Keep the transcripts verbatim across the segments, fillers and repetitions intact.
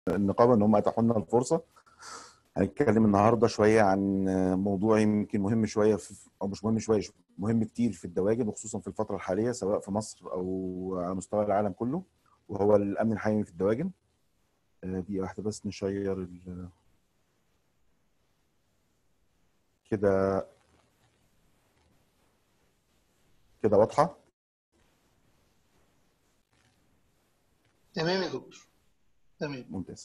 النقابه ان هم اتاحوا لنا الفرصه. هنتكلم النهارده شويه عن موضوع يمكن مهم شويه في او مش مهم شويه، مهم كتير في الدواجن وخصوصا في الفتره الحاليه سواء في مصر او على مستوى العالم كله، وهو الامن الحيوي في الدواجن. دي واحده بس نشير ال... كده كده واضحه. تمام يا دكتور. تمام ممتاز.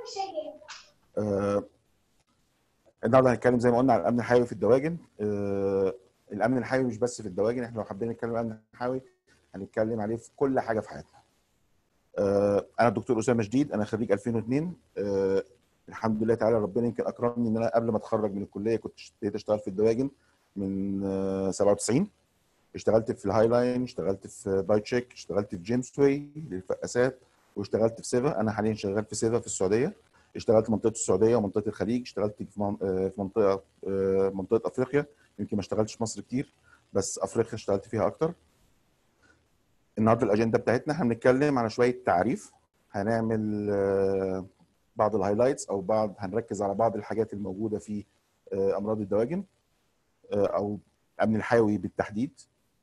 آه النهارده هنتكلم زي ما قلنا عن الامن الحيوي في الدواجن. آه الامن الحيوي مش بس في الدواجن، احنا لو حابين نتكلم عن الامن الحيوي هنتكلم عليه في كل حاجه في حياتنا. آه انا الدكتور اسامه جديد، انا خريج ألفين واثنين. آه الحمد لله تعالى ربنا يمكن اكرمني ان انا قبل ما اتخرج من الكليه كنت ابتديت اشتغل في الدواجن من آه سبعة وتسعين. اشتغلت في الهاي لاين، اشتغلت في باي تشيك، اشتغلت في جيمس واي للفقاسات، واشتغلت في سيفا. انا حاليا شغال في سيفا في السعوديه. اشتغلت في منطقه السعوديه ومنطقه الخليج، اشتغلت في في منطقه منطقه افريقيا. يمكن ما اشتغلتش في مصر كتير بس افريقيا اشتغلت فيها اكتر. النهارده الاجنده بتاعتنا هنتكلم على شويه تعريف، هنعمل بعض الهايلايتس او بعض هنركز على بعض الحاجات الموجوده في امراض الدواجن او الامن الحيوي بالتحديد.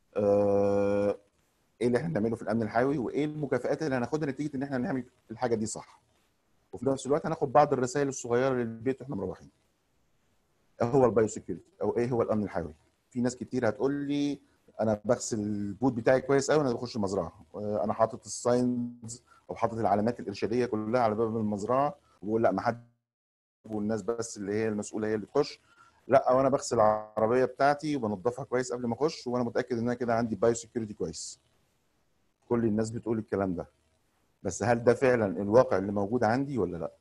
ايه اللي احنا بنعمله في الامن الحيوي وايه المكافآت اللي هناخدها نتيجه ان احنا نعمل الحاجه دي صح. وفي نفس الوقت هناخد بعض الرسائل الصغيره للبيت واحنا مروحين. ايه هو البايو سيكيورتي او ايه هو الامن الحيوي؟ في ناس كتير هتقول لي انا بغسل البوت بتاعي كويس قوي وانا بخش المزرعه، انا حاطط الساينز او حاطط العلامات الارشاديه كلها على باب المزرعه وبقول لا ما حد، والناس بس اللي هي المسؤوله هي اللي تخش. لا، وانا بغسل العربيه بتاعتي وبنضفها كويس قبل ما اخش وانا متاكد ان انا كده عندي بايو سيكيورتي كويس. كل الناس بتقول الكلام ده، بس هل ده فعلا الواقع اللي موجود عندي ولا لا؟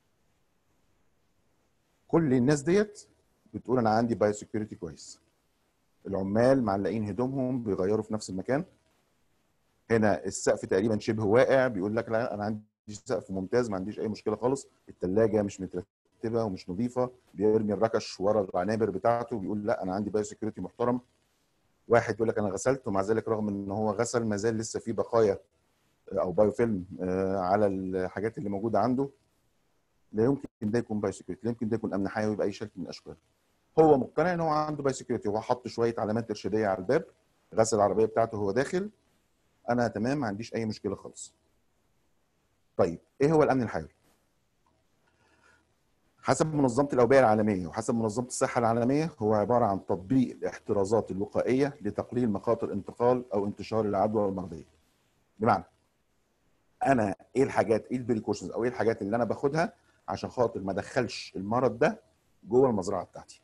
كل الناس ديت بتقول انا عندي بايو سيكيورتي كويس. العمال معلقين هدومهم بيغيروا في نفس المكان. هنا السقف تقريبا شبه واقع، بيقول لك لا انا عندي سقف ممتاز ما عنديش اي مشكله خالص. الثلاجه مش مترتبه ومش نظيفه، بيرمي الركش ورا العنابر بتاعته بيقول لا انا عندي بايو سيكيورتي محترم. واحد يقول لك انا غسلت ومع ذلك رغم ان هو غسل ما زال لسه في بقايا او بايو فيلم على الحاجات اللي موجوده عنده. لا يمكن ده يكون بايو سيكيورتي، لا يمكن ده يكون امن حيوي باي شكل من الاشكال. هو مقتنع ان هو عنده بايو سيكيورتي، هو حط شويه علامات ارشاديه على الباب، غسل العربيه بتاعته وهو داخل، انا تمام ما عنديش اي مشكله خالص. طيب ايه هو الامن الحيوي؟ حسب منظمه الاوبئه العالميه وحسب منظمه الصحه العالميه هو عباره عن تطبيق الاحترازات الوقائيه لتقليل مخاطر انتقال او انتشار العدوى المرضيه. بمعنى انا ايه الحاجات، ايه البريكوشنز او ايه الحاجات اللي انا باخدها عشان خاطر ما ادخلش المرض ده جوه المزرعه بتاعتي.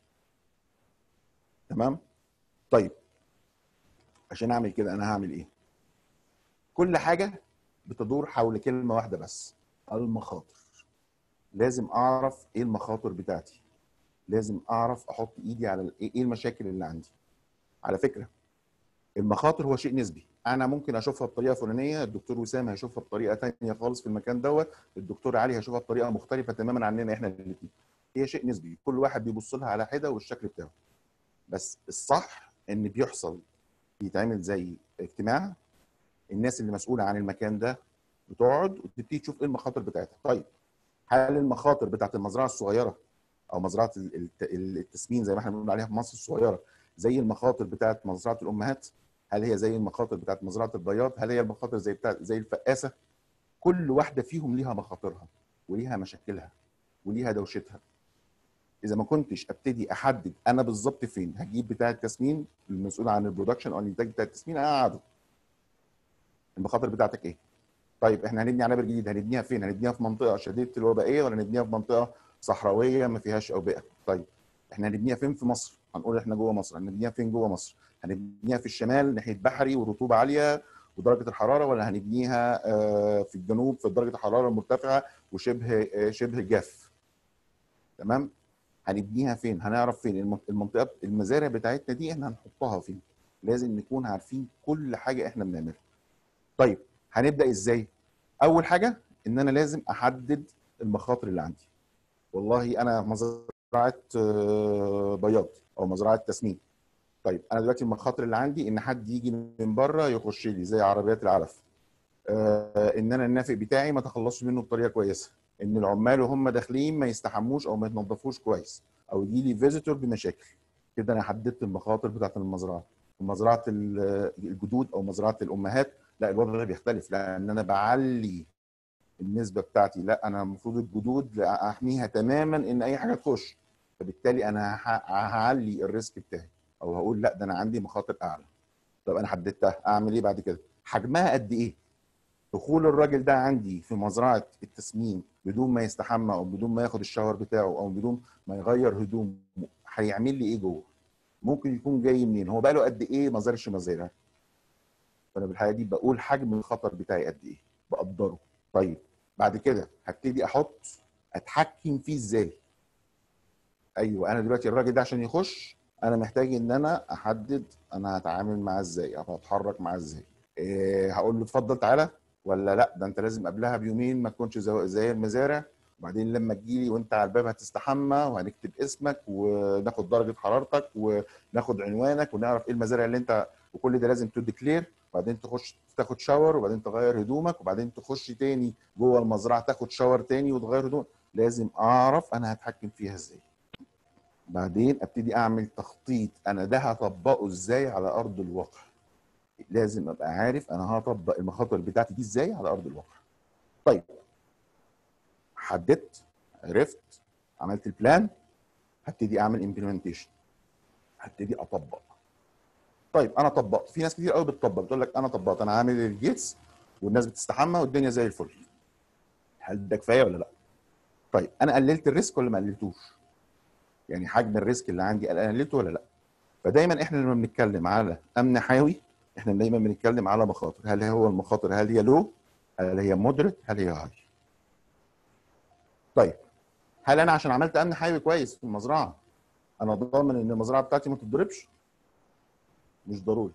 تمام؟ طيب عشان اعمل كده انا هعمل ايه؟ كل حاجه بتدور حول كلمه واحده بس، المخاطر. لازم اعرف ايه المخاطر بتاعتي، لازم اعرف احط ايدي على ايه المشاكل اللي عندي. على فكره المخاطر هو شيء نسبي، انا ممكن اشوفها بطريقه فلانيه، الدكتور وسام هيشوفها بطريقه ثانيه خالص في المكان دوت، الدكتور علي هيشوفها بطريقه مختلفه تماما عننا احنا الاثنين. هي شيء نسبي، كل واحد بيبص لها على حده والشكل بتاعه. بس الصح ان بيحصل، بيتعمل زي اجتماع، الناس اللي مسؤوله عن المكان ده بتقعد وتبتدي تشوف ايه المخاطر بتاعتها. طيب هل المخاطر بتاعت المزرعه الصغيره او مزرعه التسمين زي ما احنا بنقول عليها في مصر الصغيره زي المخاطر بتاعت مزرعه الامهات؟ هل هي زي المخاطر بتاعت مزرعه البياض؟ هل هي المخاطر زي بتاعت زي الفقاسه؟ كل واحده فيهم ليها مخاطرها وليها مشاكلها وليها دوشتها. اذا ما كنتش ابتدي احدد انا بالظبط فين هجيب بتاع التسمين المسؤول عن البرودكشن او الانتاج بتاع التسمين، اقعده المخاطر بتاعتك ايه؟ طيب احنا هنبني عنابر جديده، هنبنيها فين؟ هنبنيها في منطقه شديده الوبائيه ولا هنبنيها في منطقه صحراويه ما فيهاش اوبئه؟ طيب احنا هنبنيها فين في مصر؟ هنقول احنا جوه مصر، هنبنيها فين جوه مصر؟ هنبنيها في الشمال ناحيه بحري ورطوبه عاليه ودرجه الحراره، ولا هنبنيها في الجنوب في درجه الحراره المرتفعه وشبه شبه جاف؟ تمام؟ هنبنيها فين؟ هنعرف فين المنطقه المزارع بتاعتنا دي احنا هنحطها فين؟ لازم نكون عارفين كل حاجه احنا بنعملها. طيب هنبدا ازاي؟ اول حاجه ان انا لازم احدد المخاطر اللي عندي. والله انا مزرعه بياض او مزرعه تسمين. طيب انا دلوقتي المخاطر اللي عندي ان حد يجي من بره يخش لي زي عربيات العلف، ان انا النافق بتاعي ما تخلصش منه بطريقه كويسه، ان العمال وهم داخلين ما يستحموش او ما يتنظفوش كويس، او يجي لي فيزيتور بمشاكل. كده انا حددت المخاطر بتاعت المزرعه. مزرعه الجدود او مزرعه الامهات لا، الوضع بيختلف، لان انا بعلي النسبه بتاعتي. لا، انا المفروض الجدود احميها تماما ان اي حاجه تخش، فبالتالي انا هعلي الريسك بتاعي، او هقول لا ده انا عندي مخاطر اعلى. طب انا حددتها، اعمل ايه بعد كده؟ حجمها قد ايه؟ دخول الراجل ده عندي في مزرعه التسمين بدون ما يستحمى او بدون ما ياخد الشاور بتاعه او بدون ما يغير هدومه هيعمل لي ايه جوه؟ ممكن يكون جاي منين؟ هو بقى له قد ايه ما زارش مزارع؟ فانا بالحاجه دي بقول حجم الخطر بتاعي قد ايه، بقدره. طيب بعد كده هبتدي احط اتحكم فيه ازاي. ايوه، انا دلوقتي الراجل ده عشان يخش انا محتاج ان انا احدد انا هتعامل معاه ازاي او هتحرك معاه ازاي. إيه، هقول له اتفضل تعالى، ولا لا ده انت لازم قبلها بيومين ما تكونش زي, زي المزارع، وبعدين لما تجيلي وانت على الباب هتستحمى وهنكتب اسمك وناخد درجه حرارتك وناخد عنوانك ونعرف ايه المزارع اللي انت، وكل ده لازم تديكلير، وبعدين تخش تاخد شاور وبعدين تغير هدومك وبعدين تخش تاني جوه المزرعه تاخد شاور تاني وتغير هدومك. لازم اعرف انا هتحكم فيها ازاي. بعدين ابتدي اعمل تخطيط، انا ده هطبقه ازاي على ارض الواقع. لازم ابقى عارف انا هطبق المخاطر بتاعتي دي ازاي على ارض الواقع. طيب حددت، عرفت، عملت البلان، هبتدي اعمل امبلمنتيشن، هبتدي اطبق. طيب انا طبقت، في ناس كتير قوي بتطبق بتقول لك انا طبقت، انا عامل الجيتس والناس بتستحمى والدنيا زي الفل. هل ده كفايه ولا لا؟ طيب انا قللت الريسك ولا ما قللتوش؟ يعني حجم الريسك اللي عندي قللته ولا لا؟ فدايما احنا لما بنتكلم على امن حيوي احنا دايما بنتكلم على مخاطر. هل هو المخاطر هل هي لو، هل هي مودريت، هل هي هاي؟ طيب هل انا عشان عملت امن حيوي كويس في المزرعه انا ضامن ان المزرعه بتاعتي ما تتضربش؟ مش ضروري.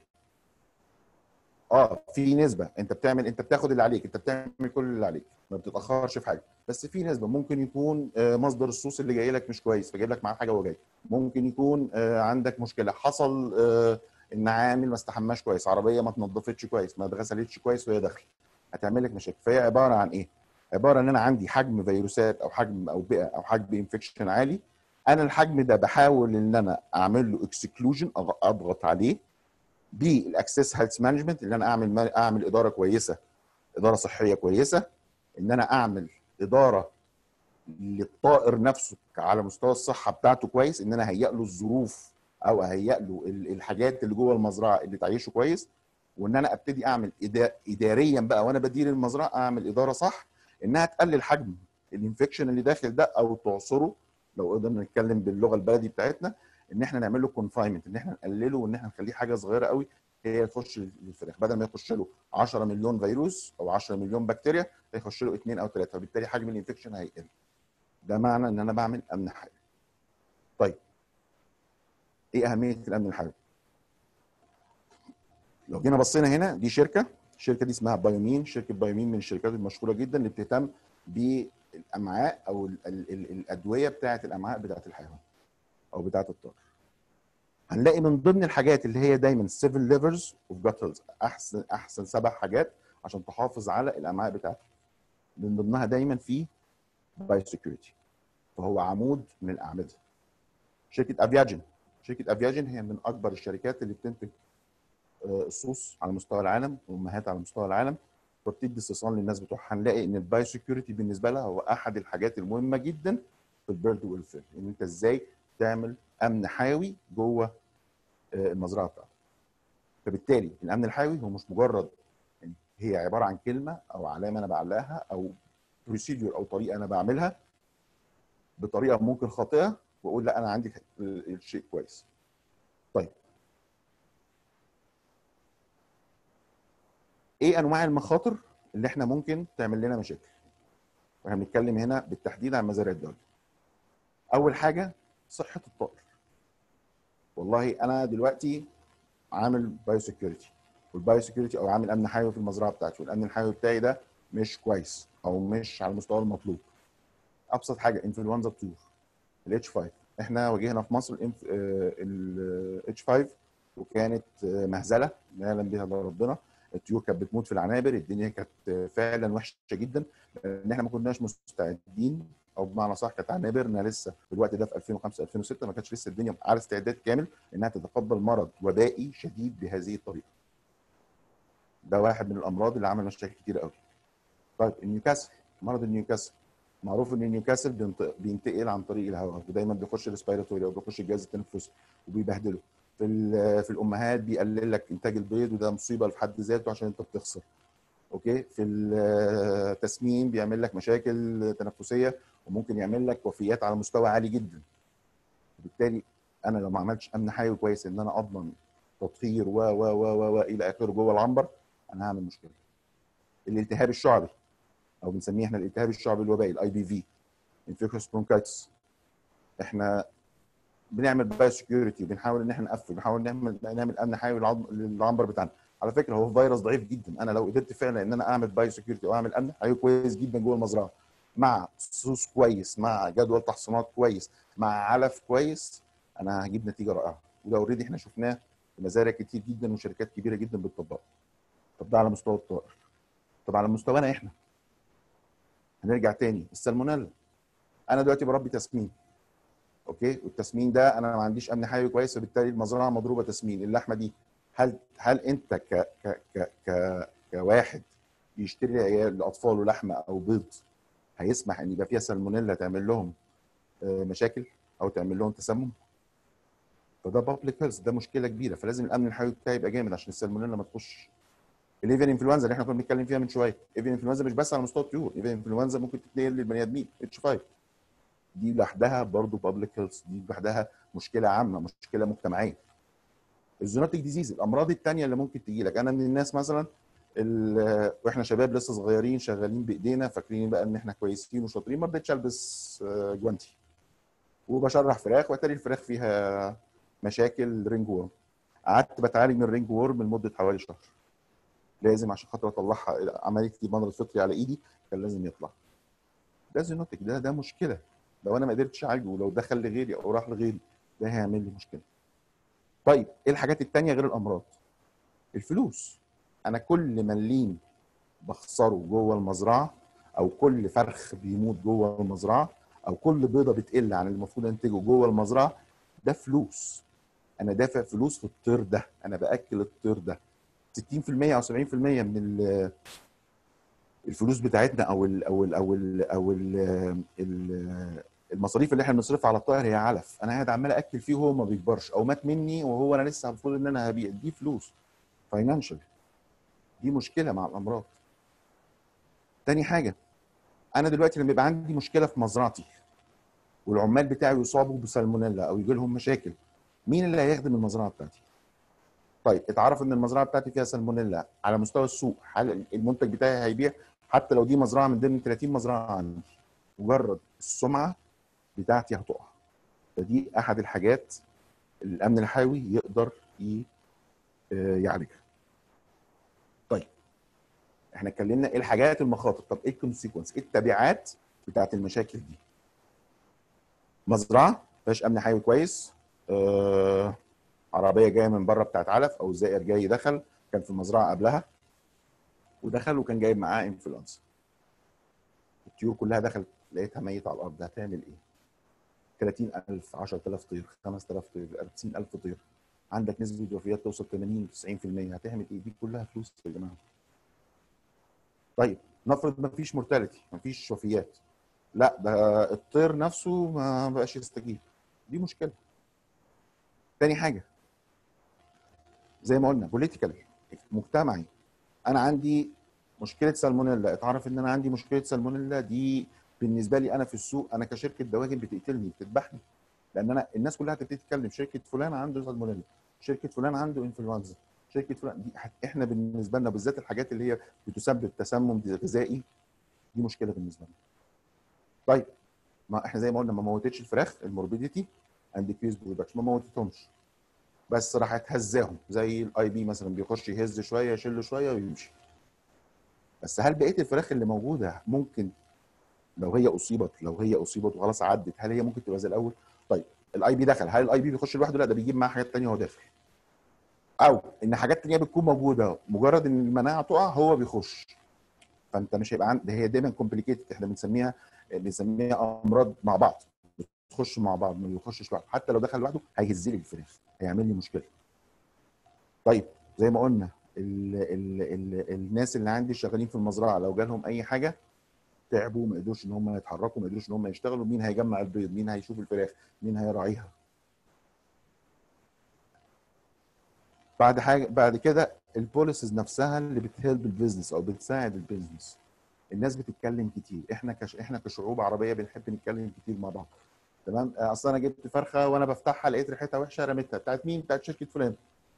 اه في نسبه، انت بتعمل انت بتاخد اللي عليك، انت بتعمل كل اللي عليك، ما بتتاخرش في حاجه، بس في نسبه ممكن يكون مصدر الصوص اللي جاي لك مش كويس فجايب لك معاه حاجه وهو جاي. ممكن يكون عندك مشكله، حصل ان عامل ما استحماش كويس، عربيه ما اتنضفتش كويس، ما اتغسلتش كويس وهي داخله، هتعمل لك مشاكل. فهي عباره عن ايه؟ عباره ان انا عندي حجم فيروسات او حجم او بيئه او حجم انفكشن عالي، انا الحجم ده بحاول ان انا اعمل له اكسكلوجن، اضغط عليه بالاكسس هيلث مانجمنت، اللي انا اعمل اعمل اداره كويسه، اداره صحيه كويسه، ان انا اعمل اداره للطائر نفسه على مستوى الصحه بتاعته كويس، ان انا اهيئ له الظروف او اهيئ له الحاجات اللي جوه المزرعه اللي تعيشه كويس، وان انا ابتدي اعمل اداريا بقى وانا بدير المزرعه اعمل اداره صح انها تقلل حجم الانفكشن اللي داخل ده او تعصره، لو قدرنا نتكلم باللغه البلدي بتاعتنا، ان احنا نعمل له كونفاينمنت، ان احنا نقلله وان احنا نخليه حاجه صغيره قوي هي تخش للفراخ، بدل ما يخش له عشرة مليون فيروس او عشرة مليون بكتيريا هيخش له اثنين او ثلاثه، فبالتالي حجم الانفكشن هيقل. ده معنى ان انا بعمل امن حيوي. طيب ايه اهميه الامن الحيوي؟ لو جينا بصينا هنا، دي شركه، الشركه دي اسمها بايومين. شركه بايومين من الشركات المشهوره جدا اللي بتهتم بالامعاء او ال ال ال الادويه بتاعه الامعاء بتاعه الحيوان او بتاعه الطائر. هنلاقي من ضمن الحاجات اللي هي دايما سيفن ليفرز اوف جاتلز، احسن احسن سبع حاجات عشان تحافظ على الامعاء بتاعتك، من ضمنها دايما في بايو سكيورتي، فهو عمود من الاعمده. شركه افياجن، شركه افياجن هي من اكبر الشركات اللي بتنتج الصوص على مستوى العالم وامهات على مستوى العالم، وبتدي استيصال للناس بتوعها. هنلاقي ان البايو سكيورتي بالنسبه لها هو احد الحاجات المهمه جدا في البيرد ويلفير، ان انت ازاي تعمل امن حيوي جوه المزرعه بتاعتك. فبالتالي الامن الحيوي هو مش مجرد هي عباره عن كلمه او علامه انا بعلقها او بروسيدور او طريقه انا بعملها بطريقه ممكن خاطئه واقول لا انا عندي الشيء كويس. طيب ايه انواع المخاطر اللي احنا ممكن تعمل لنا مشاكل؟ واحنا بنتكلم هنا بالتحديد عن مزارع الدولة. اول حاجه صحه الطائر. والله انا دلوقتي عامل بايو سكيورتي، والبايو سكيورتي او عامل امن حيوي في المزرعه بتاعتي، والامن الحيوي بتاعي ده مش كويس او مش على المستوى المطلوب. ابسط حاجه انفلونزا الطيور، الاتش خمسة. احنا واجهنا في مصر الاتش خمسة وكانت مهزله ما يعلم بها الا ربنا. الطيور كانت بتموت في العنابر، الدنيا كانت فعلا وحشه جدا، لان احنا ما كناش مستعدين، او بمعنى صح كانت عنابرنا لسه في الوقت ده في ألفين وخمسة ألفين وستة ما كانتش لسه الدنيا على استعداد كامل انها تتقبل مرض وبائي شديد بهذه الطريقه. ده واحد من الامراض اللي عمل مشاكل كتير قوي. طيب النيوكاسل، مرض النيوكاسل معروف ان النيوكاسل بينت- بينتقل عن طريق الهواء، ودايما بيخش الريسبيراتوري او بيخش الجهاز التنفسي وبيبهدله. في ال- في الامهات بيقلل لك انتاج البيض، وده مصيبه في حد ذاته عشان انت بتخسر. اوكي، في التسمين بيعمل لك مشاكل تنفسيه وممكن يعمل لك وفيات على مستوى عالي جدا. وبالتالي انا لو ما عملتش امن حيوي كويس ان انا اضمن تطهير و و و و و الى اخره جوه العنبر، انا هعمل مشكله. الالتهاب الشعبي او بنسميه احنا الالتهاب الشعبي الوبائي، الاي بي في، انفكشوس برونكايتس، احنا بنعمل بايو سكيورتي وبنحاول ان احنا نقفل، بنحاول نعمل نعمل امن حيوي للعض- للعنبر بتاعنا. على فكره هو فيروس ضعيف جدا، انا لو قدرت فعلا ان انا اعمل بايو سكيورتي او اعمل امن حيوي كويس جدا جوه المزرعه، مع سوس كويس، مع جدول تحصينات كويس، مع علف كويس، انا هجيب نتيجه رائعه. وده اوريدي احنا شفناه في مزارع كتير جدا وشركات كبيره جدا بتطبقه. طب ده على مستوى الطائر. طب على مستوانا احنا هنرجع تاني، السالمونيلا. انا دلوقتي بربي تسمين، اوكي، والتسمين ده انا ما عنديش امن حيوي كويس، فبالتالي المزرعه مضروبه تسمين. اللحمه دي هل هل انت ك ك ك ك كواحد بيشتري عيال لاطفاله لحمه او بيض هيسمح ان يبقى فيها سالمونيلا تعمل لهم آه، مشاكل او تعمل لهم تسمم؟ فده بابليك هيلث، ده مشكله كبيره، فلازم الامن الحيوي بتاعي يبقى جامد عشان السالمونيلا ما تخش. الايفن انفلونزا اللي احنا كنا بنتكلم فيها من شويه، ايفن انفلونزا مش بس على مستوى الطيور، ايفن انفلونزا ممكن تتنقل للبني ادمين، اتش خمسة، دي لوحدها برضه بابليك هيلث، دي لوحدها مشكله عامه، مشكله مجتمعيه. الزونوتيك ديزيز، الامراض الثانيه اللي ممكن تجي لك، انا من الناس مثلا ال- واحنا شباب لسه صغيرين شغالين بايدينا فاكرين بقى ان احنا كويسين وشاطرين، ما رضيتش البس آه، جوانتي وبشرح فراخ، واتاري الفراخ فيها مشاكل رينج وورم. قعدت بتعالج من الرينج وورم لمده حوالي شهر، لازم عشان خاطر اطلعها، عمليه المرض الفطري على ايدي كان لازم يطلع. ده زينوتيك، ده ده مشكله، لو انا ما قدرتش اعالجه ولو دخل لغيري او راح لغيري ده هيعمل لي مشكله. طيب ايه الحاجات الثانيه غير الامراض؟ الفلوس. انا كل مليم بخسره جوه المزرعه، او كل فرخ بيموت جوه المزرعه، او كل بيضه بتقل عن المفروض انتجه جوه المزرعه، ده فلوس. انا دافع فلوس في الطير ده، انا باكل الطير ده. ستين في المية او سبعين في المية من ال- الفلوس بتاعتنا او ال او ال او ال او ال ال المصاريف اللي احنا بنصرفها على الطائر هي علف، انا قاعد عمال اكل فيه وهو ما بيكبرش، او مات مني وهو انا لسه المفروض ان انا هبيع، دي فلوس فاينانشال، دي مشكله مع الامراض. تاني حاجه، انا دلوقتي لما يبقى عندي مشكله في مزرعتي والعمال بتاعي يصابوا بسالمونيلا او يجي لهم مشاكل، مين اللي هيخدم المزرعه بتاعتي؟ طيب اتعرف ان المزرعه بتاعتي فيها سالمونيلا، على مستوى السوق هل المنتج بتاعي هيبيع؟ حتى لو دي مزرعه من ضمن ثلاثين مزرعه عندي، مجرد السمعه بتاعتي هتقع. فدي احد الحاجات اللي الامن الحيوي يقدر ي- آه، يعالجها. طيب احنا اتكلمنا ايه الحاجات المخاطر، طب ايه الكونسيكونس، ايه التبعات بتاعت المشاكل دي؟ مزرعه ما فيهاش امن حيوي كويس، آه عربيه جايه من بره بتاعت علف او زائر جاي دخل كان في المزرعه قبلها ودخل وكان جايب معاه انفلونزا، الطيور كلها دخلت لقيتها ميته على الارض، هتعمل ايه؟ ثلاثين ألف، عشرة آلاف طير، خمسة آلاف طير، خمسين ألف طير، عندك نسبه وفيات توصل ثمانين تسعين في المية، هتعمل ايه؟ دي كلها فلوس يا جماعه. طيب نفرض ما فيش مورتاليتي، ما فيش وفيات، لا ده الطير نفسه ما بقاش يستجيب، دي مشكله. تاني حاجه زي ما قلنا بوليتيكال، مجتمعي، انا عندي مشكله سالمونيلا، اتعرف ان انا عندي مشكله سالمونيلا، دي بالنسبه لي انا في السوق، انا كشركه دواجن بتقتلني بتذبحني، لان انا الناس كلها هتبتدي تتكلم شركه فلان عنده سالمونيلا، شركه فلان عنده انفلونزا، شركه فلان، دي احنا بالنسبه لنا بالذات الحاجات اللي هي بتسبب تسمم غذائي، دي مشكله بالنسبه لنا. طيب ما احنا زي ما قلنا ما موتتش الفراخ، الموربيديتي اند كيوز برودكشن ما موتتهمش، بس راح هزاهم زي الاي بي مثلا، بيخش يهز شويه يشيل شويه ويمشي. بس هل بقيه الفراخ اللي موجوده ممكن لو هي اصيبت، لو هي اصيبت وخلاص عدت، هل هي ممكن تبقى زي الاول؟ طيب الاي بي دخل، هل الاي بي بيخش لوحده؟ لا ده بيجيب معاه حاجات ثانيه وهو داخل. او ان حاجات تانيه بتكون موجوده، مجرد ان المناعه تقع هو بيخش. فانت مش هيبقى عند، هي دايما كومبليكيتد، احنا بنسميها بنسميها امراض مع بعض، بتخش مع بعض، ما بيخشش لوحده. حتى لو دخل لوحده هيهز لي الفراخ، هيعمل لي مشكله. طيب زي ما قلنا ال ال ال الناس اللي عندي شغالين في المزرعه لو جالهم اي حاجه تعبوا، ما قدروش ان هم يتحركوا، ما قدروش ان هم يشتغلوا، مين هيجمع البيض؟ مين هيشوف الفراخ؟ مين هيراعيها؟ بعد حاجه بعد كده البوليسز نفسها اللي بتهلب البيزنس او بتساعد البيزنس. الناس بتتكلم كتير، احنا كش... احنا كشعوب عربيه بنحب نتكلم كتير مع بعض. تمام. اصل انا جبت فرخه وانا بفتحها لقيت ريحتها وحشه رميتها، بتاعت مين؟ بتاعت شركه فلان.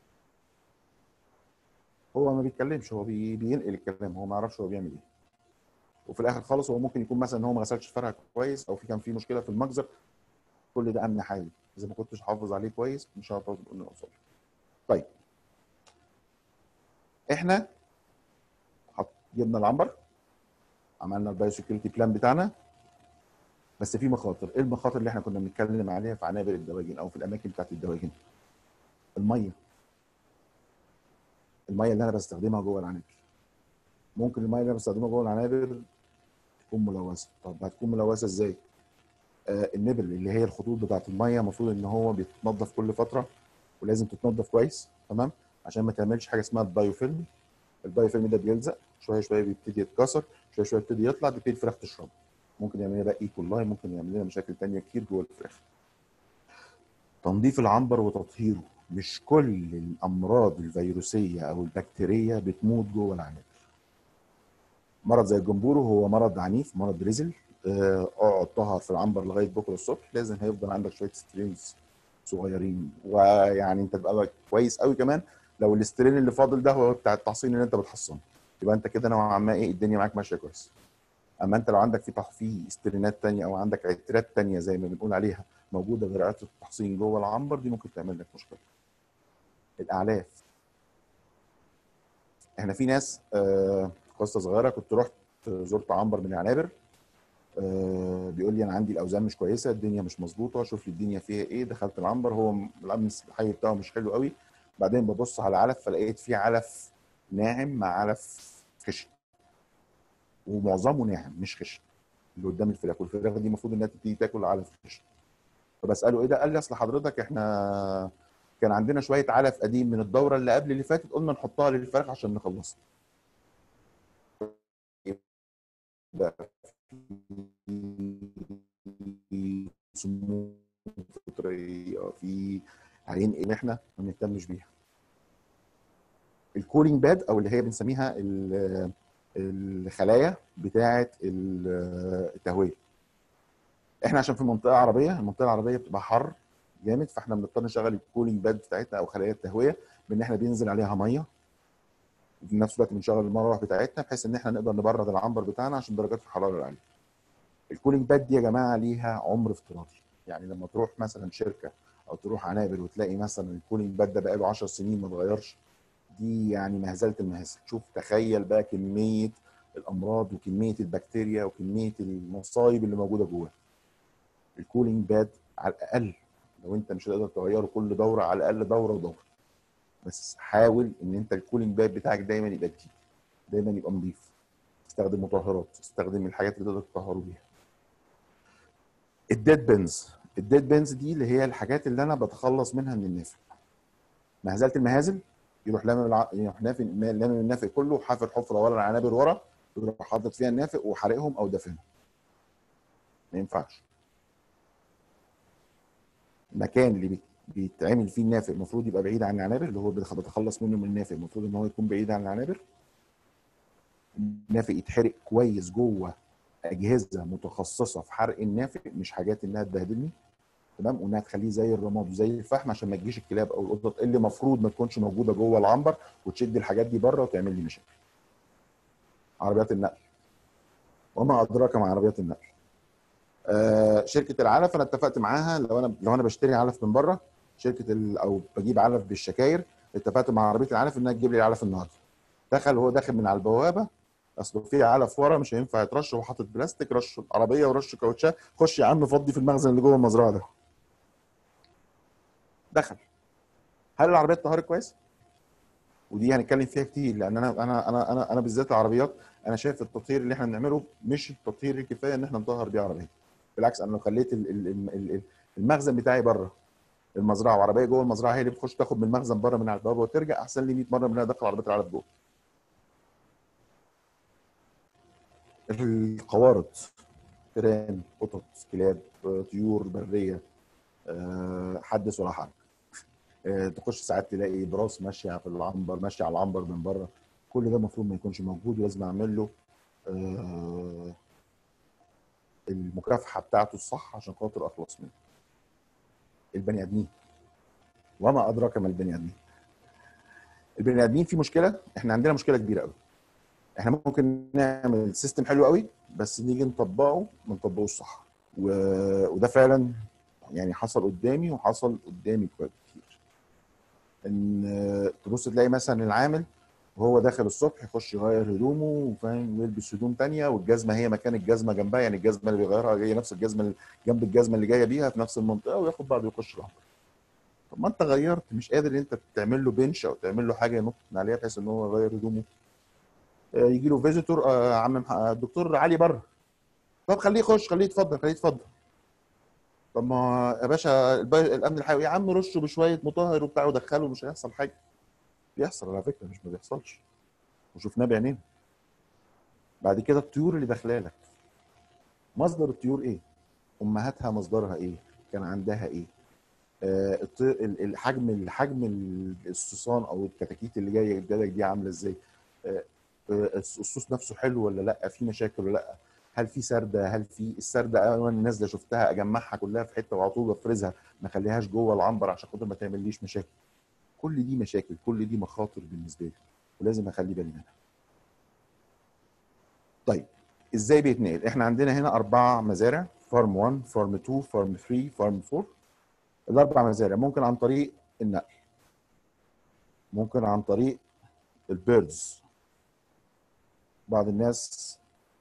هو ما بيتكلمش، هو بي... بينقل الكلام، هو ما يعرفش هو بيعمل ايه. وفي الاخر خالص هو ممكن يكون مثلا ان هو ما غسلش الفرخه كويس، او في كان في مشكله في المجزر. كل ده امن حالي، اذا ما كنتش حافظ عليه كويس مش هتقدر ان اوصل. طيب احنا حط... جبنا العنبر، عملنا البايو سكيورتي بلان بتاعنا، بس في مخاطر. ايه المخاطر اللي احنا كنا بنتكلم عليها في عنابر الدواجن او في الاماكن بتاعت الدواجن؟ الميه. الميه اللي انا بستخدمها جوه العنابر، ممكن الميه اللي انا بستخدمها جوه العنابر تكون ملوثه. طب هتكون ملوثه ازاي؟ آه النبل اللي هي الخطوط بتاعت الميه المفروض ان هو بيتنضف كل فتره، ولازم تتنضف كويس. تمام. عشان ما تعملش حاجه اسمها البايوفيلم. البايوفيلم ده بيلزق شويه شويه، بيبتدي يتكسر شويه شويه، يبتدي يطلع، تبتدي الفراخ تشرب. ممكن يعمل لنا بقى ايكولاي، ممكن يعمل لنا مشاكل ثانيه كتير جوه الفراخ. تنظيف العنبر وتطهيره. مش كل الامراض الفيروسيه او البكتيريه بتموت جوه العنابر. مرض زي الجمبورو هو مرض عنيف، مرض ريزل. اقعد طهر في العنبر لغايه بكره الصبح، لازم هيفضل عندك شويه سترينز صغيرين. ويعني انت تبقى كويس قوي كمان لو الاسترين اللي فاضل ده هو بتاع التحصين اللي انت بتحصنه، يبقى انت كده نوعا ما ايه الدنيا معاك ماشيه كويس. اما انت لو عندك في في استرينات ثانيه او عندك عترات ثانيه زي ما بنقول عليها موجوده غير عتره التحصين جوه العنبر، دي ممكن تعمل لك مشكله. الاعلاف. احنا في ناس آه قصه صغيره، كنت رحت زرت عنبر من العنابر، آه بيقول لي انا عندي الاوزان مش كويسه، الدنيا مش مظبوطه، شوف لي الدنيا فيها ايه. دخلت العنبر، هو الامس الحي بتاعه مش حلو قوي. بعدين ببص على علف فلقيت فيه علف ناعم مع علف خشن، ومعظمه ناعم مش خشن اللي قدام الفراخ، والفراخ دي المفروض انها تبتدي تاكل علف خشن. فبساله ايه ده؟ قال لي اصل حضرتك احنا كان عندنا شويه علف قديم من الدوره اللي قبل اللي فاتت، قلنا نحطها للفراخ عشان نخلصها. في سموم فطريه، في عين ان احنا ما بنهتمش بيها. الكولينج باد او اللي هي بنسميها الخلايا بتاعه التهويه. احنا عشان في منطقه عربيه، المنطقه العربيه بتبقى حر جامد، فاحنا بنضطر نشغل الكولينج باد بتاعتنا او خلايا التهويه بان احنا بينزل عليها ميه، وفي نفس الوقت بنشغل المروحه بتاعتنا بحيث ان احنا نقدر نبرد العنبر بتاعنا عشان درجات الحراره العاليه. الكولينج باد دي يا جماعه ليها عمر افتراضي، يعني لما تروح مثلا شركه او تروح عنابر وتلاقي مثلا الكولينج باد ده بقى له عشر سنين ما اتغيرش، دي يعني مهزله المهازل. شوف تخيل بقى كميه الامراض وكميه البكتيريا وكميه المصايب اللي موجوده جواه. الكولينج باد على الاقل لو انت مش هتقدر تغيره كل دوره، على الاقل دوره ودوره، بس حاول ان انت الكولينج باد بتاعك دايما يبقى جديد، دايما يبقى نظيف. استخدم مطهرات، استخدم الحاجات اللي تقدر تطهره بيها. الديد بنز. الديد بنز دي اللي هي الحاجات اللي انا بتخلص منها من النافق. مهزله المهازل، يروح لامم الع... يروح نافق لامم النافق كله، حافر حفره ورا العنابر ورا، يروح حاطط فيها النافق وحارقهم او دافنهم. ما ينفعش. المكان اللي بيتعمل فيه النافق المفروض يبقى بعيد عن العنابر، اللي هو بتخلص منه من النافق المفروض ان هو يكون بعيد عن العنابر. النافق يتحرق كويس جوه اجهزه متخصصه في حرق النافق، مش حاجات انها تبهدلني. تمام. وانها تخليه زي الرماد وزي الفحم عشان ما تجيش الكلاب او القطط اللي المفروض ما تكونش موجوده جوه العنبر وتشد الحاجات دي بره وتعمل لي مشاكل. عربيات النقل، وما ادراك مع عربيات النقل. آه شركه العلف انا اتفقت معاها، لو انا لو انا بشتري علف من بره شركه ال... او بجيب علف بالشكاير، اتفقت مع عربيه العلف انها تجيب لي العلف النهارده. دخل هو داخل من على البوابه، اصل في علف ورا مش هينفع يترش، وحاطط بلاستيك، رش العربيه ورش كاوتشات، خش يا عم فضي في المخزن اللي جوه المزرعه ده. دخل. هل العربيه اتطهرت كويس؟ ودي هنتكلم فيها كتير، لان انا انا انا انا انا بالذات العربيات، انا شايف التطهير اللي احنا بنعمله مش التطهير الكفايه ان احنا نطهر بيه عربيه. بالعكس، انا لو خليت ال- ال- ال- ال- المخزن بتاعي بره المزرعه وعربيه جوه المزرعه هي اللي بتخش تاخد من المخزن بره من على البوابه وترجع، احسن لي مية مره من انها ادخل عربيه العلف جوه. القوارض، فئران، قطط، كلاب، آه، طيور بريه، آه، حدث ولا حرج. آه، تخش ساعات تلاقي براس ماشيه في العنبر، ماشيه على العنبر من بره. كل ده المفروض ما يكونش موجود، ولازم اعمل له آه، المكافحه بتاعته الصح عشان خاطر اخلص منه. البني ادمين، وما ادراك ما البني ادمين. البني ادمين في مشكله، احنا عندنا مشكله كبيره قوي. احنا ممكن نعمل سيستم حلو قوي بس نيجي نطبقه ما نطبقوش صح. و... وده فعلا يعني حصل قدامي وحصل قدامي كتير. ان تبص تلاقي مثلا العامل وهو داخل الصبح يخش يغير هدومه وفاهم ويلبس هدوم تانية، والجزمه هي مكان الجزمه جنبها، يعني الجزمه اللي بيغيرها جايه نفس الجزمه اللي جنب الجزمه اللي جايه بيها في نفس المنطقه، وياخد بعضه ويخش العنبر. طب ما انت غيرت، مش قادر ان انت تعمل له بنش او تعمل له حاجه ينط من عليها بحيث ان هو يغير هدومه. آه، يجي له فيزيتور، آه، عم مح- آه، الدكتور علي بره، طب خليه يخش، خليه يتفضل، خليه يتفضل. طب ما يا باشا الب- الامن الحيوي يا عم رشه بشويه مطهر وبتاع ودخله، مش هيحصل حاجه. بيحصل على فكره، مش ما بيحصلش، وشفناه بعينينا. بعد كده الطيور اللي داخله لك، مصدر الطيور ايه؟ امهاتها مصدرها ايه؟ كان عندها ايه؟ آه الط- ال- الحجم الحجم الصوصان او الكتاكيت اللي جايه لك دي عامله ازاي؟ آه آه، الصوص نفسه حلو ولا لا؟ في مشاكل ولا لا؟ هل في سرده؟ هل في السرده انا نازله شفتها اجمعها كلها في حته وعلى طول افرزها، ما اخليهاش جوه العنبر عشان خاطر ما تعمليش مشاكل. كل دي مشاكل، كل دي مخاطر بالنسبه لي، ولازم اخلي بالي منها. طيب ازاي بيتنقل؟ احنا عندنا هنا اربع مزارع، فارم واحد، فارم اتنين، فارم تلاتة، فارم اربعة. الاربع مزارع ممكن عن طريق النقل، ممكن عن طريق البيردز. بعض الناس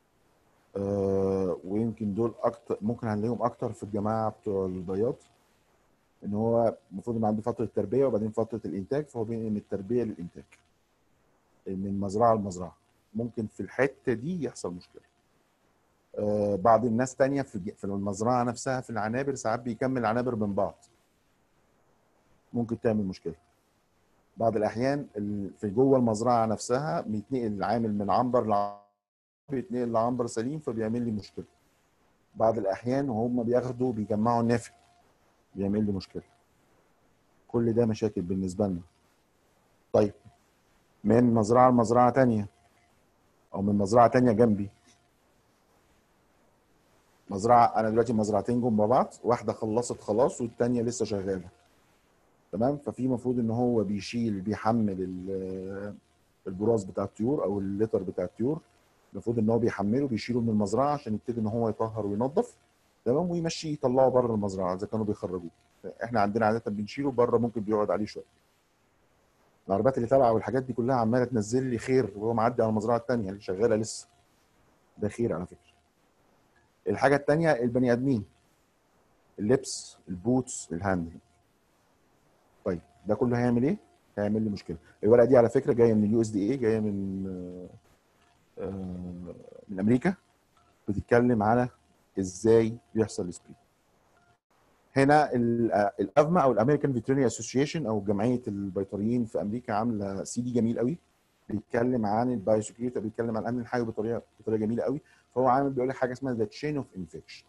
آه ويمكن دول اكتر ممكن هنلاقيهم اكتر في الجماعه بتوع البياض، ان هو المفروض ان عنده فتره تربيه وبعدين فتره الانتاج، فهو بينقل من التربيه للانتاج من مزرعه لمزرعه. ممكن في الحته دي يحصل مشكله. آه بعض الناس تانية في في المزرعه نفسها في العنابر ساعات بيكمل عنابر من بعض، ممكن تعمل مشكله. بعض الاحيان ال- في جوه المزرعه نفسها بيتنقل العامل من عنبر لعنبر، بيتنقل لعنبر سليم فبيعمل لي مشكله. بعض الاحيان وهم بياخدوا بيجمعوا النافع بيعمل لي مشكله. كل ده مشاكل بالنسبه لنا. طيب من مزرعه لمزرعه تانية او من مزرعه تانية جنبي، مزرعه انا دلوقتي مزرعتين جنب بعض، واحده خلصت خلاص والتانية لسه شغاله، تمام. ففي المفروض ان هو بيشيل بيحمل ال- البراز بتاع الطيور او الليتر بتاع الطيور، المفروض ان هو بيحمله بيشيله من المزرعه عشان يبتدي ان هو يطهر وينظف، تمام، ويمشيه يطلعه بره المزرعه اذا كانوا بيخرجوه. احنا عندنا عاده بنشيله بره، ممكن بيقعد عليه شويه. العربيات اللي طالعه والحاجات دي كلها عماله تنزل لي خير وهو معدي على المزرعه الثانيه اللي شغاله لسه، ده خير على فكره. الحاجه الثانيه البني ادمين، اللبس، البوتس، الهاندل. طيب ده كله هيعمل ايه؟ هيعمل لي مشكله. الورقه دي على فكره جايه من اليو اس دي اي، جايه من آه، من امريكا، بتتكلم على ازاي بيحصل سبريد. هنا الافما او الامريكان فيترينري اسوسيشن او جمعيه البيطريين في امريكا عامله سي دي جميل قوي، بيتكلم عن البايوسكيورتي، بيتكلم عن الامن الحيوي بطريقه بطريقه جميله قوي. فهو عامل بيقول لك حاجه اسمها ذا تشين اوف انفكشن،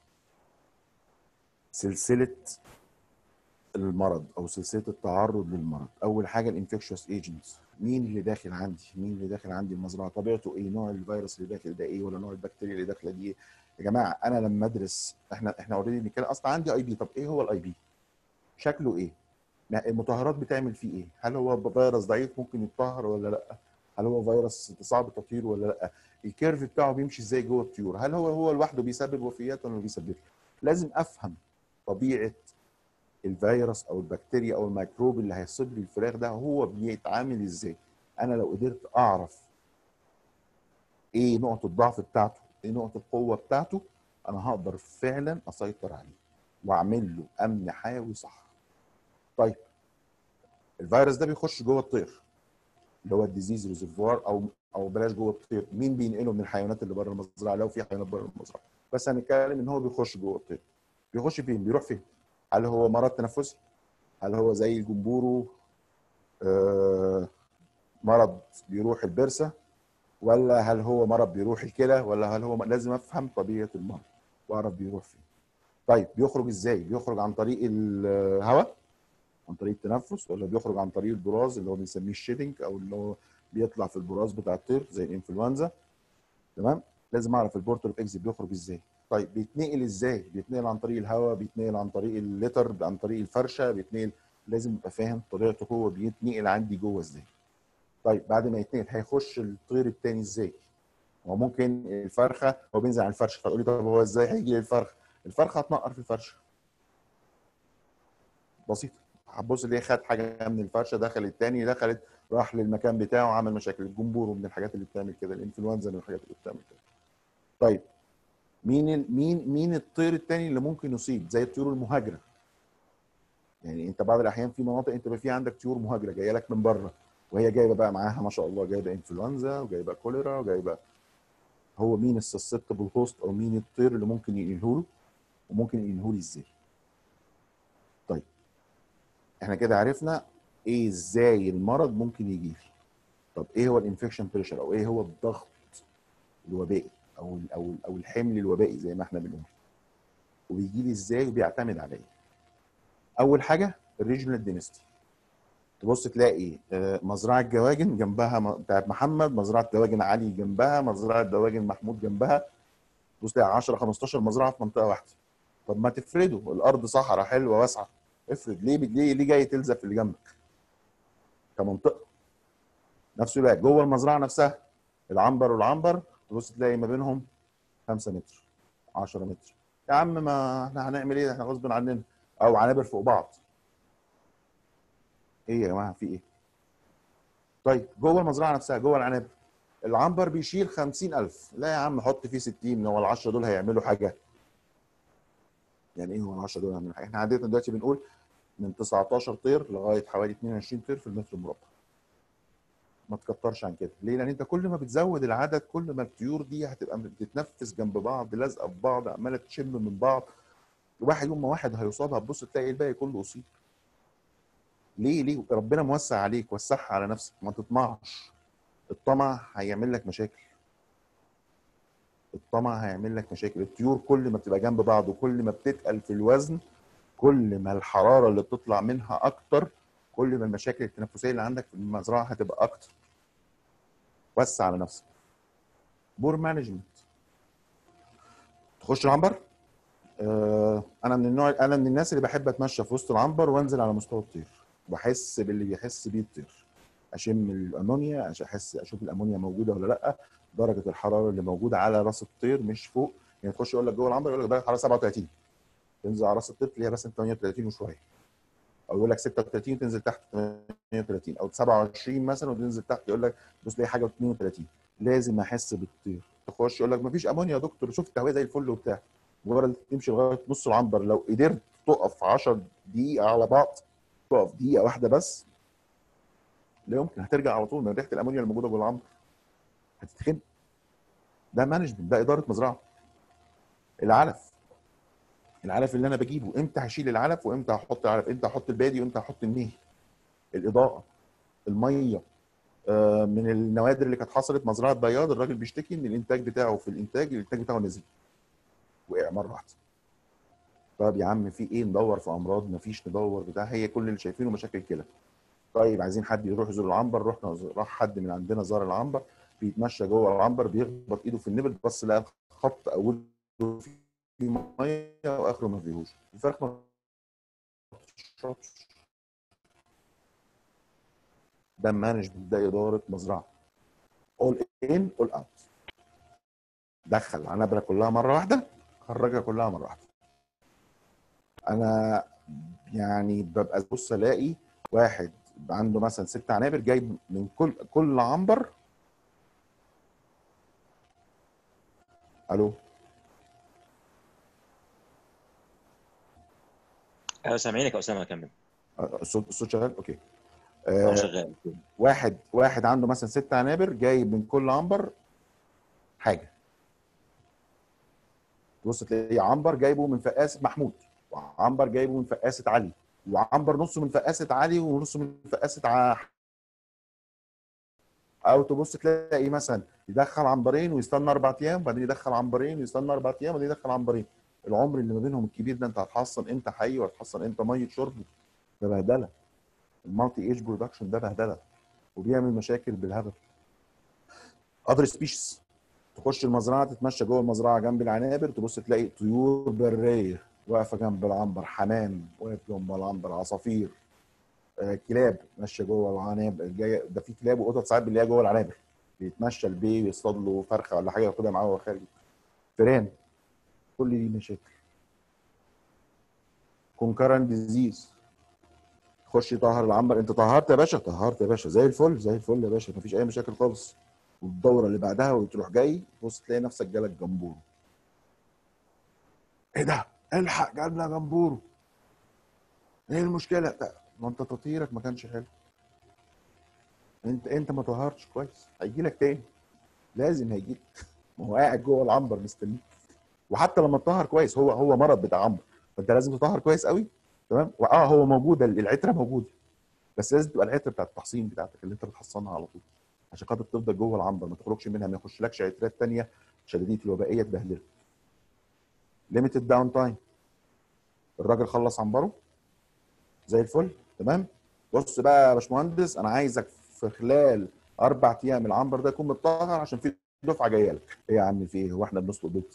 سلسله المرض او سلسله التعرض للمرض. اول حاجه الانفكشوس ايجنتس، مين اللي داخل عندي؟ مين اللي داخل عندي المزرعه؟ طبيعته ايه؟ نوع الفيروس اللي داخل ده ايه؟ ولا نوع البكتيريا اللي داخله دي ايه؟ يا جماعه انا لما ادرس، احنا احنا اوريدي بنتكلم اصلا عندي اي بي، طب ايه هو الاي بي؟ شكله ايه؟ المطهرات بتعمل فيه ايه؟ هل هو فيروس ضعيف ممكن يتطهر ولا لا؟ هل هو فيروس صعب تطهيره ولا لا؟ الكيرف بتاعه بيمشي ازاي جوه الطيور؟ هل هو هو لوحده بيسبب وفيات ولا ما بيسببش؟ لازم افهم طبيعه الفيروس او البكتيريا او الميكروب اللي هيصيب لي الفراخ ده هو بيتعامل ازاي. انا لو قدرت اعرف ايه نقطه الضعف بتاعته، ايه نقطه القوه بتاعته، انا هقدر فعلا اسيطر عليه واعمل له امن حيوي صح. طيب الفيروس ده بيخش جوه الطير، اللي هو الديزيز ريزرفوار، او او بلاش جوه الطير، مين بينقله من الحيوانات اللي بره المزرعه لو في حيوانات بره المزرعه، بس هنتكلم ان هو بيخش جوه الطير. بيخش فين؟ بيروح فين؟ هل هو مرض تنفسي؟ هل هو زي الجمبورو آه مرض بيروح البرسه؟ ولا هل هو مرض بيروح الكلى؟ ولا هل هو لازم افهم طبيعه المرض واعرف بيروح فين. طيب بيخرج ازاي؟ بيخرج عن طريق الهواء، عن طريق التنفس، ولا بيخرج عن طريق البراز اللي هو بنسميه الشيدنج، او اللي هو بيطلع في البراز بتاع الطير زي الانفلونزا. تمام؟ لازم اعرف البورتال اوف اكزيت بيخرج ازاي. طيب بيتنقل ازاي؟ بيتنقل عن طريق الهواء، بيتنقل عن طريق الليتر، عن طريق الفرشه، بيتنقل. لازم ابقى فاهم طبيعته هو بيتنقل عندي جوه ازاي. طيب بعد ما يتنقل هيخش الطير الثاني ازاي؟ هو ممكن الفرخه هو بينزل على الفرشه، فتقول لي طب هو ازاي هيجي للفرخه؟ الفرخه هتنقر في الفرشه. بسيطه. هتبص اللي هي خد حاجه من الفرشه، دخل الثاني، دخلت راح للمكان بتاعه، عمل مشاكل. الجمبور من الحاجات اللي بتعمل كده، الانفلونزا من الحاجات اللي بتعمل كده. طيب مين ال... مين مين الطير الثاني اللي ممكن يصيب؟ زي الطيور المهاجره. يعني انت بعض الاحيان في مناطق انت بقى في عندك طيور مهاجره جايه لك من بره، وهي جايبه بقى معاها ما شاء الله، جايبه انفلونزا وجايبه كوليرا وجايبه. هو مين السسبتبل هوست، او مين الطير اللي ممكن ينقله له، وممكن ينقله لي ازاي؟ طيب احنا كده عرفنا ايه ازاي المرض ممكن يجي لي. طب ايه هو الانفكشن بريشر، او ايه هو الضغط الوبائي، او ال او ال او الحمل الوبائي زي ما احنا بنقول، وبيجي لي ازاي وبيعتمد على ايه؟ اول حاجه الريجنال دينستي. تبص تلاقي مزرعه جواجن جنبها بتاعت محمد، مزرعه دواجن علي جنبها، مزرعه دواجن محمود جنبها. تبص تلاقي عشرة خمستاشر مزرعه في منطقه واحده. طب ما تفردوا، الارض صحراء حلوه واسعه، افرد. ليه ليه ليه جاي تلزق في اللي جنبك كمنطقه؟ نفس الوقت جوه المزرعه نفسها العنبر والعنبر، تبص تلاقي ما بينهم خمسة متر، عشرة متر. يا عم ما احنا هنعمل ايه؟ احنا غصب عننا. او عنابر فوق بعض. ايه يا جماعه في ايه؟ طيب جوه المزرعه نفسها، جوه العنابر، العنبر بيشيل خمسين ألف. لا يا عم حط فيه ستين، هو ال عشرة دول هيعملوا حاجه؟ يعني ايه هو ال عشرة دول هيعملوا حاجه؟ احنا عندنا دلوقتي بنقول من تسعتاشر طير لغايه حوالي اتنين وعشرين طير في المتر المربع. ما تكترش عن كده. ليه؟ لان انت كل ما بتزود العدد كل ما الطيور دي هتبقى بتتنفس جنب بعض، لازقه في بعض، عماله تشم من بعض. واحد يوم ما واحد هيصاب هتبص تلاقي الباقي كله اصيب. ليه؟ ليه؟ ربنا موسع عليك، وسعها على نفسك، ما تطمعش. الطمع هيعمل لك مشاكل. الطمع هيعمل لك مشاكل. الطيور كل ما بتبقى جنب بعض وكل ما بتتقل في الوزن، كل ما الحراره اللي بتطلع منها اكتر، كل ما المشاكل التنفسيه اللي عندك في المزرعه هتبقى اكتر. وسع على نفسك. بور مانجمنت. تخش العنبر. آه انا من النوع انا من الناس اللي بحب اتمشى في وسط العنبر وانزل على مستوى الطير، واحس باللي بيحس بيه الطير. اشم الامونيا، احس اشوف الامونيا موجوده ولا لا، درجه الحراره اللي موجوده على راس الطير مش فوق. يعني تخش يقول لك جوه العنبر، يقول لك درجه الحراره سبعة وتلاتين، تنزل على راس الطير تلاقيها بس تمنية وتلاتين وشويه. او يقول لك ستة وتلاتين وتنزل تحت تمنية وتلاتين، او سبعة وعشرين مثلا وتنزل تحت يقول لك بص تلاقي حاجه اتنين وتلاتين. لازم احس بالطير. تخش يقول لك مفيش امونيا يا دكتور، شوف التهويه زي الفل وبتاع. مجرد تمشي لغايه نص العنبر، لو قدرت تقف عشر دقيقه على بعض، تقف دقيقه واحده بس، لا يمكن هترجع على طول من ريحه الامونيا الموجوده جوه العنبر. هتتخنق. ده مانجمنت، ده اداره مزرعه. العلف. العلف اللي انا بجيبه، امتى هشيل العلف وامتى هحط العلف، امتى هحط البادي وامتى هحط النهي. الاضاءه. الميه. آه من النوادر اللي كانت حصلت مزرعه بياض، الراجل بيشتكي ان الانتاج بتاعه في الانتاج الانتاج بتاعه نزل، وقع مره واحده. طب يا عم في ايه؟ ندور في امراض؟ مفيش ندور بتاع، هي كل اللي شايفينه مشاكل كده. طيب عايزين حد يروح يزور العنبر، رحنا راح حد من عندنا زار العنبر، بيتمشى جوه العنبر، بيخبط ايده في النبل، بص لقى خط اوله في ميه واخره ما فيهوش. الفرخ ما بتشربش. ده مانجمنت، ده اداره مزرعه. اول ان اول اوت. دخل العنبره كلها مره واحده، خرجها كلها مره واحده. انا يعني ببقى بص الاقي واحد عنده مثلا ست عنابر، جايب من كل كل عنبر. الو. ايوه سامعينك يا اسامه، كمل. الصوت الصوت شغال؟ اوكي. اه آه شغال. واحد واحد عنده مثلا ست عنابر، جايب من كل عنبر حاجه. تبص تلاقي عنبر جايبه من فقاسه محمود، وعنبر جايبه من فقاسه علي، وعنبر نصه من فقاسه علي ونصه من فقاسه ع... او تبص تلاقي مثلا يدخل عنبرين ويستنى اربع ايام، وبعدين يدخل عنبرين ويستنى اربع ايام، وبعدين يدخل عنبرين. العمر اللي ما بينهم الكبير ده، انت هتحصن امتى حقيقي وهتحصن امتى ميه شرب؟ ده بهدله. المالتي ايج برودكشن ده بهدله وبيعمل مشاكل بالهبل. اذر سبيشيز، تخش المزرعه تتمشى جوه المزرعه جنب العنابر، تبص تلاقي طيور بريه واقفه جنب العنبر، حمام واقف جنب العنبر، عصافير، آه، كلاب ماشيه جوه العنابر. جايه ده في كلاب وقطط ساعات بنلاقيها جوه العنابر، بيتمشى البي يصطاد له فرخه ولا حاجه ياخدها معاه وهو خارج. فيران. كل دي مشاكل. كونكرنت ديزيز، خش طهر العنبر. انت طهرت يا باشا؟ طهرت يا باشا، زي الفل زي الفل يا باشا، مفيش اي مشاكل خالص. والدوره اللي بعدها وتروح جاي بص تلاقي نفسك جالك جمبورو. ايه ده؟ الحق جالنا جمبورو. ايه المشكله؟ ده ما انت تطهيرك ما كانش حلو. انت انت ما طهرتش كويس، هيجي لك تاني. لازم هيجي لك. ما هو قاعد جوه العنبر مستنيك. وحتى لما تطهر كويس، هو هو مرض بتاع عنبر، فانت لازم تطهر كويس قوي. تمام. واه هو موجود، العتره موجوده، بس لازم تبقى العتره بتاعت التحصين بتاعتك اللي انت بتحصنها على طول، عشان خاطر تفضل جوه العنبر ما تخرجش منها، ما يخشلكش عترات ثانيه شديده الوبائيه تبهدلك. ليميتد داون تايم. الراجل خلص عنبره زي الفل. تمام. بص بقى يا باشمهندس، انا عايزك في خلال اربع ايام العنبر ده يكون متطهر، عشان في دفعه جايه لك. ايه يا عم في ايه؟ هو احنا بنسلق بيض؟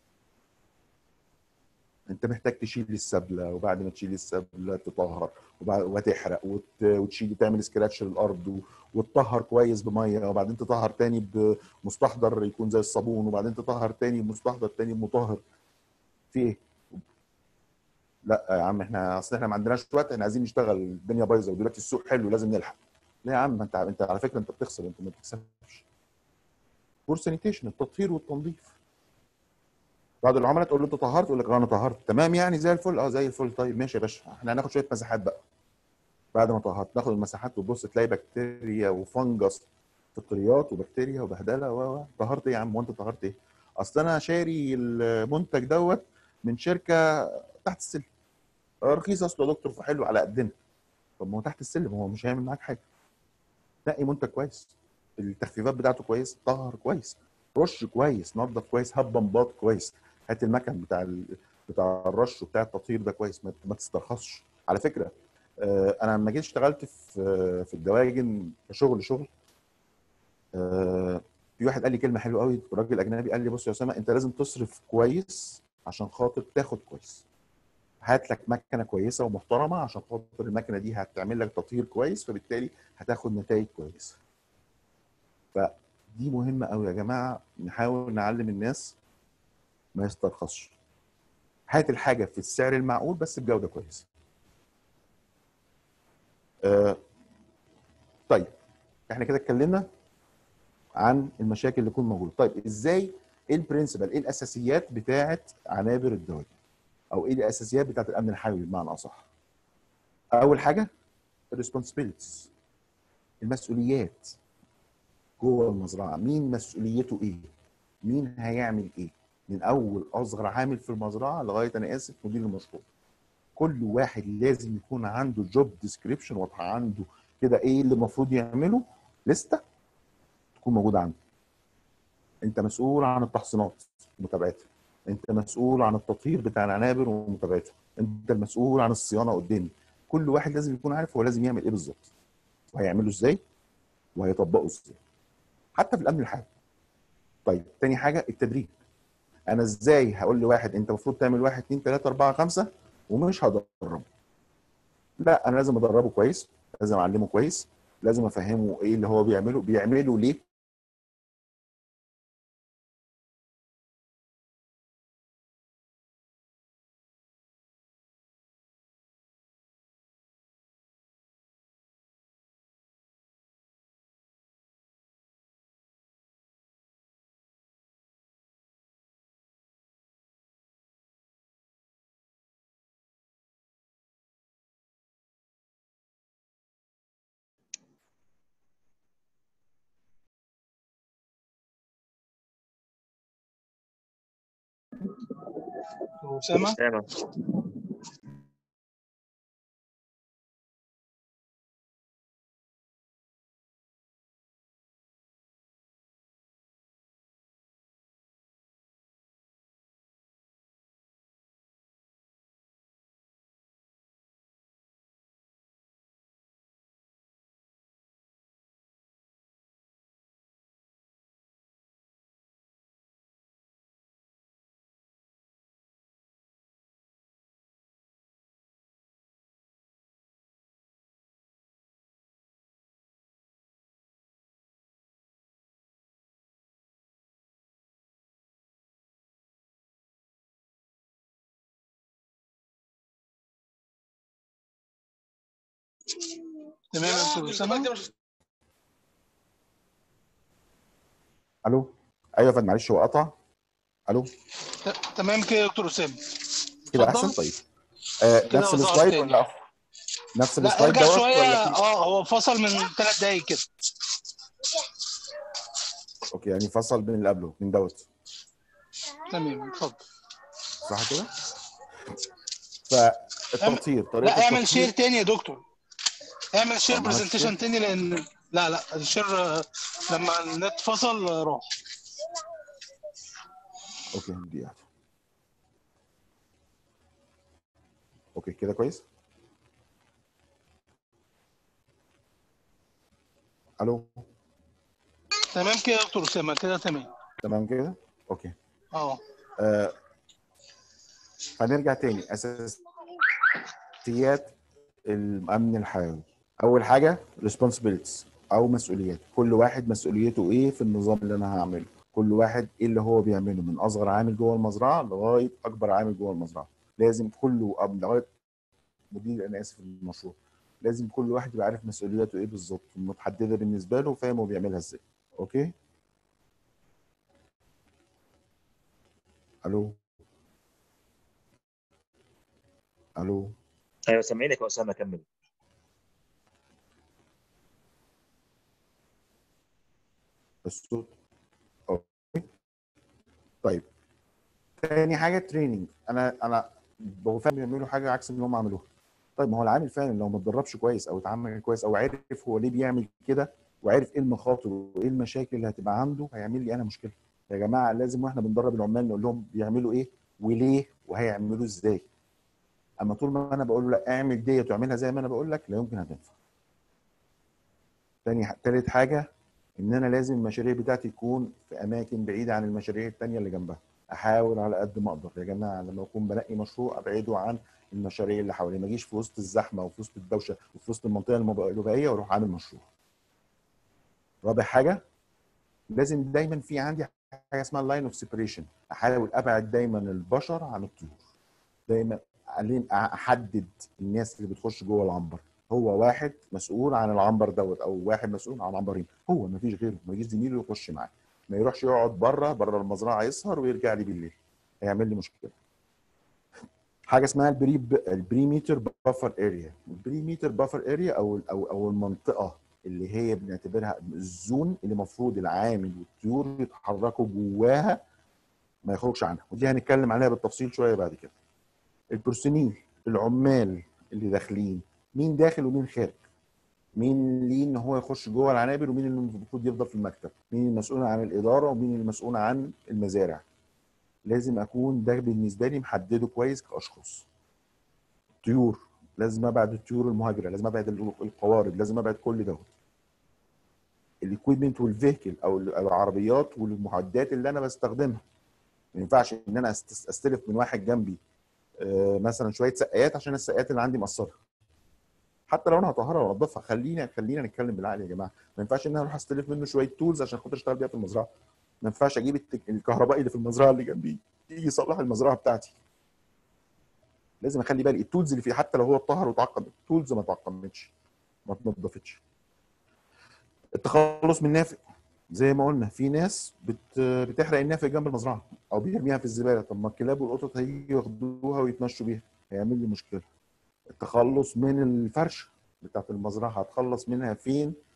انت محتاج تشيل السبله، وبعد ما تشيل السبله تطهر، وبعد وتحرق وت... وتشيل تعمل سكراتش للارض و... وتطهر كويس بميه، وبعدين تطهر تاني بمستحضر يكون زي الصابون، وبعدين تطهر تاني بمستحضر تاني بمطهر. في ايه؟ لا يا عم احنا اصل احنا ما عندناش وقت، احنا عايزين نشتغل، الدنيا بايظه ودلوقتي السوق حلو لازم نلحق. لا يا عم، انت انت على فكره انت بتخسر، انت ما بتكسبش. بور سانيتيشن، التطهير والتنظيف. بعض العملاء تقول له انت طهرت، يقول لك اه انا طهرت. تمام يعني زي الفل. اه زي الفل. طيب ماشي يا باشا، احنا هناخد شويه مساحات بقى. بعد ما طهرت ناخد المساحات وتبص تلاقي بكتيريا وفنجس، فطريات وبكتيريا وبهدله. و طهرت ايه يا عم؟ وانت طهرت ايه؟ اصل انا شاري المنتج دوت من شركه تحت السلم، رخيص اصله يا دكتور فحلو على قدنا. طب ما هو تحت السلم، هو مش هيعمل معاك حاجه. نقي منتج كويس، التخفيفات بتاعته كويس، طهر كويس، رش كويس، نظف كويس، هات بمبات كويس، هات المكن بتاع ال... بتاع الرش وبتاع التطهير ده كويس، ما, ما تسترخصش. على فكره آه انا لما جيت اشتغلت في في الدواجن شغل شغل آه في واحد قال لي كلمه حلوه قوي، راجل اجنبي، قال لي بص يا اسامه، انت لازم تصرف كويس عشان خاطر تاخد كويس. هات لك مكنه كويسه ومحترمه عشان خاطر المكنه دي هتعمل لك تطهير كويس، فبالتالي هتاخد نتائج كويسه. فدي مهمه قوي يا جماعه، نحاول نعلم الناس ما يسترخصش. هات الحاجه في السعر المعقول بس بجوده كويسه. آه طيب احنا كده اتكلمنا عن المشاكل اللي تكون موجوده. طيب ازاي، ايه البرنسبل، ايه الاساسيات بتاعه عنابر الدواجن، او ايه الاساسيات بتاعه الامن الحيوي بمعنى اصح؟ اول حاجه الريسبونسبيلتيز، المسؤوليات جوه المزرعه. مين مسؤوليته ايه؟ مين هيعمل ايه؟ من اول اصغر عامل في المزرعه لغايه انا اسف مدير المشروع. كل واحد لازم يكون عنده جوب ديسكريبشن واضحه عنده كده، ايه اللي المفروض يعمله، لسته تكون موجوده عنده. انت مسؤول عن التحصينات ومتابعتها، انت مسؤول عن التطهير بتاع العنابر ومتابعتها، انت المسؤول عن الصيانه قدامي. كل واحد لازم يكون عارف هو لازم يعمل ايه بالظبط، وهيعمله ازاي، وهيطبقه ازاي، حتى في الامن الحيوي. طيب تاني حاجه التدريب. انا ازاي هقول لواحد انت المفروض تعمل واحد اتنين تلاته اربعه خمسه ومش هدربه؟ لا، انا لازم ادربه كويس، لازم اعلمه كويس، لازم افهمه ايه اللي هو بيعمله، بيعمله ليه. أسامة. أسامة. تمام يا دكتور أسامة. الو ايوه يا فندم، معلش هو قطع. الو ت- تمام كده يا دكتور أسامة. كده اتفضل. احسن. طيب آه كده نفس هو ظهر السلايد تاني. ولا نفس لا السلايد ارجع دوت شوية. ولا في؟ اه هو فصل من ثلاث دقايق كده. اوكي، يعني فصل بين اللي قبله من دوت، تمام اتفضل. صح كده؟ اعمل... فالتبطير، طريقه لا اعمل شير التبطير. تاني يا دكتور. اعمل شير اه ما عملتش شير. برزنتيشن تاني لان لا لا الشير آه، لما النت فصل آه، راح. اوكي دي واحدة. اوكي كده كويس. الو تمام كده يا دكتور أسامة، كده تمام. تمام كده. اوكي اه آه هنرجع تاني اساسيات الامن الحيوي. اول حاجه responsibilities او مسؤوليات، كل واحد مسؤوليته ايه في النظام اللي انا هعمله، كل واحد ايه اللي هو بيعمله من اصغر عامل جوه المزرعه لغايه اكبر عامل جوه المزرعه. لازم كله أب لغايه مدير، انا اسف، المشروع. لازم كل واحد يبقى عارف مسؤولياته ايه بالظبط، متحدده بالنسبه له وفاهم هو بيعملها ازاي. اوكي الو الو أيوة سامعينك يا أسامة، كمل. الصوت. اوكي طيب، تاني حاجه تريننج. انا انا هو فاهم بيعملوا حاجه عكس اللي هم عملوها. طيب ما هو العامل فعلا لو ما اتدربش كويس او اتعامل كويس او عرف هو ليه بيعمل كده وعرف ايه المخاطر وايه المشاكل اللي هتبقى عنده، هيعمل لي انا مشكله. يا جماعه لازم واحنا بندرب العمال نقول لهم بيعملوا ايه وليه وهيعملوه ازاي. اما طول ما انا بقول له لا اعمل ديت واعملها زي ما انا بقول لك، لا يمكن هتنفع. تاني تالت حاجه، ان انا لازم المشاريع بتاعتي تكون في اماكن بعيده عن المشاريع التانيه اللي جنبها. احاول على قد ما اقدر يا جماعه لما اكون بنقي مشروع ابعده عن المشاريع اللي حواليه، ما اجيش في وسط الزحمه وفي وسط الدوشه وفي وسط المنطقه الوبائيه واروح عامل مشروع. رابع حاجه، لازم دايما في عندي حاجه اسمها لاين اوف سيبريشن. احاول ابعد دايما البشر عن الطيور. دايما احدد الناس اللي بتخش جوه العنبر. هو واحد مسؤول عن العنبر دوت او واحد مسؤول عن عنبرين، هو ما فيش غيره. ما يجيش زميله يخش معاه، ما يروحش يقعد بره بره المزرعه يسهر ويرجع لي بالليل، هيعمل لي مشكله. حاجه اسمها البري البريميتر بافر اريا. البريميتر بافر اريا او او او المنطقه اللي هي بنعتبرها الزون اللي المفروض العامل والطيور يتحركوا جواها ما يخرجش عنها، ودي هنتكلم عليها بالتفصيل شويه بعد كده. البرسونيل، العمال اللي داخلين، مين داخل ومين خارج، مين ليه ان هو يخش جوه العنابر ومين اللي المفروض يفضل في المكتب، مين المسؤول عن الاداره ومين المسؤول عن المزارع. لازم اكون ده بالنسبه لي محدده كويس كاشخاص. طيور، لازم ابعد الطيور المهاجره، لازم ابعد القوارض، لازم ابعد كل دوت. الاكويبمنت والفيهكل او العربيات والمعدات اللي انا بستخدمها، ما ينفعش ان انا استلف من واحد جنبي مثلا شويه سقايات عشان السقايات اللي عندي مقصره. حتى لو انا هطهرها وانضفها، خلينا خلينا نتكلم بالعقل يا جماعه. ما ينفعش ان انا اروح استلف منه شويه تولز عشان خاطر اشتغل بيها في المزرعه. ما ينفعش اجيب الكهربائي اللي في المزرعه اللي جنبي يجي يصلح المزرعه بتاعتي. لازم اخلي بالي التولز اللي فيه، حتى لو هو اتطهر وتعقم، التولز ما تعقمتش ما اتنضفتش. التخلص من النافق، زي ما قلنا في ناس بت... بتحرق النافق جنب المزرعه او بيرميها في الزباله. طب ما الكلاب والقطط هيجوا ياخدوها ويتمشوا بيها، هيعمل لي مشكله. التخلص من الفرشه بتاعت المزرعه، هتخلص منها فين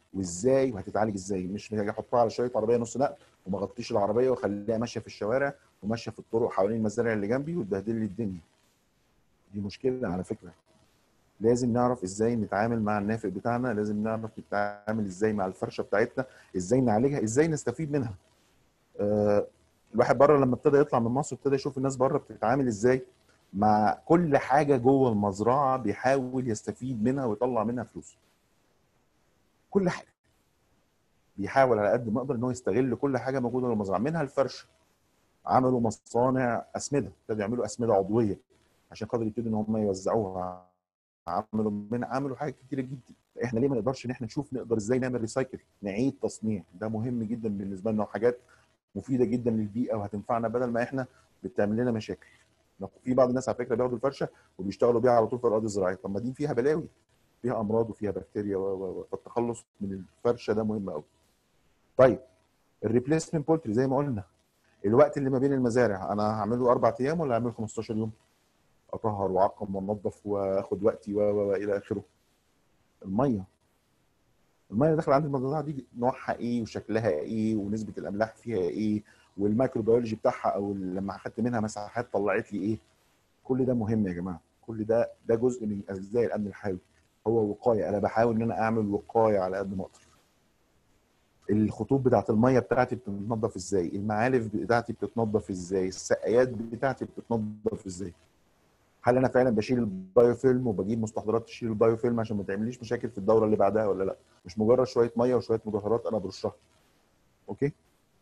وازاي وهتتعالج ازاي. مش هاجي احطها على شويه عربيه نص نقل وما اغطيش العربيه واخليها ماشيه في الشوارع وماشيه في الطرق حوالين المزارع اللي جنبي وتبهدل لي الدنيا. دي مشكله على فكره. لازم نعرف ازاي نتعامل مع النافق بتاعنا، لازم نعرف نتعامل ازاي مع الفرشه بتاعتنا، ازاي نعالجها، ازاي نستفيد منها. أه الواحد بره لما ابتدى يطلع من مصر ابتدى يشوف الناس بره بتتعامل ازاي مع كل حاجه جوه المزرعه، بيحاول يستفيد منها ويطلع منها فلوس. كل حاجه بيحاول على قد ما يقدر ان هو يستغل كل حاجه موجوده في المزرعه، منها الفرشه. عملوا مصانع اسمده، ابتدوا يعملوا اسمده عضويه عشان خاطر يبتدوا ان هم يوزعوها. عملوا من عملوا حاجات كتيره جدا. احنا ليه ما نقدرش ان احنا نشوف نقدر ازاي نعمل ريسايكل، نعيد تصنيع؟ ده مهم جدا بالنسبه لنا وحاجات مفيده جدا للبيئه وهتنفعنا بدل ما احنا بتعمل لنا مشاكل. في بعض الناس على فكره بياخدوا الفرشه وبيشتغلوا بيها على طول في الاراضي الزراعيه. طب ما دي فيها بلاوي، فيها امراض وفيها بكتيريا و فالتخلص من الفرشه ده مهم قوي. طيب الريبليسمنت بولتري زي ما قلنا، الوقت اللي ما بين المزارع انا هعمله اربع ايام ولا هعمله خمستاشر يوم؟ اطهر واعقم وانظف واخد وقتي و الى اخره. الميه الميه اللي داخله عند المزرعه دي نوعها ايه وشكلها ايه ونسبه الاملاح فيها ايه والميكروبيولوجي بتاعها، او لما اخدت منها مساحات طلعت لي ايه. كل ده مهم يا جماعه. كل ده ده جزء من اجزاء الامن الحيوي. هو وقايه، انا بحاول ان انا اعمل وقايه على قد ما اقدر. الخطوط بتاعت الميه بتاعتي بتتنضف ازاي، المعالف بتاعتي بتتنضف ازاي، السقايات بتاعتي بتتنضف ازاي. هل انا فعلا بشيل البايوفيلم وبجيب مستحضرات تشيل البايوفيلم عشان ما تعمليش مشاكل في الدوره اللي بعدها ولا لا؟ مش مجرد شويه ميه وشويه مجوهرات انا برشها. اوكي.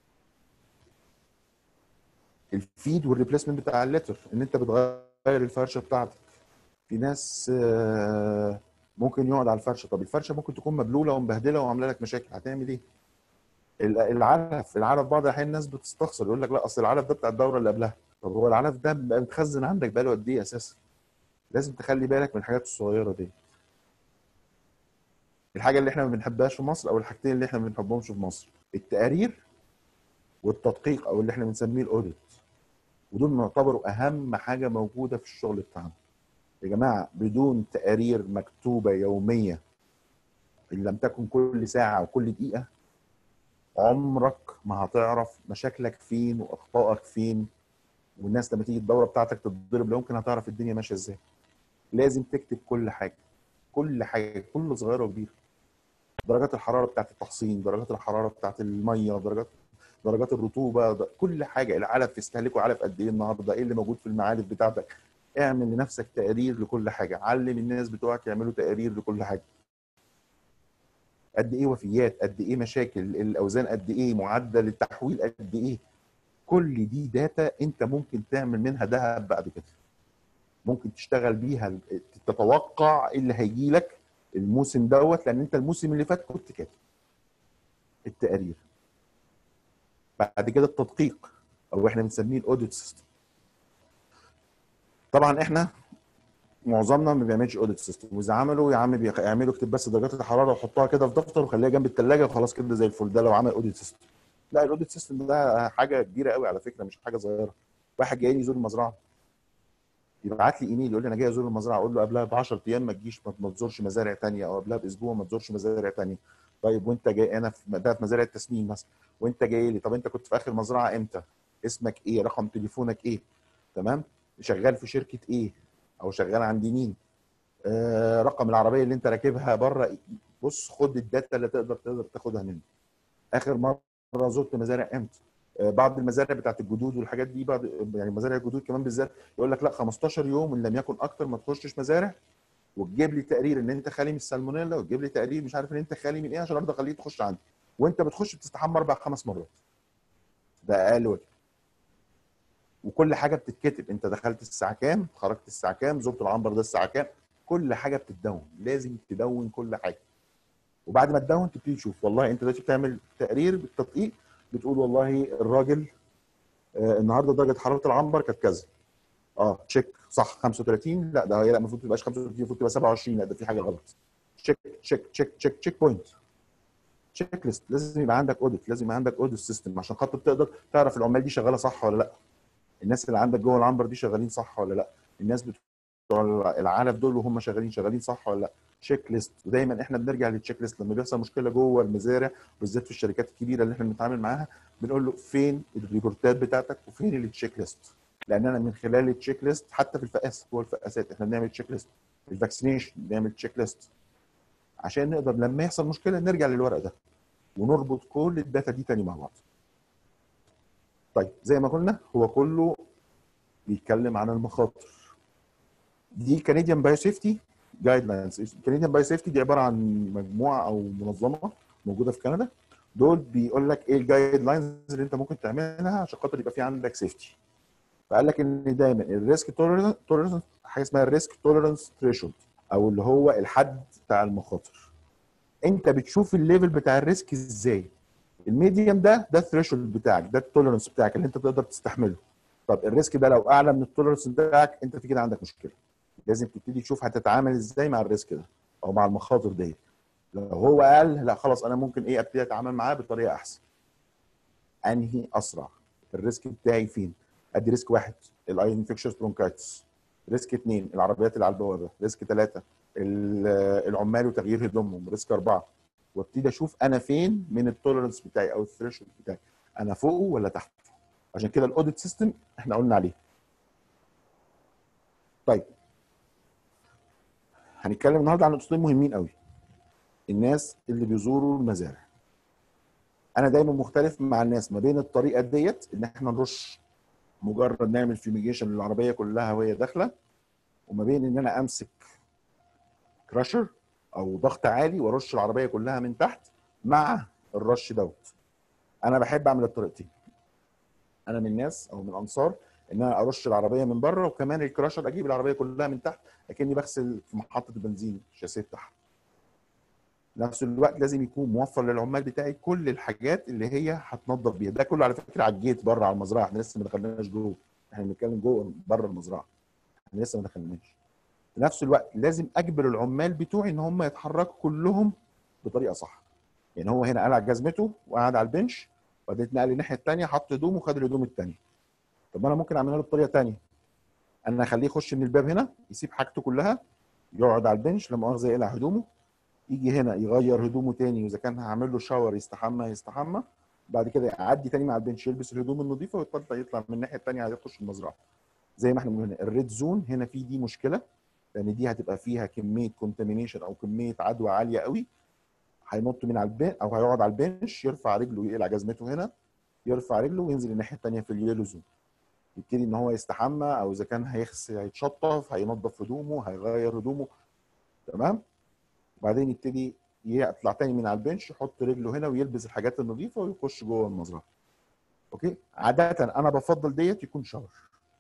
الفيد والريبليسمنت بتاع اللتر، ان انت بتغير الفرشه بتاعتك. في ناس ممكن يقعد على الفرشه، طب الفرشه ممكن تكون مبلوله ومبهدله وعامله لك مشاكل، هتعمل ايه؟ العلف العلف بعض الاحيان الناس بتستخسر يقول لك لا اصل العلف ده بتاع الدوره اللي قبلها. طب هو العلف ده متخزن عندك بقاله قد ايه اساسا؟ لازم تخلي بالك من الحاجات الصغيره دي. الحاجه اللي احنا ما بنحبهاش في مصر او الحاجتين اللي احنا ما بنحبهمش في مصر، التقارير والتدقيق او اللي احنا بنسميه الاوديت. ودول نعتبروا اهم حاجه موجوده في الشغل بتاعنا. يا جماعه بدون تقارير مكتوبه يوميه ان لم تكن كل ساعه او كل دقيقه، عمرك ما هتعرف مشاكلك فين واخطائك فين. والناس لما تيجي الدوره بتاعتك تتضرب لا يمكن هتعرف الدنيا ماشيه ازاي. لازم تكتب كل حاجه، كل حاجه، كل صغيره وكبيره. درجات الحراره بتاعت التحصين، درجات الحراره بتاعت الميه، درجات درجات الرطوبه، كل حاجه. العلف استهلكوا علف قد ايه النهارده، ايه اللي موجود في المعالف بتاعتك. اعمل لنفسك تقارير لكل حاجه، علم الناس بتوعك يعملوا تقارير لكل حاجه. قد ايه وفيات، قد ايه مشاكل، الاوزان قد ايه، معدل التحويل قد ايه. كل دي داتا انت ممكن تعمل منها ذهب بعد كده. ممكن تشتغل بيها تتوقع ايه اللي هيجي لك الموسم دوت، لان انت الموسم اللي فات كنت كاتب التقارير. بعد كده التدقيق او احنا بنسميه الاوديت سيستم. طبعا احنا معظمنا ما بيعملش اوديت سيستم، واذا عملوا يا عم بيعملوا اكتب بس درجات الحراره وحطها كده في دفتر وخليها جنب الثلاجه وخلاص كده زي الفل. ده لو عمل اوديت سيستم. لا، الاوديت سيستم ده حاجه كبيره قوي على فكره، مش حاجه صغيره. واحد جاي لي يزور المزرعه يبعت لي ايميل يقول لي انا جاي ازور المزرعه، اقول له قبلها ب عشرة ايام ما تجيش ما تزورش مزارع ثانيه، او قبلها باسبوع ما تزورش مزارع ثانيه. طيب وانت جاي، انا في ده في مزارع التسمين مثلا، وانت جاي لي، طب انت كنت في اخر مزرعه امتى؟ اسمك ايه؟ رقم تليفونك ايه؟ تمام؟ شغال في شركه ايه؟ او شغال عند مين؟ آه رقم العربيه اللي انت راكبها بره. بص خد الداتا اللي تقدر تقدر تاخدها منه. اخر مره زرت مزارع امتى؟ آه بعض المزارع بتاعت الجدود والحاجات دي، بعض يعني مزارع الجدود كمان بالذات يقول لك لا خمستاشر يوم ان لم يكن اكتر ما تخشش مزارع، وتجيب لي تقرير ان انت خالي من السالمونيلا، وتجيب لي تقرير مش عارف ان انت خالي من ايه عشان ارضى اخليك تخش عندي. وانت بتخش بتستحمى اربع خمس مرات. ده اقل وجه. وكل حاجه بتتكتب، انت دخلت الساعه كام، خرجت الساعه كام، زرت العنبر ده الساعه كام. كل حاجه بتتدون، لازم تدون كل حاجه. وبعد ما تدون تبتدي تشوف والله انت دلوقتي بتعمل تقرير بالتدقيق، بتقول والله الراجل آه النهارده درجه حراره العنبر كانت كذا. اه تشيك صح خمسة وتلاتين، لا ده هي لا المفروض ما تبقاش خمسة وتلاتين، المفروض تبقى سبعة وعشرين، لا ده في حاجه غلط. تشيك تشيك تشيك تشيك تشيك بوينت، تشيك ليست. لازم يبقى عندك اوديت، لازم يبقى عندك اوديت سيستم عشان خاطر تقدر تعرف العمال دي شغاله صح ولا لا، الناس اللي عندك جوه العنبر دي شغالين صح ولا لا، الناس بتوع العلف دول وهم شغالين شغالين صح ولا لا. تشيك ليست، ودايما احنا بنرجع للتشيك ليست لما بيحصل مشكله جوه المزارع بالذات في الشركات الكبيره اللي احنا بنتعامل معاها، بنقول له فين الريبورتات بتاعتك وفين التشيك ليست. لان انا من خلال التشيك ليست حتى في الفقاس جوه الفقاسات احنا بنعمل تشيك ليست، الفاكسينيشن بنعمل تشيك ليست عشان نقدر لما يحصل مشكله نرجع للورق ده ونربط كل الداتا دي تاني مع بعض. طيب زي ما قلنا هو كله بيتكلم عن المخاطر. دي كنديان بايو سيفتي جايد لاينز. الكنديان بايو سيفتي دي عباره عن مجموعه او منظمه موجوده في كندا، دول بيقول لك ايه الجايد لاينز اللي انت ممكن تعملها عشان خاطر يبقى في عندك سيفتي. فقال لك ان دايما الريسك توليرنس، حاجه اسمها الريسك توليرنس ثريشولد او اللي هو الحد بتاع المخاطر. انت بتشوف الليفل بتاع الريسك ازاي؟ الميديم ده ده الثريشولد بتاعك، ده التوليرنس بتاعك اللي انت تقدر تستحمله. طب الريسك ده لو اعلى من التوليرنس بتاعك انت في كده عندك مشكله. لازم تبتدي تشوف هتتعامل ازاي مع الريسك ده او مع المخاطر دي. لو هو قال لا خلاص انا ممكن ايه ابتدي اتعامل معاه بطريقه احسن. انهي اسرع؟ الريسك بتاعي فين؟ ادي ريسك واحد الاي انفكشنز برونكايتس، ريسك اثنين العربيات اللي على البوابه، ريسك ثلاثه العمال وتغيير هدومهم، ريسك اربعه، وابتدي اشوف انا فين من التوليرنس بتاعي او الثريشولد بتاعي، انا فوقه ولا تحته. عشان كده الاوديت سيستم احنا قلنا عليه. طيب هنتكلم النهارده عن نقطتين مهمين قوي. الناس اللي بيزوروا المزارع، انا دايما مختلف مع الناس ما بين الطريقه ديت ان احنا نرش مجرد نعمل فيميجيشن للعربيه كلها وهي داخله، وما بين ان انا امسك كراشر او ضغط عالي وارش العربيه كلها من تحت مع الرش دوت. انا بحب اعمل الطريقتين. انا من الناس او من انصار ان انا ارش العربيه من بره وكمان الكراشر اجيب العربيه كلها من تحت اكني بغسل في محطه البنزين الشاسيه بتاعها. نفس الوقت لازم يكون موفر للعمال بتاعي كل الحاجات اللي هي هتنظف بيها. ده كله على فكره على الجيت بره على المزرعه، احنا لسه ما دخلناش جوه، احنا بنتكلم جوه بره المزرعه، احنا لسه ما دخلناش. في نفس الوقت لازم اجبر العمال بتوعي ان هم يتحركوا كلهم بطريقه صح. يعني هو هنا قلع جزمته وقعد على البنش وبعدين اتنقل الناحيه الثانيه حط هدومه وخد الهدوم الثانيه. طب انا ممكن اعملها له بطريقه ثانيه، انا اخليه يخش من الباب هنا يسيب حاجته كلها يقعد على البنش لما مؤاخذه يقلع هدومه، يجي هنا يغير هدومه تاني واذا كان هعمل له شاور يستحمى يستحمى، بعد كده يعدي تاني مع البنش يلبس الهدوم النظيفه ويطلع يطلع من الناحيه الثانيه هيخش المزرعه. زي ما احنا بنقول هنا الريد زون هنا في دي مشكله لان دي هتبقى فيها كميه كونتامينيشن او كميه عدوى عاليه قوي. هينط من على البنش او هيقعد على البنش يرفع رجله ويقلع جزمته هنا يرفع رجله وينزل الناحيه الثانيه في اليلو زون، يبتدي ان هو يستحمى او اذا كان هيغسل هيتشطف هينظف هدومه هيغير هدومه. تمام. وبعدين يبتدي يطلع تاني من على البنش يحط رجله هنا ويلبس الحاجات النظيفه ويخش جوه المزرعه. اوكي. عاده انا بفضل ديت يكون شاور،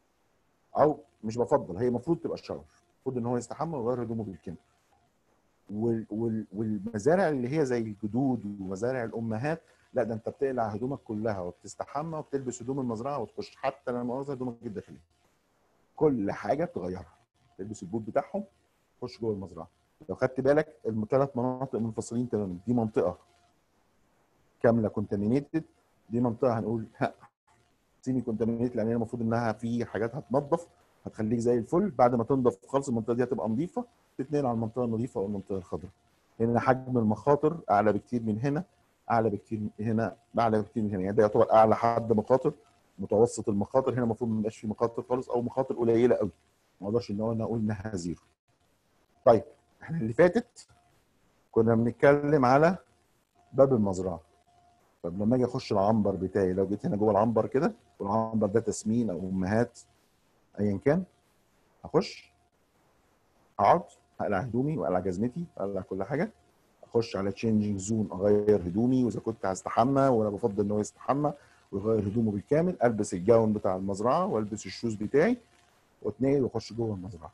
او مش بفضل هي المفروض تبقى شاور، المفروض ان هو يستحمى ويغير هدومه بالكامل. وال وال والمزارع اللي هي زي الجدود ومزارع الامهات لا ده انت بتقلع هدومك كلها وبتستحمى وبتلبس هدوم المزرعه وتخش حتى لما مؤاخذه هدومك الداخليه. كل حاجه بتغيرها، تلبس البوت بتاعهم تخش جوه المزرعه. لو خدت بالك الثلاث مناطق منفصلين تماما، دي منطقه كامله كونتامينيتد، دي منطقه هنقول ها سيمي كونتامينيتد لان هي المفروض انها في حاجات هتنظف هتخليك زي الفل. بعد ما تنضف خالص المنطقه دي هتبقى نظيفه تتنقل على المنطقه النظيفه او المنطقه الخضراء. هنا حجم المخاطر اعلى بكتير من هنا، اعلى بكتير من هنا، اعلى بكتير من هنا، يعني ده يعتبر اعلى حد مخاطر. متوسط المخاطر هنا المفروض ما يبقاش في مخاطر خالص او مخاطر قليله قوي، ما اقدرش ان انا اقول انها زيرو. طيب احنا اللي فاتت كنا بنتكلم على باب المزرعه. طب لما اجي اخش العنبر بتاعي، لو جيت هنا جوه العنبر كده والعنبر ده تسمين او امهات ايا كان، هخش اقعد هقلع هدومي واقلع جزمتي واقلع كل حاجه، اخش على تشينجينج زون اغير هدومي واذا كنت هستحمى وانا بفضل ان هو يستحمى ويغير هدومه بالكامل، البس الجاون بتاع المزرعه والبس الشوز بتاعي واتنقل واخش جوه المزرعه.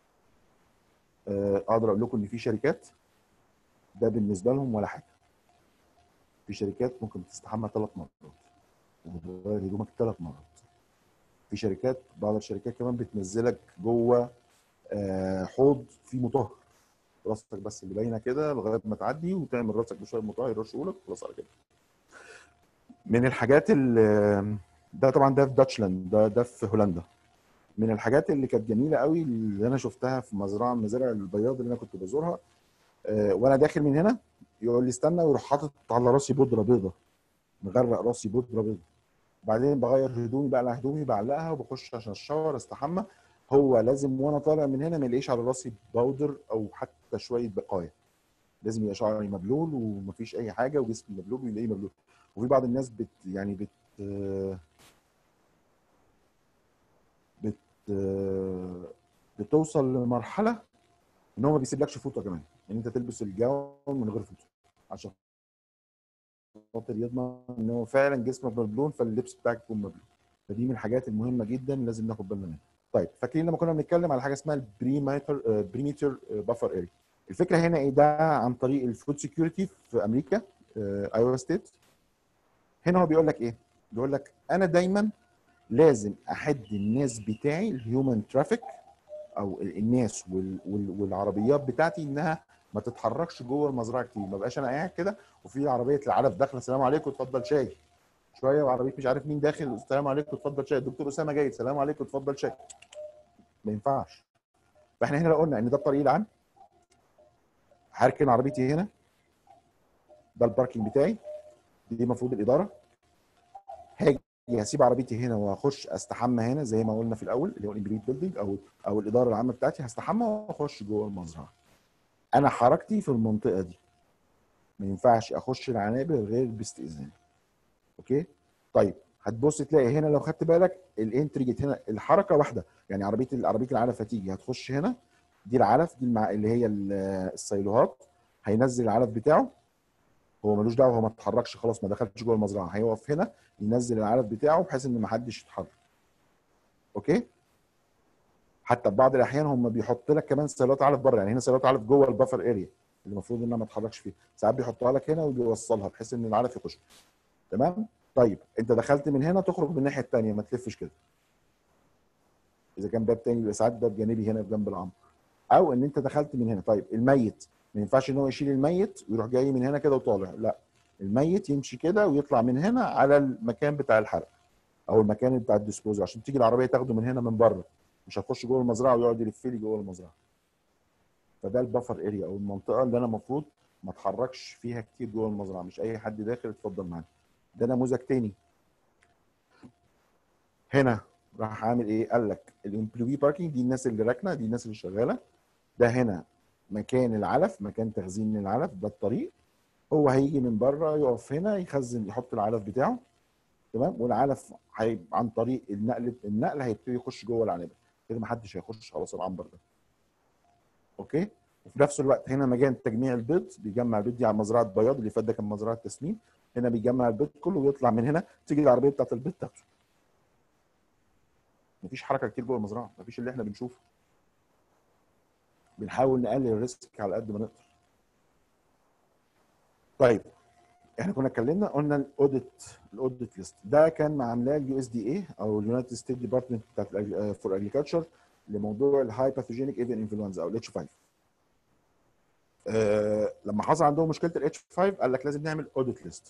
اقدر اقول لكم ان في شركات ده بالنسبه لهم ولا حاجه. في شركات ممكن تستحمى ثلاث مرات وتغير هدومك ثلاث مرات. في شركات بعض الشركات كمان بتنزلك جوه حوض فيه مطهر، راسك بس اللي باينه كده لغايه ما تعدي وتعمل راسك بشويه مطهر يرشوا لك خلاص على كده. من الحاجات اللي ده طبعا ده في داتشلاند، ده ده في هولندا. من الحاجات اللي كانت جميله قوي اللي انا شفتها في مزرعه من مزارع البياض اللي انا كنت بزورها، آه، وانا داخل من هنا يقول لي استنى، ويروح حاطط على راسي بودره بيضه، مغرق راسي بودره بيضه. بعدين بغير هدومي، بقلع هدومي بعلقها وبخش عشان الشاور استحمى. هو لازم وانا طالع من هنا ما يلاقيش على راسي باودر او حتى شويه بقايا. لازم يبقى شعري مبلول ومفيش اي حاجه وجسمي مبلول ويلاقيه مبلول. وفي بعض الناس بت يعني بت بت بتوصل لمرحله ان هو ما بيسيبلكش فوطه كمان، ان يعني انت تلبس الجاون من غير فوطه عشان خاطر يضمن ان هو فعلا جسمك مبلول فاللبس بتاعك يكون مبلول. فدي من الحاجات المهمه جدا لازم ناخد بالنا منها. طيب فاكرين لما كنا بنتكلم على حاجه اسمها البريميتر بريميتر بافر اريا؟ الفكره هنا ايه؟ ده عن طريق الفود سكيورتي في امريكا، ايوا ستيت. هنا هو بيقول لك ايه؟ بيقول لك انا دايما لازم احد الناس بتاعي الهيومن ترافيك او الناس وال وال والعربيات بتاعتي انها ما تتحركش جوه المزرعه كتير. ما بقاش انا قاعد كده وفي عربيه العلف داخله السلام عليكم اتفضل شاي، شويه وعربيه مش عارف مين داخل السلام عليكم اتفضل شاي، الدكتور اسامه جاي السلام عليكم اتفضل شاي. ما ينفعش. فاحنا هنا لو قلنا ان ده الطريق العام، هركن عربيتي هنا، ده الباركنج بتاعي، دي المفروض الاداره. هاجي هسيب عربيتي هنا واخش استحمى هنا زي ما قلنا في الاول اللي هو الامبريد بيلدينج او او الاداره العامه بتاعتي، هستحمى واخش جوه المزرعه. انا حركتي في المنطقه دي، ما ينفعش اخش العنابر غير باستئذان. اوكي؟ طيب هتبص تلاقي هنا لو خدت بالك الانتري جيت هنا الحركه واحده، يعني عربيه عربيه العلف هتيجي هتخش هنا، دي العلف دي المع... اللي هي السيلوهات، هينزل العلف بتاعه، هو ملوش دعوه، هو ما اتحركش خلاص، ما دخلش جوه المزرعه، هيقف هنا ينزل العلف بتاعه بحيث ان ما حدش يتحرك. اوكي؟ حتى بعض الاحيان هم بيحط لك كمان سيلوهات علف بره، يعني هنا سيلوهات علف جوه البفر اريا اللي المفروض انها ما تتحركش فيه، ساعات بيحطها لك هنا وبيوصلها بحيث ان العلف يخش. تمام؟ طيب انت دخلت من هنا تخرج من الناحيه الثانيه، ما تلفش كده. اذا كان باب تاني بيبقى ساعات باب جانبي هنا جنب العمر، او ان انت دخلت من هنا. طيب الميت ما ينفعش ان هو يشيل الميت ويروح جاي من هنا كده وطالع، لا، الميت يمشي كده ويطلع من هنا على المكان بتاع الحرق او المكان بتاع الديسبوزل عشان تيجي العربيه تاخده من هنا من بره، مش هتخش جوه المزرعه ويقعد يلف لي جوه المزرعه. فده البفر اريا او المنطقه اللي انا المفروض ما اتحركش فيها كتير جوه المزرعه، مش اي حد داخل اتفضل معانا. ده نموذج تاني. هنا راح عامل ايه؟ قال لك الامبلوي باركينج، دي الناس اللي راكنه، دي الناس اللي شغاله. ده هنا مكان العلف، مكان تخزين العلف، ده الطريق. هو هيجي من بره يقف هنا يخزن يحط العلف بتاعه. تمام؟ والعلف هي عن طريق النقل النقل هيبتدي يخش جوه العنابر كده، ما حدش هيخش خلاص العنبر ده. اوكي؟ وفي نفس الوقت هنا مكان تجميع البيض، بيجمع البيض دي على مزرعه بياض، اللي فات ده كان مزرعه تسمين. هنا بيجمع البيض كله ويطلع من هنا تيجي العربيه بتاعت البيض تاخده. مفيش حركه كتير جوه المزرعه، مفيش اللي احنا بنشوفه. بنحاول نقلل الريسك على قد ما نقدر. طيب احنا كنا اتكلمنا قلنا الاوديت الاوديت ليست ده كان عاملاه اليو اس دي اي او اليونايتد ستيت ديبارتمنت بتاعت فور اجريكلتشر لموضوع الهاي باثوجينيك ايفن انفلونزا او الاتش خمسة. أه لما حصل عندهم مشكله الاتش خمسة قال لك لازم نعمل اوديت ليست،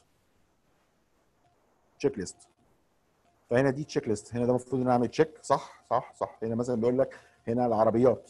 تشيك ليست. فهنا دي تشيك ليست، هنا ده المفروض ان اعمل تشيك صح صح صح. هنا مثلا بيقول لك هنا العربيات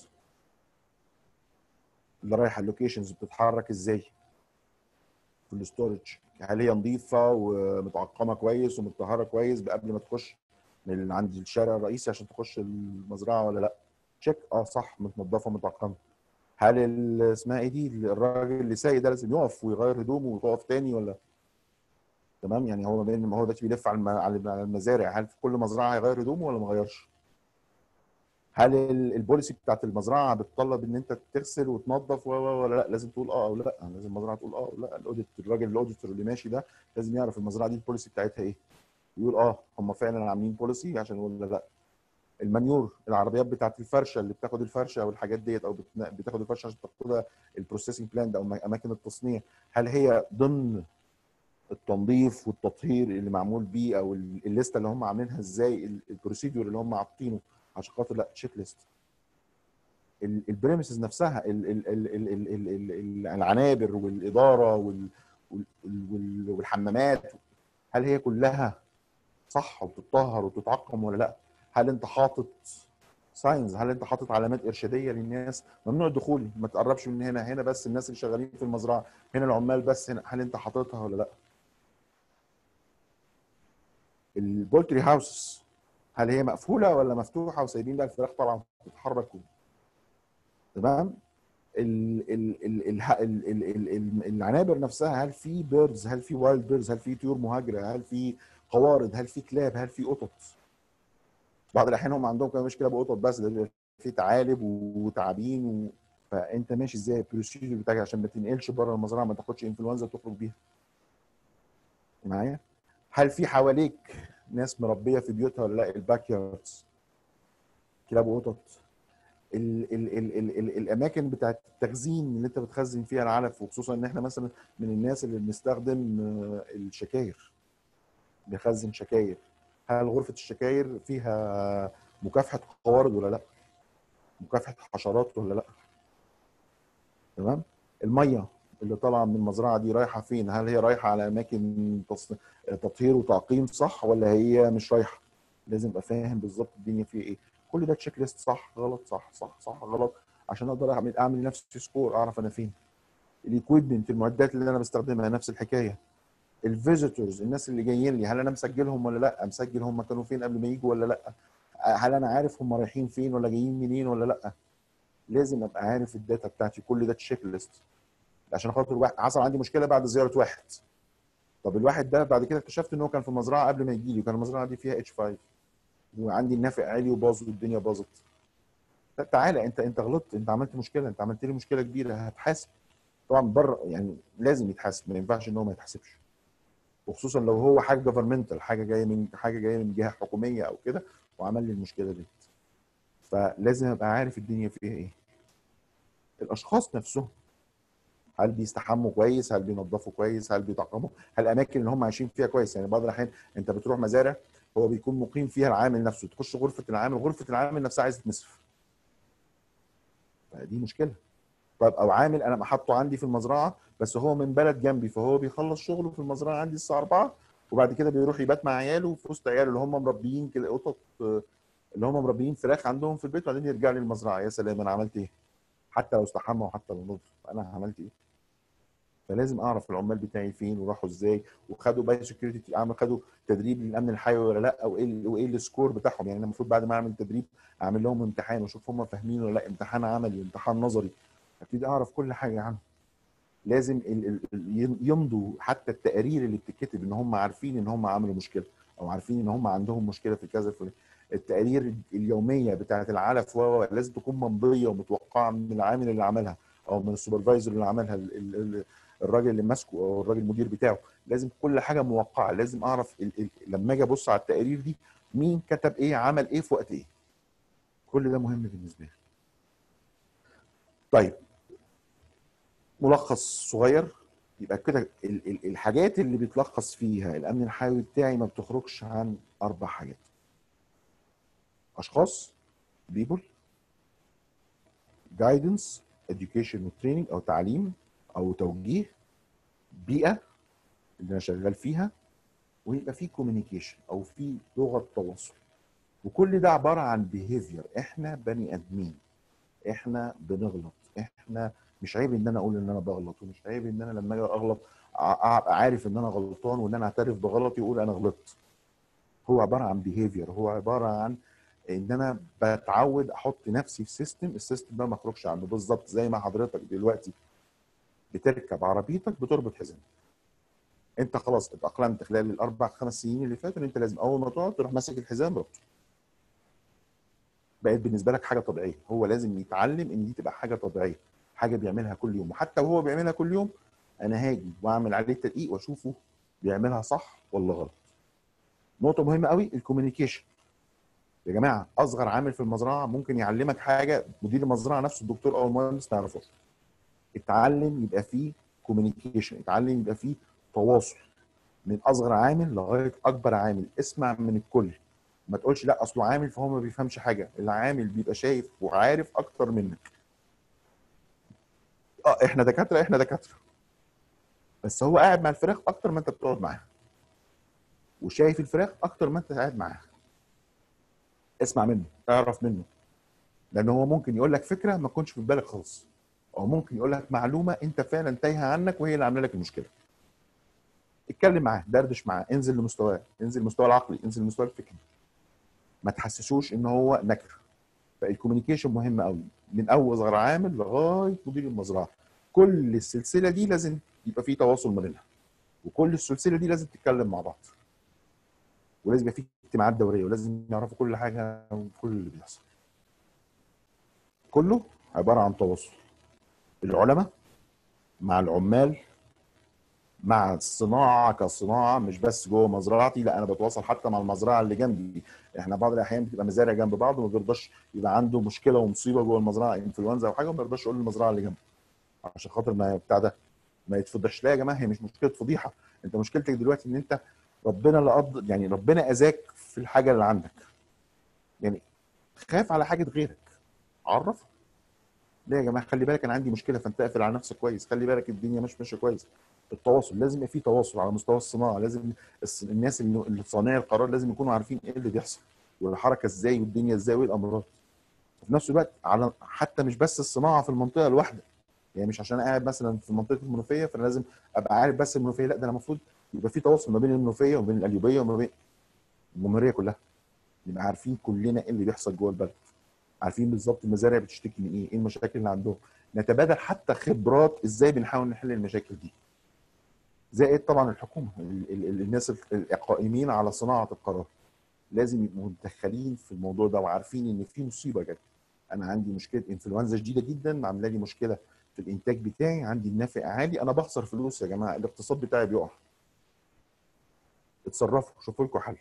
اللي رايحه اللوكيشنز بتتحرك ازاي في الاستورج، هل هي نظيفه ومتعقمه كويس ومتطهره كويس قبل ما تخش من عند الشارع الرئيسي عشان تخش المزرعه ولا لا؟ تشيك، اه صح، متنظفه ومتعقمه. هل اسمها ايه دي الراجل اللي سايق ده لازم يقف ويغير هدومه ويقف تاني ولا؟ تمام؟ يعني هو ما بين ما هو دلوقتي بيلف على على المزارع، هل في كل مزرعه هيغير هدومه ولا ما غيرش؟ هل البوليسي بتاعت المزرعه بتطلب ان انت تغسل وتنظف ولا لا؟ لازم تقول اه او لا، لازم المزرعه تقول اه او لا. الاوديت الراجل الاوديتور اللي ماشي ده لازم يعرف المزرعه دي البوليسي بتاعتها ايه، يقول اه هم فعلا عاملين بوليسي عشان ولا لا. المانيور، العربيات بتاعت الفرشه اللي بتاخد الفرشه او الحاجات ديت او بتاخد الفرشه عشان تاخدها البروسيسنج بلاند او اماكن التصنيع، هل هي ضمن التنظيف والتطهير اللي معمول بيه او الليسته اللي هم عاملينها ازاي، البروسيدور اللي هم حاطينه عشان خاطر لا تشيك ليست. البريمسز نفسها، ال ال ال ال ال ال ال العنابر والاداره وال وال والحمامات، هل هي كلها صح وتتطهر وتتعقم ولا لا؟ هل انت حاطط ساينز، هل انت حاطط علامات ارشاديه للناس؟ ممنوع الدخول، ما تقربش من هنا، هنا بس الناس اللي شغالين في المزرعه، هنا العمال بس، هنا هل انت حاططها ولا لا؟ البولتري هاوس هل هي مقفوله ولا مفتوحه وسايبين بقى الفراخ طبعا تتحرك؟ تمام. ال ال ال ال ال ال ال ال العنابر نفسها، هل في بيردز، هل في وايلد بيردز، هل في طيور مهاجره، هل في قوارض، هل في كلاب، هل في قطط؟ بعض الاحيان هم عندهم كمان مشكله بقطط بس، ده بيبقى في ثعالب وتعابين و... فانت ماشي ازاي البروسيجر بتاعك عشان ما تنقلش بره المزرعه، ما تاخدش انفلونزا تخرج بيها معايا؟ هل في حواليك ناس مربيه في بيوتها ولا لا؟ الباك ياردز، كلاب وقطط. ال ال ال ال ال الاماكن بتاعت التخزين اللي انت بتخزن فيها العلف، وخصوصا ان احنا مثلا من الناس اللي بنستخدم الشكاير، بنخزن شكاير، هل غرفه الشكاير فيها مكافحه قوارض ولا لا؟ مكافحه حشرات ولا لا؟ تمام. الميه اللي طالعه من المزرعه دي رايحه فين؟ هل هي رايحه على اماكن تطهير وتعقيم صح ولا هي مش رايحه؟ لازم ابقى فاهم بالظبط الدنيا فيه ايه. كل ده تشيك ليست، صح غلط صح صح صح غلط، عشان اقدر اعمل اعمل لنفسي سكور، اعرف انا فين. الاكويبمنت، المعدات اللي انا بستخدمها نفس الحكايه. الفيزيتورز، الناس اللي جايين لي، هل انا مسجلهم ولا لا؟ مسجل هم كانوا فين قبل ما يجوا ولا لا؟ هل انا عارف هم رايحين فين ولا جايين منين ولا لا؟ لازم ابقى عارف الداتا بتاعتي، كل ده تشيك ليست. عشان خاطر واحد حصل عندي مشكله بعد زياره واحد، طب الواحد ده بعد كده اكتشفت ان هو كان في المزرعه قبل ما يجي لي، وكان المزرعه دي فيها اتش خمسة، وعندي النافق عالي وباظ والدنيا باظت. تعالى انت انت غلطت، انت عملت مشكله، انت عملت لي مشكله كبيره، هتحاسب طبعا بره، يعني لازم يتحاسب، ما ينفعش ان هو ما يتحاسبش، وخصوصا لو هو حاجه جفرمنتال، حاجه جايه من حاجه جايه من جهه حكوميه او كده وعمل لي المشكله دي. فلازم ابقى عارف الدنيا فيها ايه. الاشخاص نفسهم، هل بيستحموا كويس؟ هل بينظفوا كويس؟ هل بيطعموا؟ هل الاماكن اللي هم عايشين فيها كويس؟ يعني بعض الاحيان انت بتروح مزارع هو بيكون مقيم فيها العامل نفسه، تخش غرفه العامل، غرفه العامل نفسها عايزه تنسف، فدي مشكله. طب او عامل انا حاطه عندي في المزرعه بس هو من بلد جنبي، فهو بيخلص شغله في المزرعه عندي الساعه أربعة، وبعد كده بيروح يبات مع عياله في وسط عياله اللي هم مربيين كده قطط، اللي هم مربيين فراخ عندهم في البيت، وبعدين يرجع لي المزرعه. يا سلام، انا عملت ايه؟ حتى لو استحمى وحتى لو نضف، انا عملت ايه؟ فلازم اعرف العمال بتاعي فين وراحوا ازاي، وخدوا باي سكيورتي، اعمل خدوا تدريب للامن الحيوي ولا لا، وايه وايه السكور بتاعهم. يعني انا المفروض بعد ما اعمل تدريب اعمل لهم امتحان واشوف هم فاهمين ولا لا، امتحان عملي وامتحان نظري، ابتدي اعرف كل حاجه عنهم. لازم ال ال يمضوا حتى التقارير اللي بتتكتب ان هم عارفين ان هم عملوا مشكله، او عارفين ان هم عندهم مشكله في كذا الفلاني. التقارير اليوميه بتاعه العلف و لازم تكون ممضيه ومتوقعه من العامل اللي عملها، او من السوبرفايزر اللي عملها، ال ال الراجل اللي ماسكه او الراجل المدير بتاعه. لازم كل حاجه موقعه، لازم اعرف ال ال لما اجي ابص على التقارير دي مين كتب ايه، عمل ايه، في وقت ايه. كل ده مهم بالنسبه لي. طيب، ملخص صغير. يبقى كده الحاجات اللي بيتلخص فيها الامن الحيوي بتاعي ما بتخرجش عن اربع حاجات: اشخاص، بيبول، جايدنس، education وتريننج او تعليم او توجيه، بيئه اللي انا شغال فيها، ويبقى في كوميونيكيشن او في لغه تواصل. وكل ده عباره عن بيهيفير، احنا بني ادمين، احنا بنغلط، احنا مش عيب ان انا اقول ان انا بغلط، ومش عيب ان انا لما اجي اغلط ابقى عارف ان انا غلطان وان انا اعترف بغلطي واقول انا غلطت. هو عباره عن بيهيفير، هو عباره عن ان انا بتعود احط نفسي في سيستم، السيستم ده ما اخرجش عنه. بالظبط زي ما حضرتك دلوقتي بتركب عربيتك بتربط حزام، انت خلاص اتاقلمت خلال الاربع خمس سنين اللي فاتوا ان انت لازم اول ما تقعد تروح ماسك الحزام ربطه، بقت بالنسبه لك حاجه طبيعيه. هو لازم يتعلم ان دي تبقى حاجه طبيعيه، حاجه بيعملها كل يوم. وحتى وهو بيعملها كل يوم انا هاجي واعمل عليه تدقيق واشوفه بيعملها صح ولا غلط. نقطه مهمه قوي، الكوميونيكيشن. يا جماعه، اصغر عامل في المزرعه ممكن يعلمك حاجه مدير المزرعه نفسه الدكتور او المهندس ما يعرفوش. اتعلم يبقى فيه كوميونيكيشن، اتعلم يبقى فيه تواصل من اصغر عامل لغايه اكبر عامل. اسمع من الكل، ما تقولش لا اصله عامل فهو ما بيفهمش حاجه. العامل بيبقى شايف وعارف اكتر منك. اه احنا دكاتره، احنا دكاتره، بس هو قاعد مع الفراخ اكتر ما انت بتقعد معاها، وشايف الفراخ اكتر ما انت قاعد معاها. اسمع منه، اعرف منه، لان هو ممكن يقول لك فكره ما تكونش في بالك خالص، او ممكن يقول لك معلومه انت فعلا تايهه عنك وهي اللي عامله لك المشكله. اتكلم معاه، دردش معاه، انزل لمستواه، انزل لمستوى العقلي، انزل لمستوى الفكري. ما تحسسوش ان هو نكر. فالكوميونيكيشن مهم قوي، من اول اصغر عامل لغايه مدير المزرعه. كل السلسله دي لازم يبقى في تواصل ما بينها، وكل السلسله دي لازم تتكلم مع بعض، ولازم يبقى في اجتماعات دوريه، ولازم يعرفوا كل حاجه وكل اللي بيحصل. كله عباره عن تواصل. العلماء مع العمال مع الصناعه كصناعه، مش بس جوه مزرعتي، لا انا بتواصل حتى مع المزرعه اللي جنبي. احنا بعض الاحيان بتبقى مزارع جنب بعض وما بيرضاش يبقى عنده مشكله ومصيبه جوه المزرعه، انفلونزا او حاجه، وما بيرضاش يقول للمزرعه اللي جنبه عشان خاطر ما بتاع ده ما يتفضحش. لا يا جماعه، هي مش مشكله فضيحه. انت مشكلتك دلوقتي ان انت ربنا لا قدر، يعني ربنا اذاك في الحاجه اللي عندك. يعني خاف على حاجه غيرك، عرف. لا يا جماعه خلي بالك انا عندي مشكله، فانت اقفل على نفسك كويس، خلي بالك الدنيا مش ماشيه كويس. التواصل لازم يبقى في تواصل على مستوى الصناعه، لازم الس- الناس اللي اللي صانعي القرار لازم يكونوا عارفين ايه اللي بيحصل والحركه ازاي والدنيا ازاي وايه الامراض. وفي نفس الوقت على حتى مش بس الصناعه في المنطقه الواحده، يعني مش عشان قاعد مثلا في منطقه المنوفيه فانا لازم ابقى عارف بس المنوفيه، لا ده انا المفروض يبقى في تواصل ما بين المنوفيه وما بين القليوبيه وما بين الجمهوريه كلها. نبقى عارفين كلنا ايه اللي بيحصل جوه البلد، عارفين بالظبط المزارع بتشتكي من ايه، ايه المشاكل اللي عندهم، نتبادل حتى خبرات ازاي بنحاول نحل المشاكل دي. زائد طبعا الحكومه، ال ال الناس القائمين على صناعه القرار لازم يبقوا متدخلين في الموضوع ده وعارفين ان في مصيبه جت. انا عندي مشكله انفلونزا شديده جدا عامله لي مشكله في الانتاج بتاعي، عندي النافع عالي، انا بخسر فلوس يا جماعه، الاقتصاد بتاعي بيقع. اتصرفوا، شوفوا لكم حل.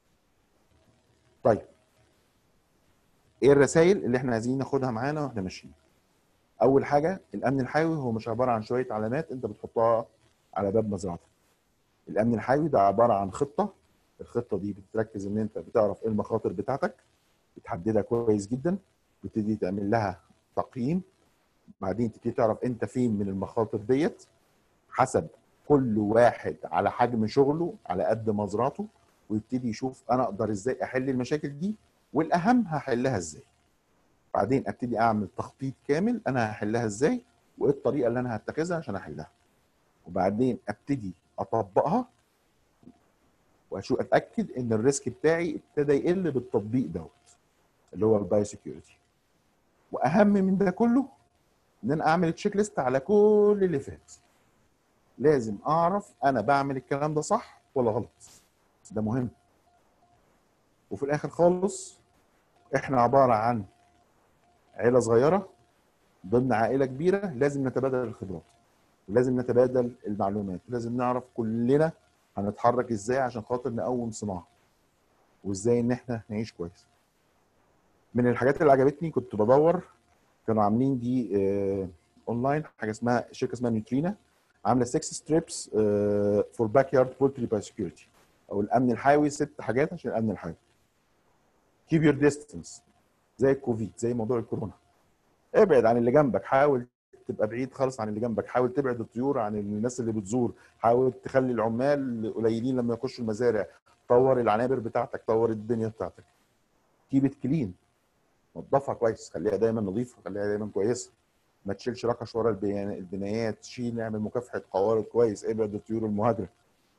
طيب ايه الرسائل اللي احنا عايزين ناخدها معانا واحنا ماشيين؟ اول حاجه، الامن الحيوي هو مش عباره عن شويه علامات انت بتحطها على باب مزرعتك. الامن الحيوي ده عباره عن خطه. الخطه دي بتركز ان انت بتعرف ايه المخاطر بتاعتك، بتحددها كويس جدا، بتبتدي تعمل لها تقييم، بعدين تبتدي تعرف انت فين من المخاطر ديت حسب كل واحد على حجم شغله على قد مزرعته، ويبتدي يشوف انا اقدر ازاي احل المشاكل دي، والاهم هحلها ازاي. بعدين ابتدي اعمل تخطيط كامل انا هحلها ازاي وايه الطريقه اللي انا هتخذها عشان احلها، وبعدين ابتدي اطبقها واشوف اتاكد ان الريسك بتاعي ابتدى يقل بالتطبيق دوت اللي هو البايو سكيورتي. واهم من ده كله ان انا اعمل تشيك ليست على كل اللي فات. لازم اعرف انا بعمل الكلام ده صح ولا غلط، ده مهم. وفي الاخر خالص احنا عباره عن عيله صغيره ضمن عائله كبيره، لازم نتبادل الخبرات ولازم نتبادل المعلومات، لازم نعرف كلنا هنتحرك ازاي عشان خاطر نقوم صناعه وازاي ان احنا نعيش كويس. من الحاجات اللي عجبتني كنت بدور، كانوا عاملين دي آه اونلاين، حاجه اسمها شركه اسمها نيوترينا، عامله ستة ستريبس فور باك يارد بولتري باي سكيورتي، او الامن الحيوي، ست حاجات عشان الامن الحيوي. كيب يور ديستنس، زي الكوفيد، زي موضوع الكورونا، ابعد عن اللي جنبك، حاول تبقى بعيد خالص عن اللي جنبك، حاول تبعد الطيور عن الناس اللي بتزور، حاول تخلي العمال قليلين لما يخشوا المزارع، طور العنابر بتاعتك، طور الدنيا بتاعتك. كيب ات كلين، نظفها كويس، خليها دايما نظيفه، خليها دايما كويسه، ما تشيلش رقش ورا البنايات، شيل، نعمل مكافحه قوارض كويس، ابعد الطيور المهاجره.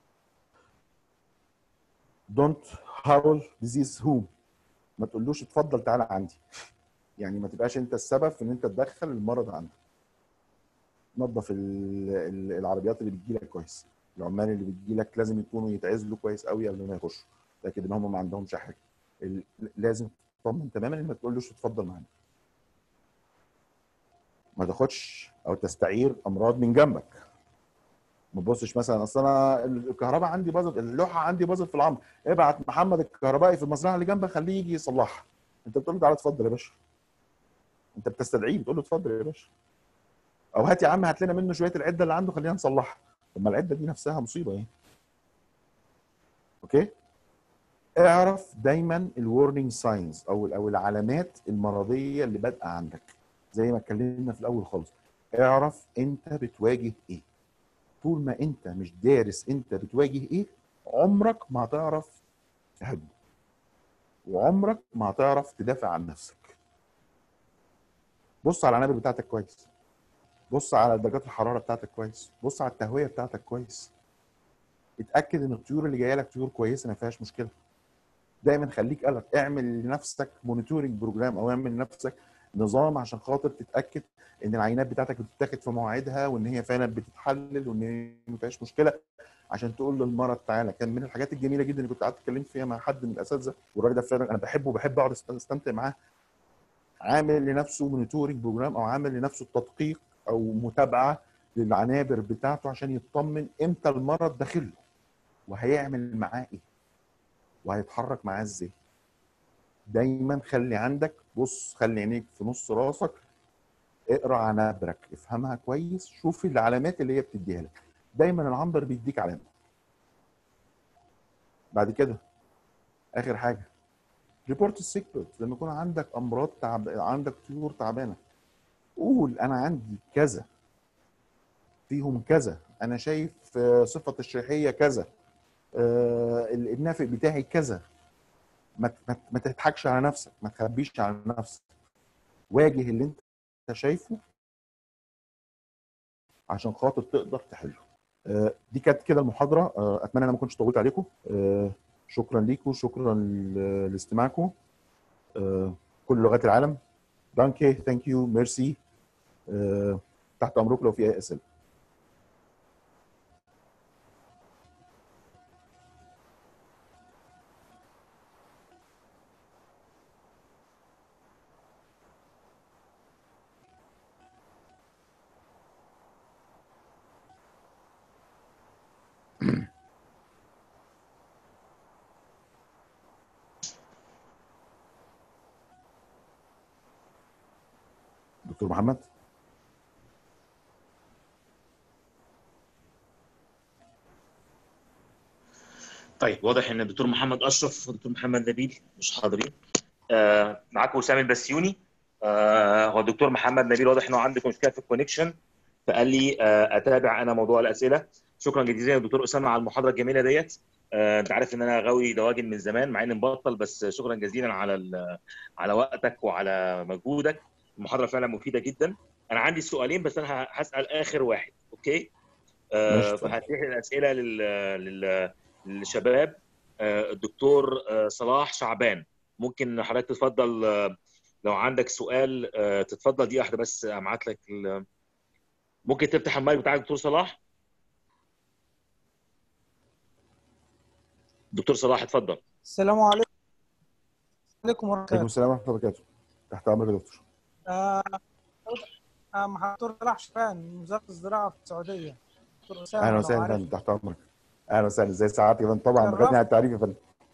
دونت هاول ديزيز هوم، ما تقولوش اتفضل تعالى عندي، يعني ما تبقاش انت السبب في ان انت تدخل المرض عندك. نظف العربيات اللي بتجي لك كويس، العمال اللي بتجي لك لازم يكونوا يتعزلوا كويس قوي قبل ما يخشوا، تاكد ان هم ما عندهمش حاجه. لازم تطمن تماما ان ما تقولوش اتفضل معانا. ما تاخدش او تستعير امراض من جنبك. ما تبصش مثلا اصل انا الكهرباء عندي باظت، اللوحه عندي باظت في العمر، ابعت محمد الكهربائي في المزرعه اللي جنبك خليه يجي يصلحها. انت بتقول له تعالى اتفضل يا باشا، انت بتستدعيه بتقول له اتفضل يا باشا، او هات يا عم هات لنا منه شويه العده اللي عنده خلينا نصلحها. طب ما العده دي نفسها مصيبه يعني. اوكي، اعرف دايما الورنينج ساينز او او العلامات المرضيه اللي بادئه عندك، زي ما اتكلمنا في الاول خالص. اعرف انت بتواجه ايه. طول ما انت مش دارس انت بتواجه ايه عمرك ما هتعرف تهاجمه، وعمرك ما هتعرف تدافع عن نفسك. بص على العنابر بتاعتك كويس، بص على درجات الحراره بتاعتك كويس، بص على التهويه بتاعتك كويس، اتاكد ان الطيور اللي جايه لك طيور كويسه ما فيهاش مشكله. دايما خليك قلق، اعمل لنفسك مونيتورنج بروجرام او اعمل لنفسك نظام عشان خاطر تتاكد ان العينات بتاعتك بتتاخد في مواعيدها وان هي فعلا بتتحلل وان هي ما فيهاش مشكله، عشان تقول للمرض تعالى. كان من الحاجات الجميله جدا اللي كنت قعدت اتكلمت فيها مع حد من الاساتذه، والراجل ده فعلا انا بحبه وبحب اقعد استمتع معاه، عامل لنفسه مونيتورنج بروجرام او عامل لنفسه تدقيق او متابعه للعنابر بتاعته عشان يطمن امتى المرض داخل له وهيعمل معاه ايه وهيتحرك معاه ازاي. دايما خلي عندك، بص خلي عينيك في نص راسك، اقرا عنابرك، افهمها كويس، شوف العلامات اللي هي بتديها لك. دايما العنبر بيديك علامه. بعد كده اخر حاجه ريبورت السيك بيرد. لما يكون عندك امراض تعب، عندك طيور تعبانه، قول انا عندي كذا فيهم كذا، انا شايف صفه التشريحيه كذا، آه النافق بتاعي كذا. ما ما تضحكش على نفسك، ما تخبيش على نفسك، واجه اللي انت شايفه عشان خاطر تقدر تحله. آه دي كانت كده المحاضره، آه اتمنى انا ما كنتش طولت عليكم. آه شكرا ليكم، شكرا لاستماعكم. آه كل لغات العالم. دانكي، ثانك يو، ميرسي. آه تحت امركم لو في اي اسئله. دكتور محمد. طيب واضح ان الدكتور محمد اشرف والدكتور محمد نبيل مش حاضرين. آه معاكم اسامه البسيوني. آه هو الدكتور محمد نبيل واضح انه عنده مشكله في الكونكشن، فقال لي آه اتابع انا موضوع الاسئله. شكرا جزيلا يا دكتور اسامه على المحاضره الجميله ديت. آه انت عارف ان انا غاوي دواجن من زمان مع اني مبطل، بس شكرا جزيلا على على وقتك وعلى مجهودك. المحاضره فعلا مفيده جدا. انا عندي سؤالين بس انا هسال اخر واحد، اوكي؟ ماشي آه اتفضل. فهتيح الاسئله لل لل للشباب. آه الدكتور آه صلاح شعبان، ممكن حضرتك تتفضل. آه لو عندك سؤال آه تتفضل، دي واحده بس ابعت لك. ممكن تفتح المايك بتاعك دكتور صلاح. دكتور صلاح اتفضل. السلام عليكم. عليكم ورحمه عليكم الله. السلام ورحمه الله وبركاته. تحت امرك يا دكتور. آه آه، مع دكتور صلاح شفان من وزاره الزراعه في السعوديه. دكتور اسامه اهلا لو وسهلا يا عارف. فندم، تحت امرك. اهلا وسهلا، ازي سعادتك يا فندم؟ طبعا غني عن شرفت. التعريف يا فندم.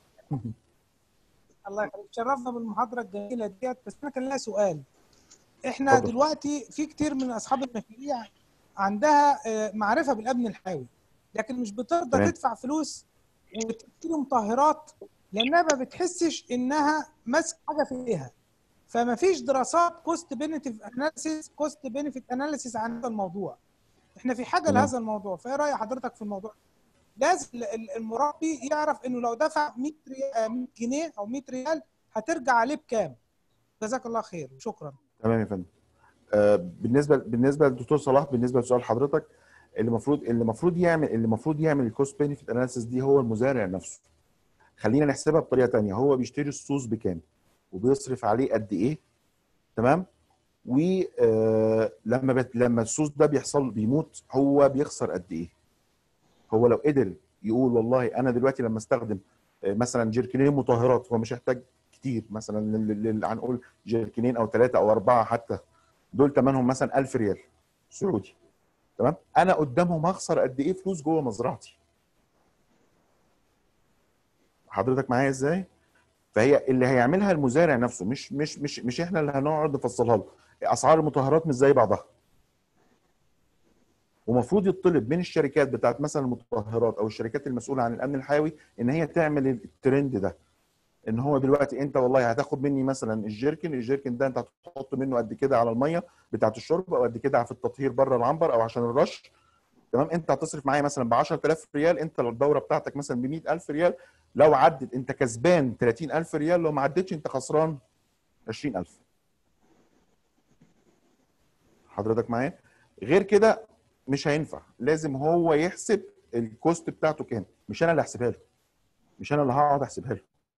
الله يخليك، شرفنا بالمحاضره الجميله ديت. بس انا كان لها سؤال. احنا اتفضل. دلوقتي في كتير من اصحاب المشاريع عندها آه، معرفه بالامن الحيوي، لكن مش بترضى تمام. تدفع فلوس وتشتري مطهرات لانها ما بتحسش انها ماسك حاجه في ايديها. فما فيش دراسات كوست بينيفيت اناليسيس كوست بينيفيت اناليسيس عن هذا الموضوع. احنا في حاجه تمام. لهذا الموضوع، فايه راي حضرتك في الموضوع؟ لازم المربي يعرف انه لو دفع مية جنيه او مية ريال هترجع عليه بكام. جزاك الله خير، شكرا. تمام يا فندم. آه بالنسبه بالنسبه للدكتور صلاح، بالنسبه لسؤال حضرتك، اللي المفروض اللي المفروض يعمل اللي المفروض يعمل الكوست بينفيت اناليسيس دي هو المزارع نفسه. خلينا نحسبها بطريقه ثانيه، هو بيشتري الصوص بكام وبيصرف عليه قد ايه، تمام؟ ولما بت... لما الصوص ده بيحصل بيموت هو بيخسر قد ايه. هو لو قدر يقول والله انا دلوقتي لما استخدم مثلا جيركنين مطهرات، هو مش هيحتاج كتير، مثلا هنقول جيركنين او ثلاثه او اربعه حتى، دول ثمنهم مثلا ألف ريال سعودي، تمام؟ انا قدامهم هخسر قد ايه فلوس جوه مزرعتي. حضرتك معايا ازاي؟ فهي اللي هيعملها المزارع نفسه، مش مش مش مش احنا اللي هنقعد نفصلها له. اسعار المطهرات مش زي بعضها، ومفروض يطلب من الشركات بتاعت مثلا المطهرات او الشركات المسؤوله عن الامن الحيوي ان هي تعمل الترند ده، ان هو دلوقتي انت والله هتاخد مني مثلا الجيركن الجيركن ده انت هتحط منه قد كده على الميه بتاعت الشرب او قد كده في التطهير بره العنبر او عشان الرش، تمام؟ انت هتصرف معايا مثلا ب عشرة آلاف ريال، انت الدوره بتاعتك مثلا ب مية ألف ريال، لو عدت انت كسبان ثلاثين ألف ريال، لو ما عدتش انت خسران عشرين ألف. حضرتك معايا؟ غير كده مش هينفع، لازم هو يحسب الكوست بتاعته كام، مش انا اللي احسبها له، مش انا اللي هقعد احسبها له.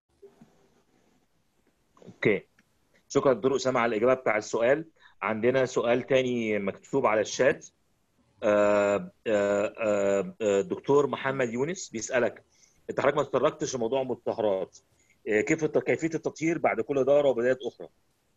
اوكي، شكرا دكتور اسامه على الاجابه بتاع السؤال. عندنا سؤال تاني مكتوب على الشات. آه، آه، آه، دكتور محمد يونس بيسالك، انت حضرتك ما تطرقتش لموضوع المطهرات، آه، كيف كيفيه التطهير بعد كل دوره وبدايه اخرى؟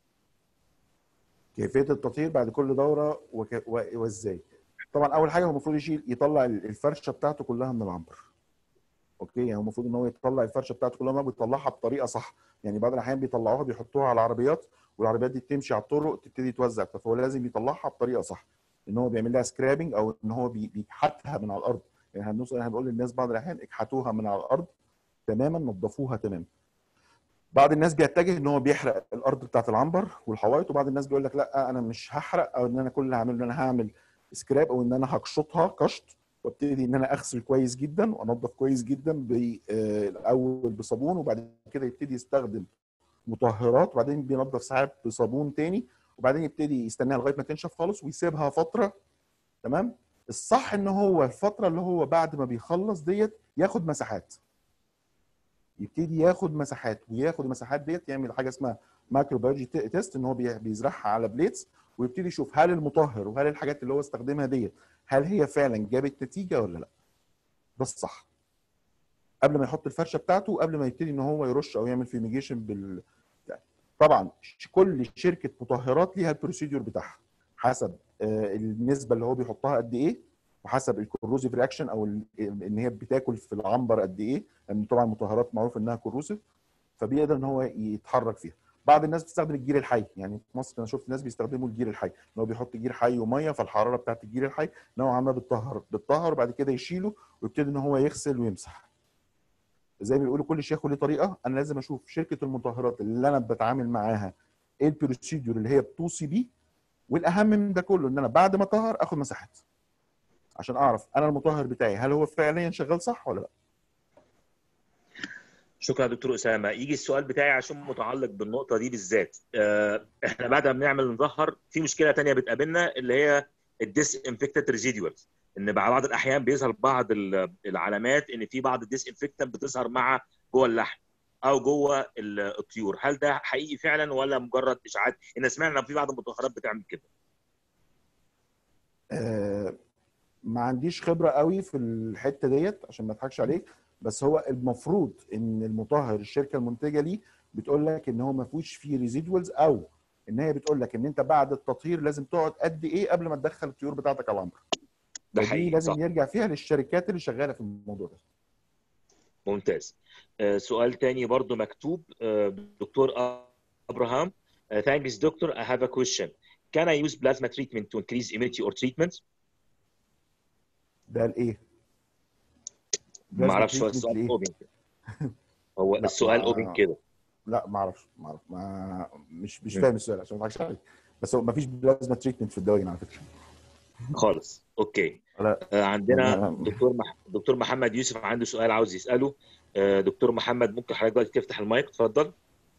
كيفيه التطهير بعد كل دوره وك... و... وازاي؟ طبعا اول حاجه هو المفروض يشيل يطلع الفرشه بتاعته كلها من العنبر. اوكي، يعني هو المفروض ان هو يطلع الفرشه بتاعته كلها، ما بيطلعها بطريقه صح، يعني بعض الاحيان بيطلعوها بيحطوها على العربيات، والعربيات دي بتمشي على الطرق تبتدي توزع، فهو لازم يطلعها بطريقه صح، ان هو بيعمل لها سكرابنج او ان هو بيكحتها من على الارض. يعني هنوصل هنقول للناس بعض الاحيان اكحتوها من على الارض تماما، نظفوها تماما. بعض الناس بيتجه ان هو بيحرق الارض بتاعت العنبر والحوايط، وبعض الناس بيقول لك لا انا مش هحرق، او ان انا كل اللي هعمله ان انا هعمل سكراب، او ان انا هقشطها قشط، وابتدي ان انا اغسل كويس جدا وانضف كويس جدا بالاول بصابون، وبعد كده يبتدي يستخدم مطهرات، وبعدين بينضف ساعات بصابون تاني، وبعدين يبتدي يستناها لغايه ما تنشف خالص ويسيبها فتره. تمام. الصح ان هو الفتره اللي هو بعد ما بيخلص ديت ياخد مساحات، يبتدي ياخد مساحات، وياخد المساحات ديت يعمل حاجه اسمها مايكروبيولوجي تيست، ان هو بيزرعها على بليتس، ويبتدي يشوف هل المطهر وهل الحاجات اللي هو استخدمها ديت هل هي فعلا جابت نتيجه ولا لا. ده الصح قبل ما يحط الفرشه بتاعته، قبل ما يبتدي ان هو يرش او يعمل فيميجيشن بال. طبعا كل شركه مطهرات ليها البروسيدور بتاعها، حسب النسبه اللي هو بيحطها قد ايه، وحسب الكوروسيف رياكشن او ان هي بتاكل في العنبر قد ايه، لان طبعا المطهرات معروف انها كوروسيف، فبيقدر ان هو يتحرك فيها. بعض الناس بتستخدم الجير الحي، يعني في مصر انا شفت ناس بيستخدموا الجير الحي، ان هو بيحط جير حي وميه، فالحراره بتاعت الجير الحي نوعا ما بتطهر بتطهر وبعد كده يشيله ويبتدي ان هو يغسل ويمسح. زي ما بيقولوا كل شيخ له طريقه، انا لازم اشوف شركه المطهرات اللي انا بتعامل معاها ايه البروسيدور اللي هي بتوصي بيه، والاهم من ده كله ان انا بعد ما اطهر اخد مساحات عشان اعرف انا المطهر بتاعي هل هو فعليا شغال صح ولا لا. شكرا يا دكتور اسامه. يجي السؤال بتاعي عشان متعلق بالنقطه دي بالذات. احنا بعد ما بنعمل نطهر في مشكله ثانيه بتقابلنا اللي هي الديس انفكتد ريزيدوالز، ان بعض الاحيان بيظهر بعض العلامات ان في بعض الديس انفكتنت بتظهر مع جوه اللحم او جوه الطيور. هل ده حقيقي فعلا ولا مجرد اشاعات؟ ان سمعنا ان في بعض المطهرات بتعمل كده. آه ما عنديش خبره قوي في الحته ديت عشان ما اضحكش عليك، بس هو المفروض ان المطهر الشركه المنتجه ليه بتقول لك ان هو ما فيهوش فيه ريزيدوالز، او ان هي بتقول لك ان انت بعد التطهير لازم تقعد قد ايه قبل ما تدخل الطيور بتاعتك على العنبر. ده فدي حقيقي لازم صح. يرجع فيها للشركات اللي شغاله في الموضوع ده. ممتاز. آه سؤال تاني برضو مكتوب. آه دكتور ابراهام. Uh, thanks doctor, I have a question. Can I use plasma treatment to increase immunity or treatment? ده الايه؟ ما بلازما اعرفش، هو تريتمنت السؤال لايه؟ اوبن كده. هو لا السؤال اوبن ما كده. لا ما اعرفش ما اعرف ما مش مش م. فاهم السؤال عشان ما اضحكش عليك، بس هو ما فيش بلازما تريتمنت في الدواجن على فكره خالص. اوكي. لا. آه عندنا ما- دكتور مح... دكتور محمد يوسف عنده سؤال عاوز يساله. آه دكتور محمد ممكن حضرتك دلوقتي تفتح المايك؟ اتفضل.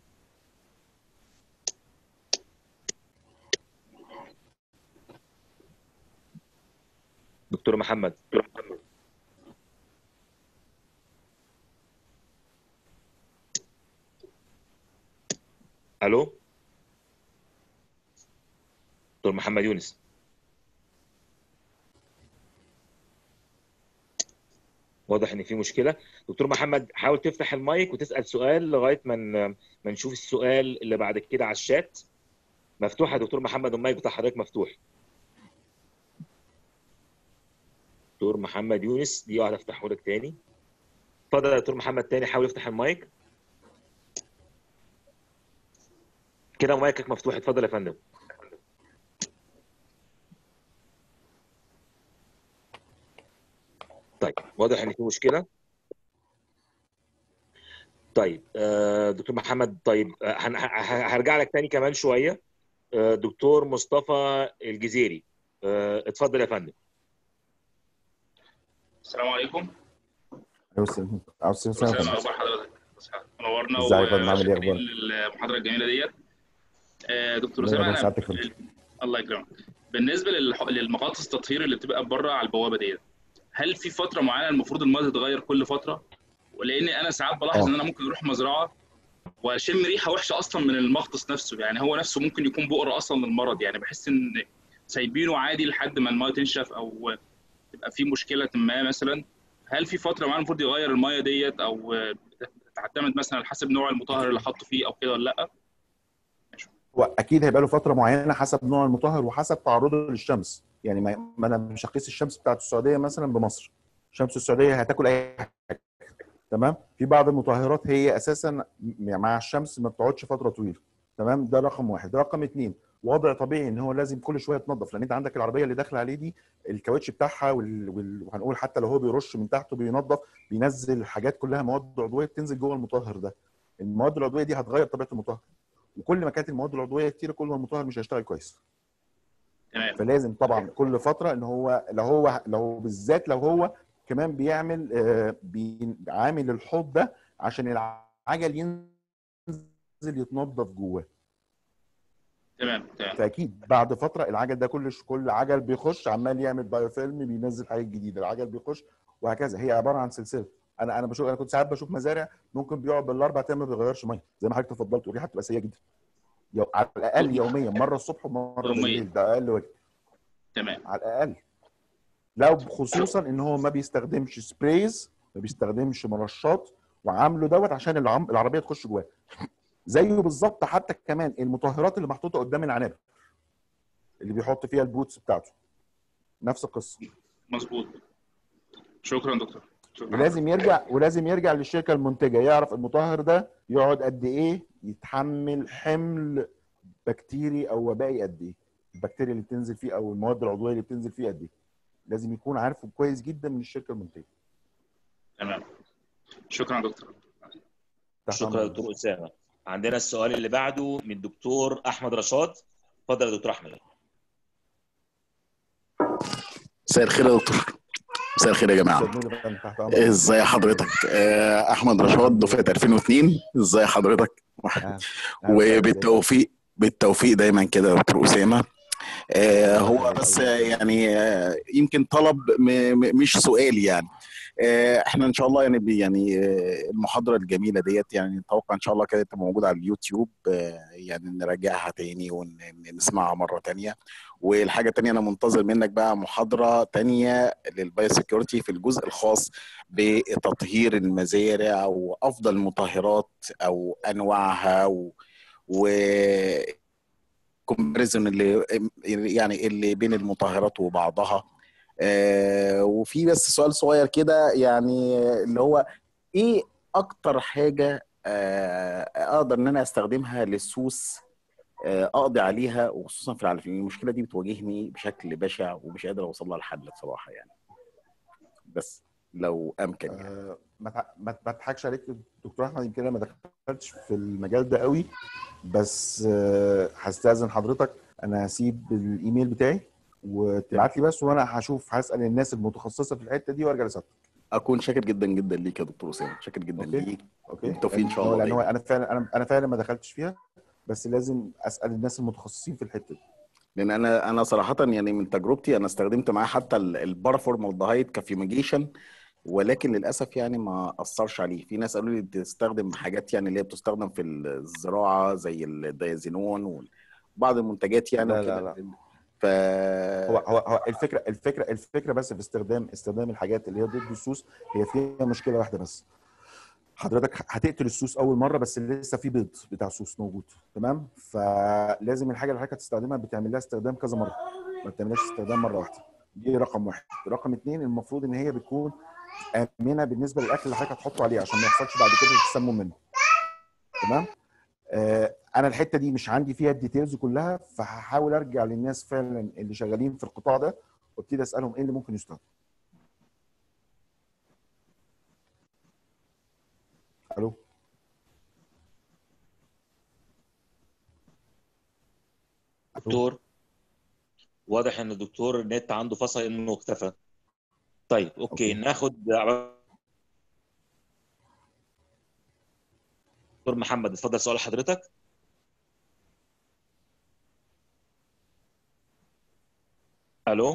دكتور محمد. الو دكتور محمد يونس. واضح ان في مشكله. دكتور محمد حاول تفتح المايك وتسال سؤال لغايه ما ما نشوف السؤال اللي بعد كده على الشات. مفتوح يا دكتور محمد، المايك بتاع حضرتك مفتوح. دكتور محمد يونس دي واحده افتحه لك تاني. اتفضل يا دكتور محمد تاني، حاول يفتح المايك. كده مايكك مفتوح، اتفضل يا فندم. طيب واضح ان في مشكله. طيب آه دكتور محمد، طيب آه هرجع لك تاني كمان شويه. آه دكتور مصطفى الجزيري. آه اتفضل يا فندم. السلام عليكم. السلام عليكم. مساء اخبار حضرتك؟ منورنا ازيك يا فندم، عامل ايه وشاكرين اخبارك؟ للمحاضره الجميله ديت. دكتور الله اسامه يبارك انا سعادتك يا فندم. الله يكرمك. بالنسبه للح- للمغطس التطهير اللي بتبقى بره على البوابه ديت، هل في فتره معينه المفروض الميه تتغير كل فتره؟ ولان انا ساعات بلاحظ ان اه انا ممكن اروح مزرعه واشم ريحه وحشه اصلا من المغطس نفسه، يعني هو نفسه ممكن يكون بؤره اصلا للمرض، يعني بحس ان سايبينه عادي لحد ما الميه تنشف او تبقى في مشكله ما مثلا. هل في فتره معينه المفروض يغير الميه ديت، او تعتمد مثلا على حسب نوع المطهر اللي حطه فيه او كده ولا لا؟ هو اكيد هيبقى له فتره معينه حسب نوع المطهر وحسب تعرضه للشمس. يعني ما ما انا مش هقيس الشمس بتاعت السعوديه مثلا بمصر. شمس السعوديه هتاكل اي حاجه. تمام. في بعض المطهرات هي اساسا م- مع الشمس ما بتقعدش فتره طويله. تمام. ده رقم واحد. رقم اتنين، وضع طبيعي ان هو لازم كل شويه تنظف، لان انت عندك العربيه اللي داخله عليه دي الكاوتش بتاعها وال... وال... وهنقول حتى لو هو بيرش من تحته بينظف، بينزل حاجات كلها مواد عضويه بتنزل جوه المطهر ده. المواد العضويه دي هتغير طبيعه المطهر، وكل ما كانت المواد العضويه كتير كل ما المطهر مش هيشتغل كويس. تمام. فلازم طبعا كل فتره ان هو لو هو لو بالذات لو هو كمان بيعمل آه، بيعامل الحوض ده عشان العجل ينزل يتنظف جواه. تمام. تمام. فاكيد بعد فتره العجل ده كل كل عجل بيخش عمال يعمل بايوفيلم بينزل حاجات جديده، العجل بيخش وهكذا. هي عباره عن سلسله. انا انا بشوف انا كنت ساعات بشوف مزارع ممكن بيقعد بالاربع ايام ما بيغيرش ميه، زي ما حضرتك تفضلت والريحه بتبقى سيئه جدا. يو... على الاقل يوميا، مره الصبح ومره يوميا. بالليل، ده اقل واجب تمام. على الاقل. لو خصوصا ان هو ما بيستخدمش سبرايز، ما بيستخدمش مرشات وعامله دوت عشان العم... العربيه تخش جواه. زيه بالظبط حتى كمان المطهرات اللي محطوطه قدام العنابر اللي بيحط فيها البوتس بتاعته، نفس القصه. مظبوط. شكرا دكتور. شكرا ولازم حضرتك. يرجع ولازم يرجع للشركه المنتجه يعرف المطهر ده يقعد قد ايه يتحمل حمل بكتيري او وبائي قد ايه، البكتيريا اللي بتنزل فيه او المواد العضويه اللي بتنزل فيه قد ايه. لازم يكون عارفه كويس جدا من الشركه المنتجه. تمام. شكرا دكتور. تحت شكرا امرك. دكتور اسامه. عندنا السؤال اللي بعده من الدكتور احمد رشاد. اتفضل يا دكتور احمد. مساء الخير يا دكتور. مساء الخير يا جماعه. استاذ نور يا فندم، تحت امرك. ازاي حضرتك؟ آه، احمد رشاد دفعه ألفين واثنين. ازاي حضرتك؟ اهلا اهلا وسهلا، ازيك؟ وبالتوفيق بالتوفيق دايما كده يا دكتور اسامه. آه، الله هو يخليك، بس الله يخليك. يعني آه، يمكن طلب م- م- مش سؤال يعني. آه، احنا ان شاء الله يعني بي- يعني آه، المحاضره الجميله ديت يعني نتوقع ان شاء الله كده تبقى موجوده على اليوتيوب، آه، يعني نراجعها تاني ونسمعها مره تانيه. والحاجه التانيه انا منتظر منك بقى محاضره تانيه للبايو سيكيورتي في الجزء الخاص بتطهير المزارع وافضل المطهرات او انواعها و, و... كومباريزون اللي يعني اللي بين المطهرات وبعضها. آه وفي بس سؤال صغير كده يعني اللي هو ايه اكتر حاجة آه اقدر ان انا استخدمها للسوس، آه اقضي عليها وخصوصا في العلف، لان المشكلة دي بتواجهني بشكل بشع ومش قادر اوصل لها الحل بصراحة يعني، بس لو امكن يعني. آه، ما تع- ما ما تضحكش عليك دكتور احمد، يمكن انا ما دخلتش في المجال ده قوي، بس آه، هستاذن حضرتك انا هسيب الايميل بتاعي وتبعت لي بس، وانا هشوف هسال الناس المتخصصه في الحته دي وارجع لسيادتك. اكون شاكر جدا جدا ليك يا دكتور اسامه، شاكر جدا اوكي ليك. اوكي. بالتوفيق ان لان شاء هو الله لان هو دايما. انا فعلا انا انا فعلا ما دخلتش فيها، بس لازم اسال الناس المتخصصين في الحته دي. لان انا انا صراحه يعني من تجربتي انا استخدمت معاه حتى ال- البارافورمالدهايد كفيوميجيشن، ولكن للاسف يعني ما اثرش عليه. في ناس قالوا لي تستخدم حاجات يعني اللي هي بتستخدم في الزراعه زي الدايزينون وبعض المنتجات يعني لا لا وكده. لا ف هو هو هو الفكره الفكره الفكره بس في استخدام استخدام الحاجات اللي هي ضد السوس. هي فيها مشكله واحده بس، حضرتك هتقتل السوس اول مره بس لسه في بيض بتاع سوس موجود. تمام. فلازم الحاجه اللي حضرتك هتستخدمها بتعمل لها استخدام كذا مره، ما بتعملهاش استخدام مره واحده. دي رقم واحد. رقم اتنين، المفروض ان هي بتكون امنه بالنسبه للاكل اللي حضرتك هتحطه عليه عشان ما يحصلش بعد كده تسمم منه. تمام. آه انا الحته دي مش عندي فيها الديتيلز كلها، فهحاول ارجع للناس فعلا اللي شغالين في القطاع ده وابتدي اسالهم ايه اللي ممكن يستخدم. الو. دكتور واضح ان الدكتور النت عنده فصل انه اختفى. طيب اوكي, أوكي. ناخد دكتور محمد، اتفضل سؤال حضرتك. الو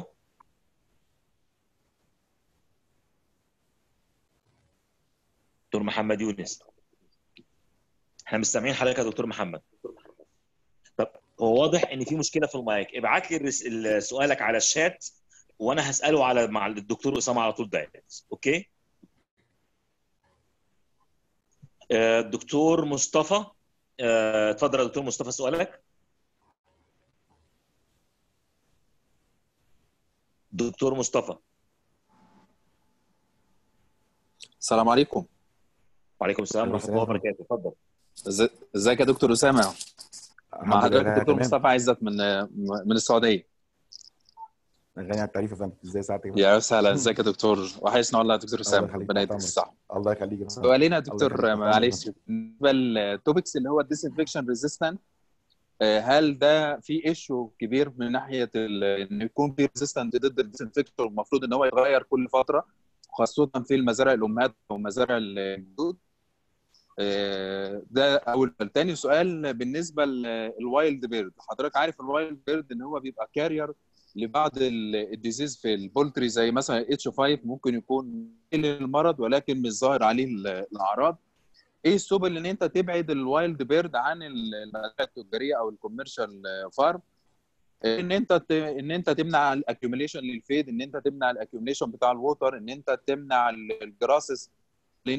دكتور محمد يونس، احنا مش سامعين حضرتك يا دكتور محمد. طب هو واضح ان في مشكله في المايك، ابعت لي الرس... ال- سؤالك على الشات وانا هساله على مع الدكتور اسامه على طول دايركت. اوكي. آه، دكتور مصطفى، آه، اتفضل يا دكتور مصطفى سؤالك. دكتور مصطفى. السلام عليكم. وعليكم السلام عليكم ورحمه الله السلام. وبركاته. اتفضل. إز- ازيك يا دكتور اسامه؟ مع الحمد حضرتك لله دكتور تمام. مصطفى عزت من من السعوديه. غني عن التعريف يا فندم، ازاي ساعتك يا فندم؟ يا وسهلا، ازيك يا دكتور؟ وحشنا والله يا دكتور الله اسامه، يخليك، ربنا تحت يديك امرك. الصحه. الله يخليك يا فندم. سؤالين يا الله دكتور يخليك، تحت امرك يا معلش، فندم. بالنسبه للتوبكس اللي هو الديسانفكشن ريزيستنت، هل ده في ايشو كبير من ناحيه ال- ان يكون في ريزيستنت ضد الديسانفكشن، المفروض ان هو يتغير كل فتره خاصه في المزارع الامهات ومزارع الجدود؟ آه، ده اول سؤال. تاني سؤال بالنسبه للوايلد بيرد، حضرتك عارف الوايلد بيرد ان هو بيبقى كارير لبعض الديزيز في البولتري، زي مثلا اتش خمسة ممكن يكون المرض ولكن مش ظاهر عليه الاعراض. ايه السبل ان انت تبعد الوايلد بيرد عن المزارع التجاريه او الكوميرشال فارم؟ ان انت ت... ان انت تمنع الاكيوميليشن للفيد، ان انت تمنع الاكيوميليشن بتاع الووتر، ان انت تمنع الجراسس لين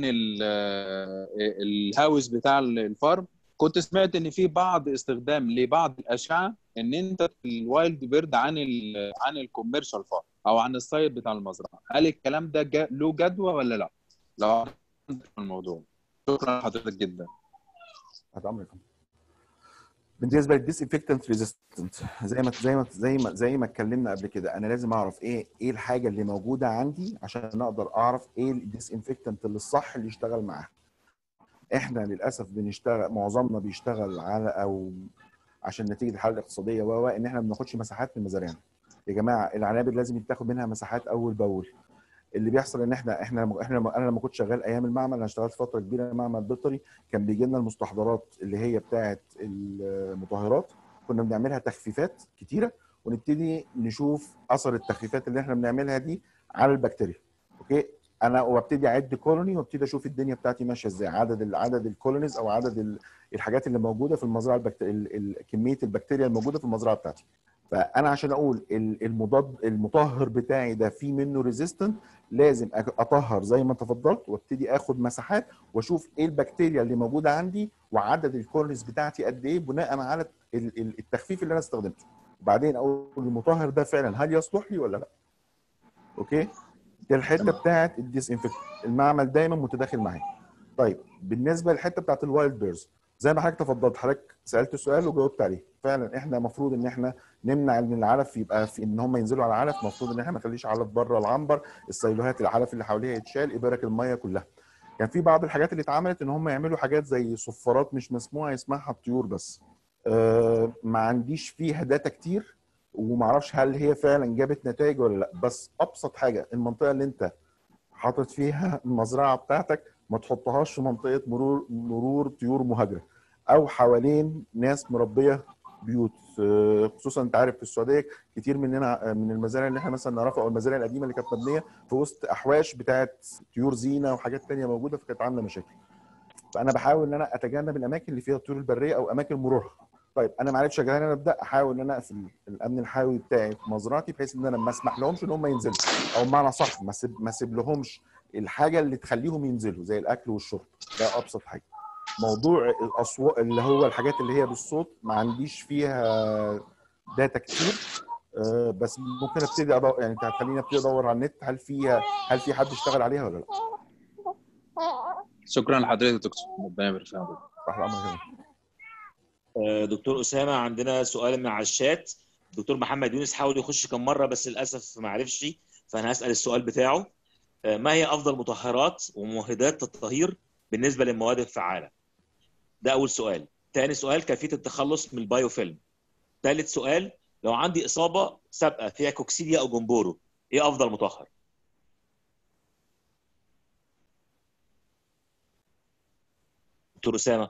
الهاوس بتاع الفارم. كنت سمعت ان في بعض استخدام لبعض الاشعه ان انت الوايلد بيرد عن ال عن الكوميرشال فارم او عن السايت بتاع المزرعه. هل الكلام ده جا له جدوى ولا لا؟ لو عندك الموضوع. شكرا لحضرتك جدا. تحت امرك يا فندم. بالنسبه للديسانفكتنت ريزيستنت، زي ما زي ما زي ما زي ما اتكلمنا قبل كده، انا لازم اعرف ايه ايه الحاجه اللي موجوده عندي عشان اقدر اعرف ايه الديسانفكتنت اللي الصح اللي يشتغل معاها. احنا للاسف بنشتغل، معظمنا بيشتغل على او عشان نتيجه الحاله الاقتصاديه و ان احنا ما بناخدش مساحات من مزارعنا. يا جماعه العنابر لازم يتاخد منها مساحات اول باول. اللي بيحصل ان احنا احنا احنا انا لما كنت شغال ايام المعمل، انا اشتغلت فتره كبيره معمل بيطري، كان بيجي لنا المستحضرات اللي هي بتاعه المطهرات، كنا بنعملها تخفيفات كتيره ونبتدي نشوف اثر التخفيفات اللي احنا بنعملها دي على البكتيريا. اوكي، انا وابتدي اعد كولوني وابتدي اشوف الدنيا بتاعتي ماشيه ازاي، عدد عدد الكولونيز او عدد الحاجات اللي موجوده في المزرعه البكتيريا، كميه البكتيريا الموجوده في المزرعه بتاعتي. فانا عشان اقول المضاد المطهر بتاعي ده فيه منه ريزيستنت، لازم اطهر زي ما تفضلت وابتدي اخد مساحات واشوف ايه البكتيريا اللي موجوده عندي وعدد الكولونيز بتاعتي قد ايه بناء على التخفيف اللي انا استخدمته، وبعدين اقول المطهر ده فعلا هل يصلح لي ولا لا. اوكي، دي الحته بتاعت الديسانفكت، المعمل دايما متداخل معايا. طيب بالنسبه للحته بتاعت الوايلد بيرز، زي ما حضرتك تفضلت، حضرتك سالت السؤال وجاوبت عليه. فعلا احنا المفروض ان احنا نمنع ان العلف يبقى في ان هم ينزلوا على العلف، المفروض ان احنا ما نخليش علف بره العنبر، السيلوهات العلف اللي حواليها يتشال، ابارك الميه كلها. كان في بعض الحاجات اللي اتعملت ان هم يعملوا حاجات زي صفارات مش مسموعه يسمعها الطيور بس. أه ما عنديش فيها داتا كتير وما اعرفش هل هي فعلا جابت نتائج ولا لا، بس ابسط حاجه المنطقه اللي انت حاطط فيها المزرعه بتاعتك ما تحطهاش في منطقه مرور مرور طيور مهاجره او حوالين ناس مربيه بيوت، خصوصا انت عارف في السعوديه كتير مننا من المزارع اللي احنا مثلا نعرفها او المزارع القديمه اللي كانت مبنيه في وسط احواش بتاعت طيور زينه وحاجات ثانيه موجوده، فكانت عامله مشاكل. فانا بحاول ان انا اتجنب الاماكن اللي فيها الطيور البريه او اماكن مرورها. طيب انا ما عرفتش انا ابدا، احاول ان انا اقفل الامن الحيوي بتاعي في مزرعتي بحيث ان انا ما اسمح لهمش ان هم ينزلوا، او بمعنى صح ما اسيب ما اسيب لهمش الحاجه اللي تخليهم ينزلوا زي الاكل والشرب. ده ابسط حاجه. موضوع الاصوات اللي هو الحاجات اللي هي بالصوت ما عنديش فيها داتا كتير، أه بس ممكن ابتدي ادور، يعني انت هتخليني ابتدي ادور على النت هل فيها هل في حد اشتغل عليها ولا لا. شكرا لحضرتك يا دكتور، ربنا يبارك فيك. تحت امرك. دكتور اسامه عندنا سؤال من على الشات. دكتور محمد يونس حاول يخش كم مره بس للاسف ما عرفش، فانا هسال السؤال بتاعه. ما هي افضل مطهرات وممهدات التطهير بالنسبه للمواد الفعاله؟ ده اول سؤال. ثاني سؤال كيفيه التخلص من البايوفيلم. ثالث سؤال لو عندي اصابه سابقه فيها كوكسيديا او جمبورو، ايه افضل مطهر؟ دكتور اسامه.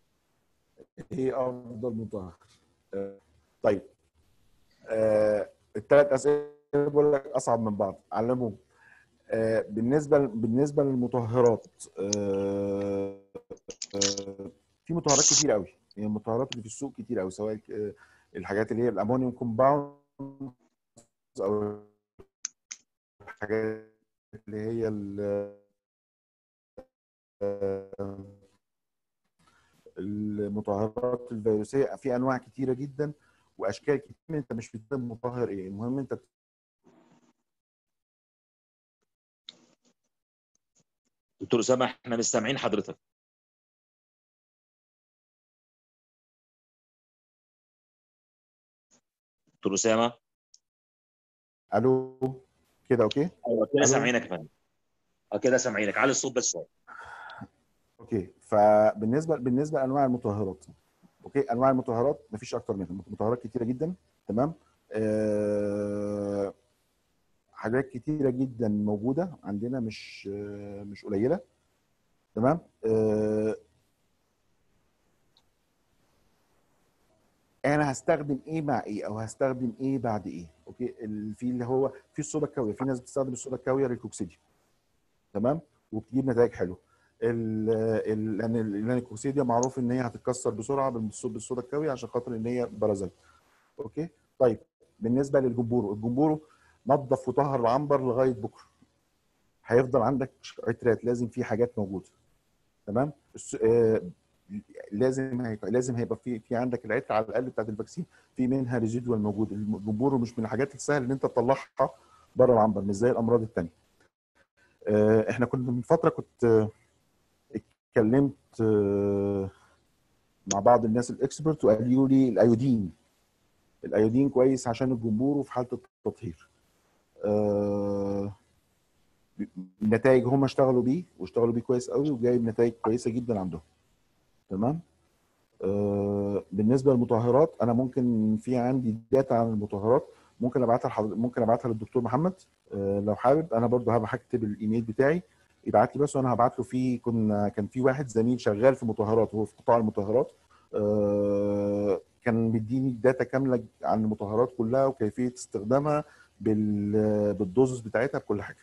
ايه افضل مطهر؟ آه طيب آه الثلاث اسئله بقول لك اصعب من بعض علموهم. آه بالنسبه بالنسبه للمطهرات، آه آه في مطهرات كتير قوي، يعني المطهرات اللي في السوق كتير قوي، سواء آه الحاجات اللي هي الامونيوم كومباوند او الحاجات اللي هي المطهرات الفيروسيه. في انواع كتيره جدا واشكال كتير، انت مش بتستخدم مطهر ايه، المهم انت دكتور اسامه احنا مش سامعين حضرتك. دكتور اسامه. الو كده اوكي؟ ايوه كده سامعينك يا فندم. اه كده سامعينك، علي الصوت بس شويه. اوكي. فبالنسبه بالنسبه لانواع المطهرات، اوكي، انواع المطهرات مفيش اكتر منها، مطهرات كتيره جدا. تمام. أه حاجات كتيره جدا موجوده عندنا، مش أه مش قليله. تمام. أه انا هستخدم ايه مع ايه، او هستخدم ايه بعد ايه. اوكي. في اللي هو في الصودا الكاويه، في ناس بتستخدم الصودا الكاويه للكوكسيديوم. تمام. وبتجيب نتائج حلوه. لان لان الكوكسيديا معروف ان هي هتتكسر بسرعه بالصودا الكاويه عشان خاطر ان هي بارازيت. اوكي. طيب بالنسبه للجمبورو، الجمبورو نظف وطهر العنبر لغايه بكره، هيفضل عندك عترات، لازم في حاجات موجوده. تمام. آه لازم هي... لازم هيبقى في في عندك العتر على الاقل بتاعت الفاكسين، في منها ريزيدوال موجود. الجمبورو مش من الحاجات السهل ان انت تطلعها بره العنبر، مش زي الامراض الثانيه. آه احنا كنا من فتره كنت آه اتكلمت آه مع بعض الناس الاكسبرت وقالوا لي الايودين الايودين كويس عشان الجمبورو في حاله التطهير. آه النتائج هم اشتغلوا بيه واشتغلوا بيه كويس قوي، وجايب نتائج كويسه جدا عندهم. تمام. آه بالنسبه للمطهرات، انا ممكن في عندي داتا عن المطهرات، ممكن ابعتها لحضرتك، ممكن ابعتها للدكتور محمد آه لو حابب. انا برضو هبقى هكتب الايميل بتاعي يبعت لي بس، وانا هبعت له. فيه كنا كان في واحد زميل شغال في مطهرات، هو في قطاع المطهرات، آه كان مديني داتا كامله عن المطهرات كلها وكيفيه استخدامها بالدوزز بتاعتها بكل حاجه.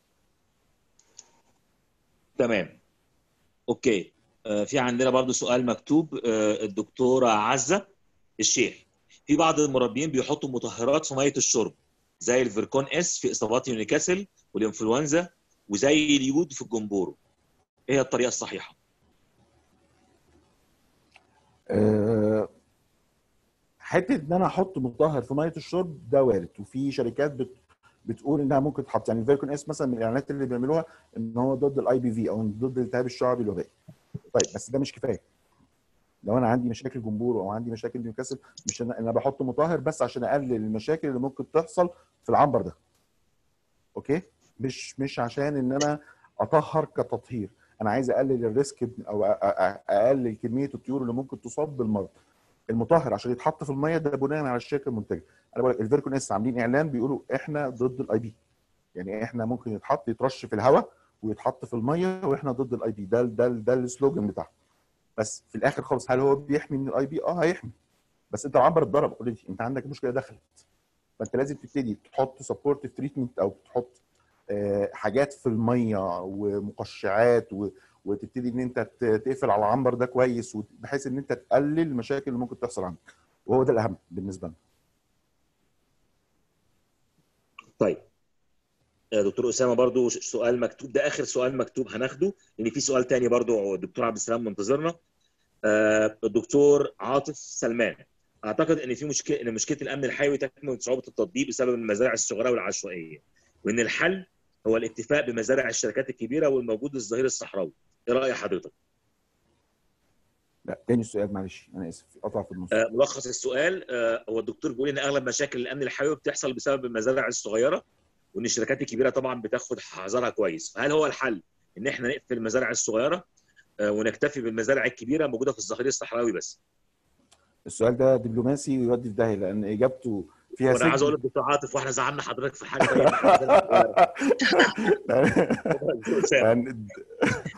تمام. اوكي. آه في عندنا برضو سؤال مكتوب. آه الدكتوره عزه الشيخ، في بعض المربيين بيحطوا مطهرات في ميه الشرب زي الفيركون اس في اصابات نيوكاسل والانفلونزا، وزي اليود في الجمبورو، ايه هي الطريقه الصحيحه؟ أه حته ان انا احط مطهر في ميه الشرب ده وارد، وفي شركات بت بتقول انها ممكن تحط. يعني الفيركون اس مثلا من الاعلانات اللي بيعملوها ان هو ضد الاي بي في او ضد الالتهاب الشعبي الوبائي. طيب بس ده مش كفايه. لو انا عندي مشاكل جمبورو او عندي مشاكل نيوكاسل، مش انا انا بحط مطهر بس عشان اقلل المشاكل اللي ممكن تحصل في العنبر ده. اوكي. مش مش عشان ان انا اطهر كتطهير، انا عايز اقلل الريسك او اقلل كميه الطيور اللي ممكن تصاب بالمرض. المطهر عشان يتحط في الميه ده بناء على الشركه المنتجه. انا بقول لك الفيركون اس عاملين اعلان بيقولوا احنا ضد الاي بي، يعني احنا ممكن يتحط يترش في الهواء ويتحط في الميه واحنا ضد الاي بي. ده ده ده السلوجان بتاعهم. بس في الاخر خالص هل هو بيحمي من الاي بي؟ اه هيحمي، بس انت العنبر اتضرب اوريدي، انت عندك مشكله دخلت، فانت لازم تبتدي تحط سبورتيف تريتمنت او تحط آه حاجات في الميه ومقشعات و... وتبتدي ان انت تقفل على العنبر ده كويس، بحيث ان انت تقلل المشاكل اللي ممكن تحصل عندك، وهو ده الاهم بالنسبه لنا. طيب دكتور اسامه برضو سؤال مكتوب، ده اخر سؤال مكتوب هناخده لان في سؤال تاني برضو الدكتور عبد السلام منتظرنا. آه الدكتور عاطف سلمان، اعتقد ان في مشكله ان مشكله الامن الحيوي تكمن صعوبه التطبيق بسبب المزارع الصغيره والعشوائيه، وان الحل هو الاكتفاء بمزارع الشركات الكبيره والموجود الظهير الصحراوي. ايه راي حضرتك؟ لا تاني السؤال معلش انا اسف قطع في النص. آه ملخص السؤال، آه هو الدكتور بيقول ان اغلب مشاكل الامن الحيوي بتحصل بسبب المزارع الصغيره، وان الشركات الكبيره طبعا بتاخد حذرها كويس، فهل هو الحل ان احنا نقفل المزارع الصغيره آه ونكتفي بالمزارع الكبيره موجوده في الظهير الصحراوي بس؟ السؤال ده دبلوماسي ويودي في داهيه لان اجابته فيها وانا عايز اقول سجن. للدكتور عاطف واحنا زعلنا حضرتك في حاجه طيب لان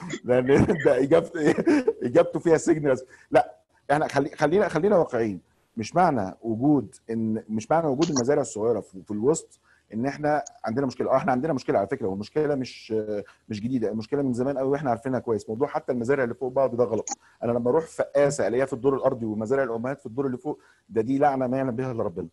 لان ده اجابته اجابته فيها سجن. لا احنا خلي خلينا خلينا واقعيين. مش معنى وجود ان مش معنى وجود المزارع الصغيره في, في الوسط ان احنا عندنا مشكله. اه احنا عندنا مشكله على فكره، والمشكله مش مش جديده، المشكله من زمان قوي واحنا عارفينها كويس. موضوع حتى المزارع اللي فوق بعض ده غلط. انا لما اروح فقاسه الاقيها في الدور الارضي ومزارع الامهات في الدور اللي فوق، ده دي لعنه ما يعلم بها الا ربنا.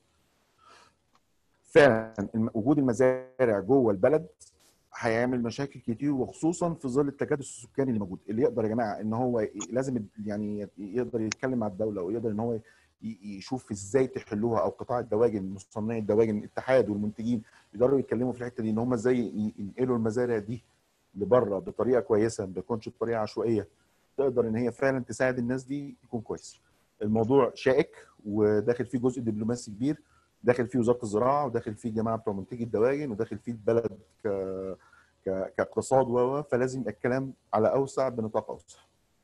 فعلا وجود المزارع جوه البلد هيعمل مشاكل كتير، وخصوصا في ظل التكدس السكاني اللي موجود. اللي يقدر يا جماعه ان هو لازم يعني يقدر يتكلم مع الدوله، ويقدر ان هو يشوف ازاي تحلوها، او قطاع الدواجن، مصنعي الدواجن، الاتحاد والمنتجين يقدروا يتكلموا في الحته دي، ان هم ازاي ينقلوا المزارع دي لبره بطريقه كويسه، ما تكونش بطريقه عشوائيه، تقدر ان هي فعلا تساعد الناس دي يكون كويس. الموضوع شائك وداخل فيه جزء دبلوماسي كبير، داخل فيه وزاره الزراعه، وداخل فيه الجماعه بتوع منتجي الدواجن، وداخل فيه البلد ك كاقتصاد و فلازم يبقى الكلام على اوسع بنطاق اوسع.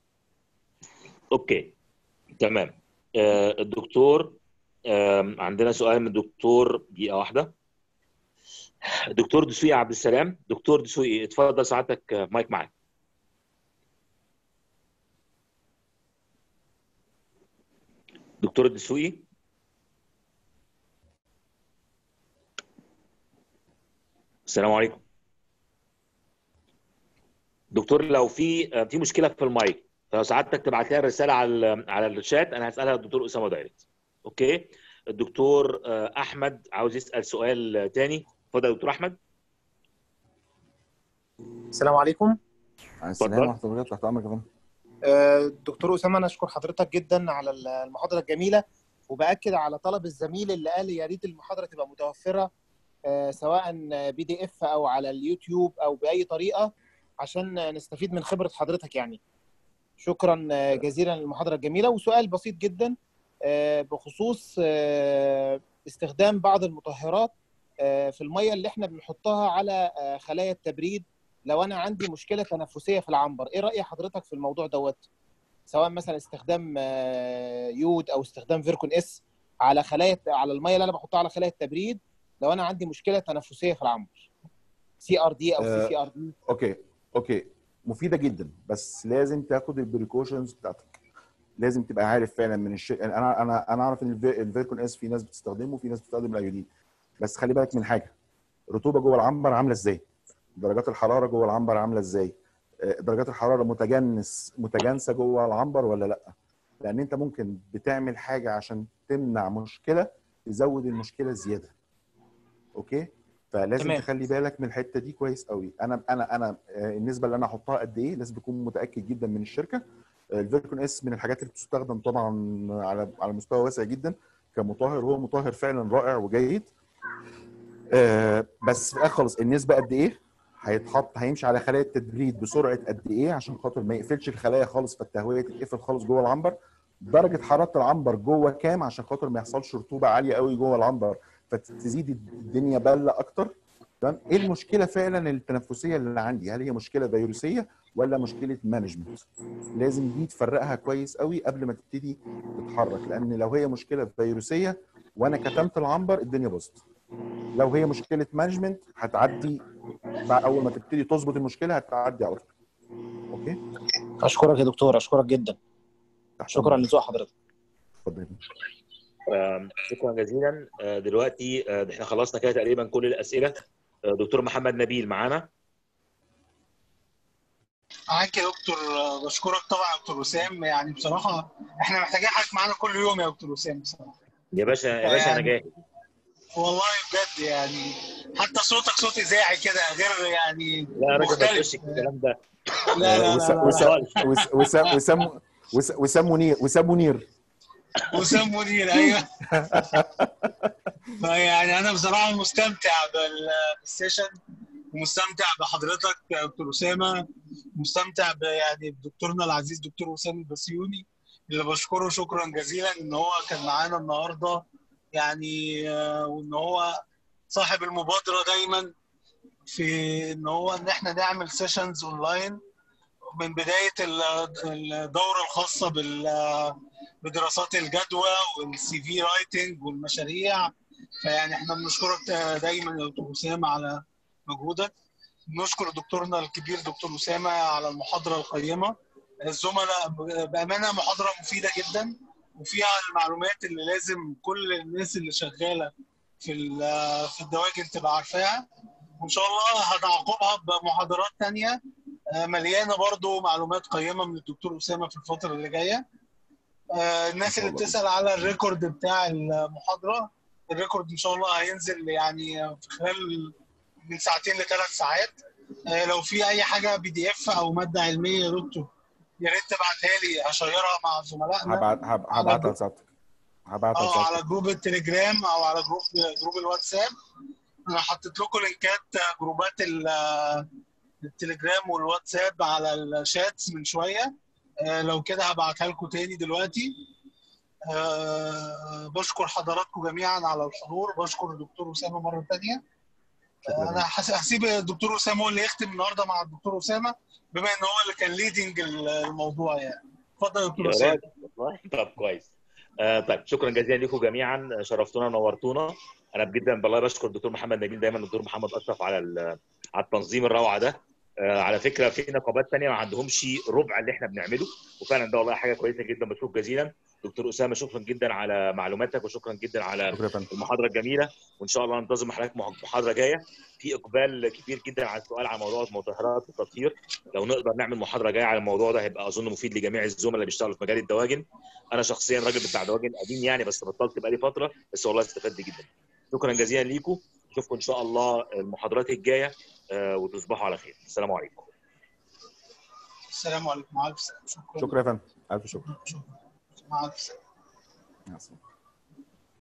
اوكي تمام. آه الدكتور، آه عندنا سؤال من الدكتور، دقيقه واحده. دكتور دسوقي عبد السلام. دكتور دسوقي اتفضل سعادتك، مايك معاك. دكتور دسوقي. السلام عليكم دكتور. لو في في مشكله في المايك، فلو سعادتك تبعت لي الرساله على على الشات، انا هسالها للدكتور اسامه دايركت. اوكي. الدكتور احمد عاوز يسال سؤال تاني. اتفضل يا دكتور احمد. السلام عليكم. السلام ورحمه الله وبركاته. تحت امرك يا فندم. دكتور اسامه، انا اشكر حضرتك جدا على المحاضره الجميله، وباكد على طلب الزميل اللي قال يا ريت المحاضره تبقى متوفره سواء بي دي اف او على اليوتيوب او باي طريقه عشان نستفيد من خبره حضرتك يعني. شكرا جزيلا للمحاضره الجميله. وسؤال بسيط جدا بخصوص استخدام بعض المطهرات في الميه اللي احنا بنحطها على خلايا التبريد لو انا عندي مشكله تنفسيه في العنبر. ايه راي حضرتك في الموضوع دوت؟ سواء مثلا استخدام يود او استخدام فيركون اس على خلايا على الميه اللي انا بحطها على خلايا التبريد لو انا عندي مشكله تنفسيه في العنبر، سي ار دي او سي سي ار دي. اوكي اوكي مفيده جدا، بس لازم تاخد البريكوشنز بتاعتك. لازم تبقى عارف فعلا من الشيء. انا انا انا اعرف ان الفيركون اس في ناس بتستخدمه وفي ناس بتستخدم الايودين، بس خلي بالك من حاجه، الرطوبه جوه العنبر عامله ازاي، درجات الحراره جوه العنبر عامله ازاي، درجات الحراره متجانس متجانسه جوه العنبر ولا لا، لان انت ممكن بتعمل حاجه عشان تمنع مشكله تزود المشكله زياده. اوكي، فلازم تمام. تخلي بالك من الحته دي كويس قوي. انا انا انا النسبه اللي انا احطها قد ايه لازم تكون متاكد جدا من الشركه. الفيركون اس من الحاجات اللي بتستخدم طبعا على على مستوى واسع جدا كمطهر، هو مطهر فعلا رائع وجيد. آه بس في الاخر خالص النسبه قد ايه هيتحط، هيمشي على خلايا التبريد بسرعه قد ايه عشان خاطر ما يقفلش الخلايا خالص فالتهويه تتقفل خالص جوه العنبر، درجه حراره العنبر جوه كام عشان خاطر ما يحصلش رطوبه عاليه قوي جوه العنبر فتزيد الدنيا بله اكتر. تمام. ايه المشكله فعلا التنفسيه اللي عندي؟ هل هي مشكله فيروسيه ولا مشكله مانجمنت؟ لازم دي تفرقها كويس قوي قبل ما تبتدي تتحرك، لان لو هي مشكله فيروسيه وانا كتمت العنبر الدنيا باظت. لو هي مشكله مانجمنت هتعدي اول ما تبتدي تظبط المشكله هتعدي على طول. اوكي، اشكرك يا دكتور، اشكرك جدا. شكرا لذوق حضرتك. اتفضل. شكرا جزيلا. دلوقتي احنا خلصنا كده تقريبا كل الاسئله. دكتور محمد نبيل معانا. معاك يا دكتور. بشكرك طبعا يا دكتور وسام، يعني بصراحه احنا محتاجين حضرتك معانا كل يوم يا دكتور وسام بصراحه. يا باشا يا باشا يعني انا جاهز والله بجد، يعني حتى صوتك صوت اذاعي كده غير يعني لا يا راجل ما تقولش الكلام ده. لا لا لا وسام وسام وسام منير وسام منير وسام منير ايوه. فيعني انا بصراحه مستمتع بالسيشن ومستمتع بحضرتك يا دكتور اسامه، مستمتع يعني بدكتورنا العزيز دكتور وسام البسيوني اللي بشكره شكرا جزيلا ان هو كان معانا النهارده، يعني وان هو صاحب المبادره دايما في ان هو ان احنا نعمل سيشنز اونلاين من بدايه الدوره الخاصه بدراسات الجدوى والسي في رايتنج والمشاريع. فيعني احنا بنشكرك دايما يا دكتور اسامه على مجهودك. بنشكر دكتورنا الكبير دكتور اسامه على المحاضره القيمه. الزملاء بامانه محاضره مفيده جدا وفيها المعلومات اللي لازم كل الناس اللي شغاله في في الدواجن تبقى عارفاها. وان شاء الله هتعقبها بمحاضرات تانية مليانه برضو معلومات قيمه من الدكتور اسامه في الفتره اللي جايه. الناس اللي بتسال على الريكورد بتاع المحاضره، الريكورد ان شاء الله هينزل يعني في خلال من ساعتين لثلاث ساعات. لو في اي حاجه بي دي اف او ماده علميه يا دكتور يا ريت تبعتها لي هشيرها مع زملائنا. هبعت هبعتها لسعادتك هبعتها اه على جروب التليجرام او على جروب جروب الواتساب. انا حطيت لكم لينكات جروبات التليجرام والواتساب على الشاتس من شويه. آه لو كده هبعتها لكم تاني دلوقتي. آه بشكر حضراتكم جميعا على الحضور، بشكر الدكتور اسامه مره ثانيه. آه انا هسيب الدكتور اسامه هو اللي يختم النهارده مع الدكتور اسامه بما ان هو اللي كان ليدنج الموضوع يعني. اتفضل يا دكتور اسامه. طب كويس. آه طيب شكرا جزيلا لكم جميعا، شرفتونا ونورتونا. انا جدا بالله بشكر الدكتور محمد نبيل دايما، الدكتور محمد اشرف على على التنظيم الروعه ده. آه على فكره في نقابات ثانيه ما عندهمش ربع اللي احنا بنعمله، وفعلا ده والله حاجه كويسه جدا. بشكرك جزيلا دكتور اسامه، شكرا جدا على معلوماتك وشكرا جدا على المحاضره الجميله، وان شاء الله ننتظم حضرتك محاضره جايه. في اقبال كبير جدا على السؤال عن موضوع المطهرات والتطهير، لو نقدر نعمل محاضره جايه على الموضوع ده هيبقى اظن مفيد لجميع الزملاء اللي بيشتغلوا في مجال الدواجن. انا شخصيا راجل بتاع دواجن قديم يعني، بس بطلت بقالي فتره، بس والله استفدت جدا. شكرا جزيلا ليكم، نشوفكم ان شاء الله المحاضرات الجايه، وتصبحوا على خير. السلام عليكم. السلام عليكم. مع الف سلامه. شكرا يا فندم، الف شكر. مع الف سلامه. مع السلامه.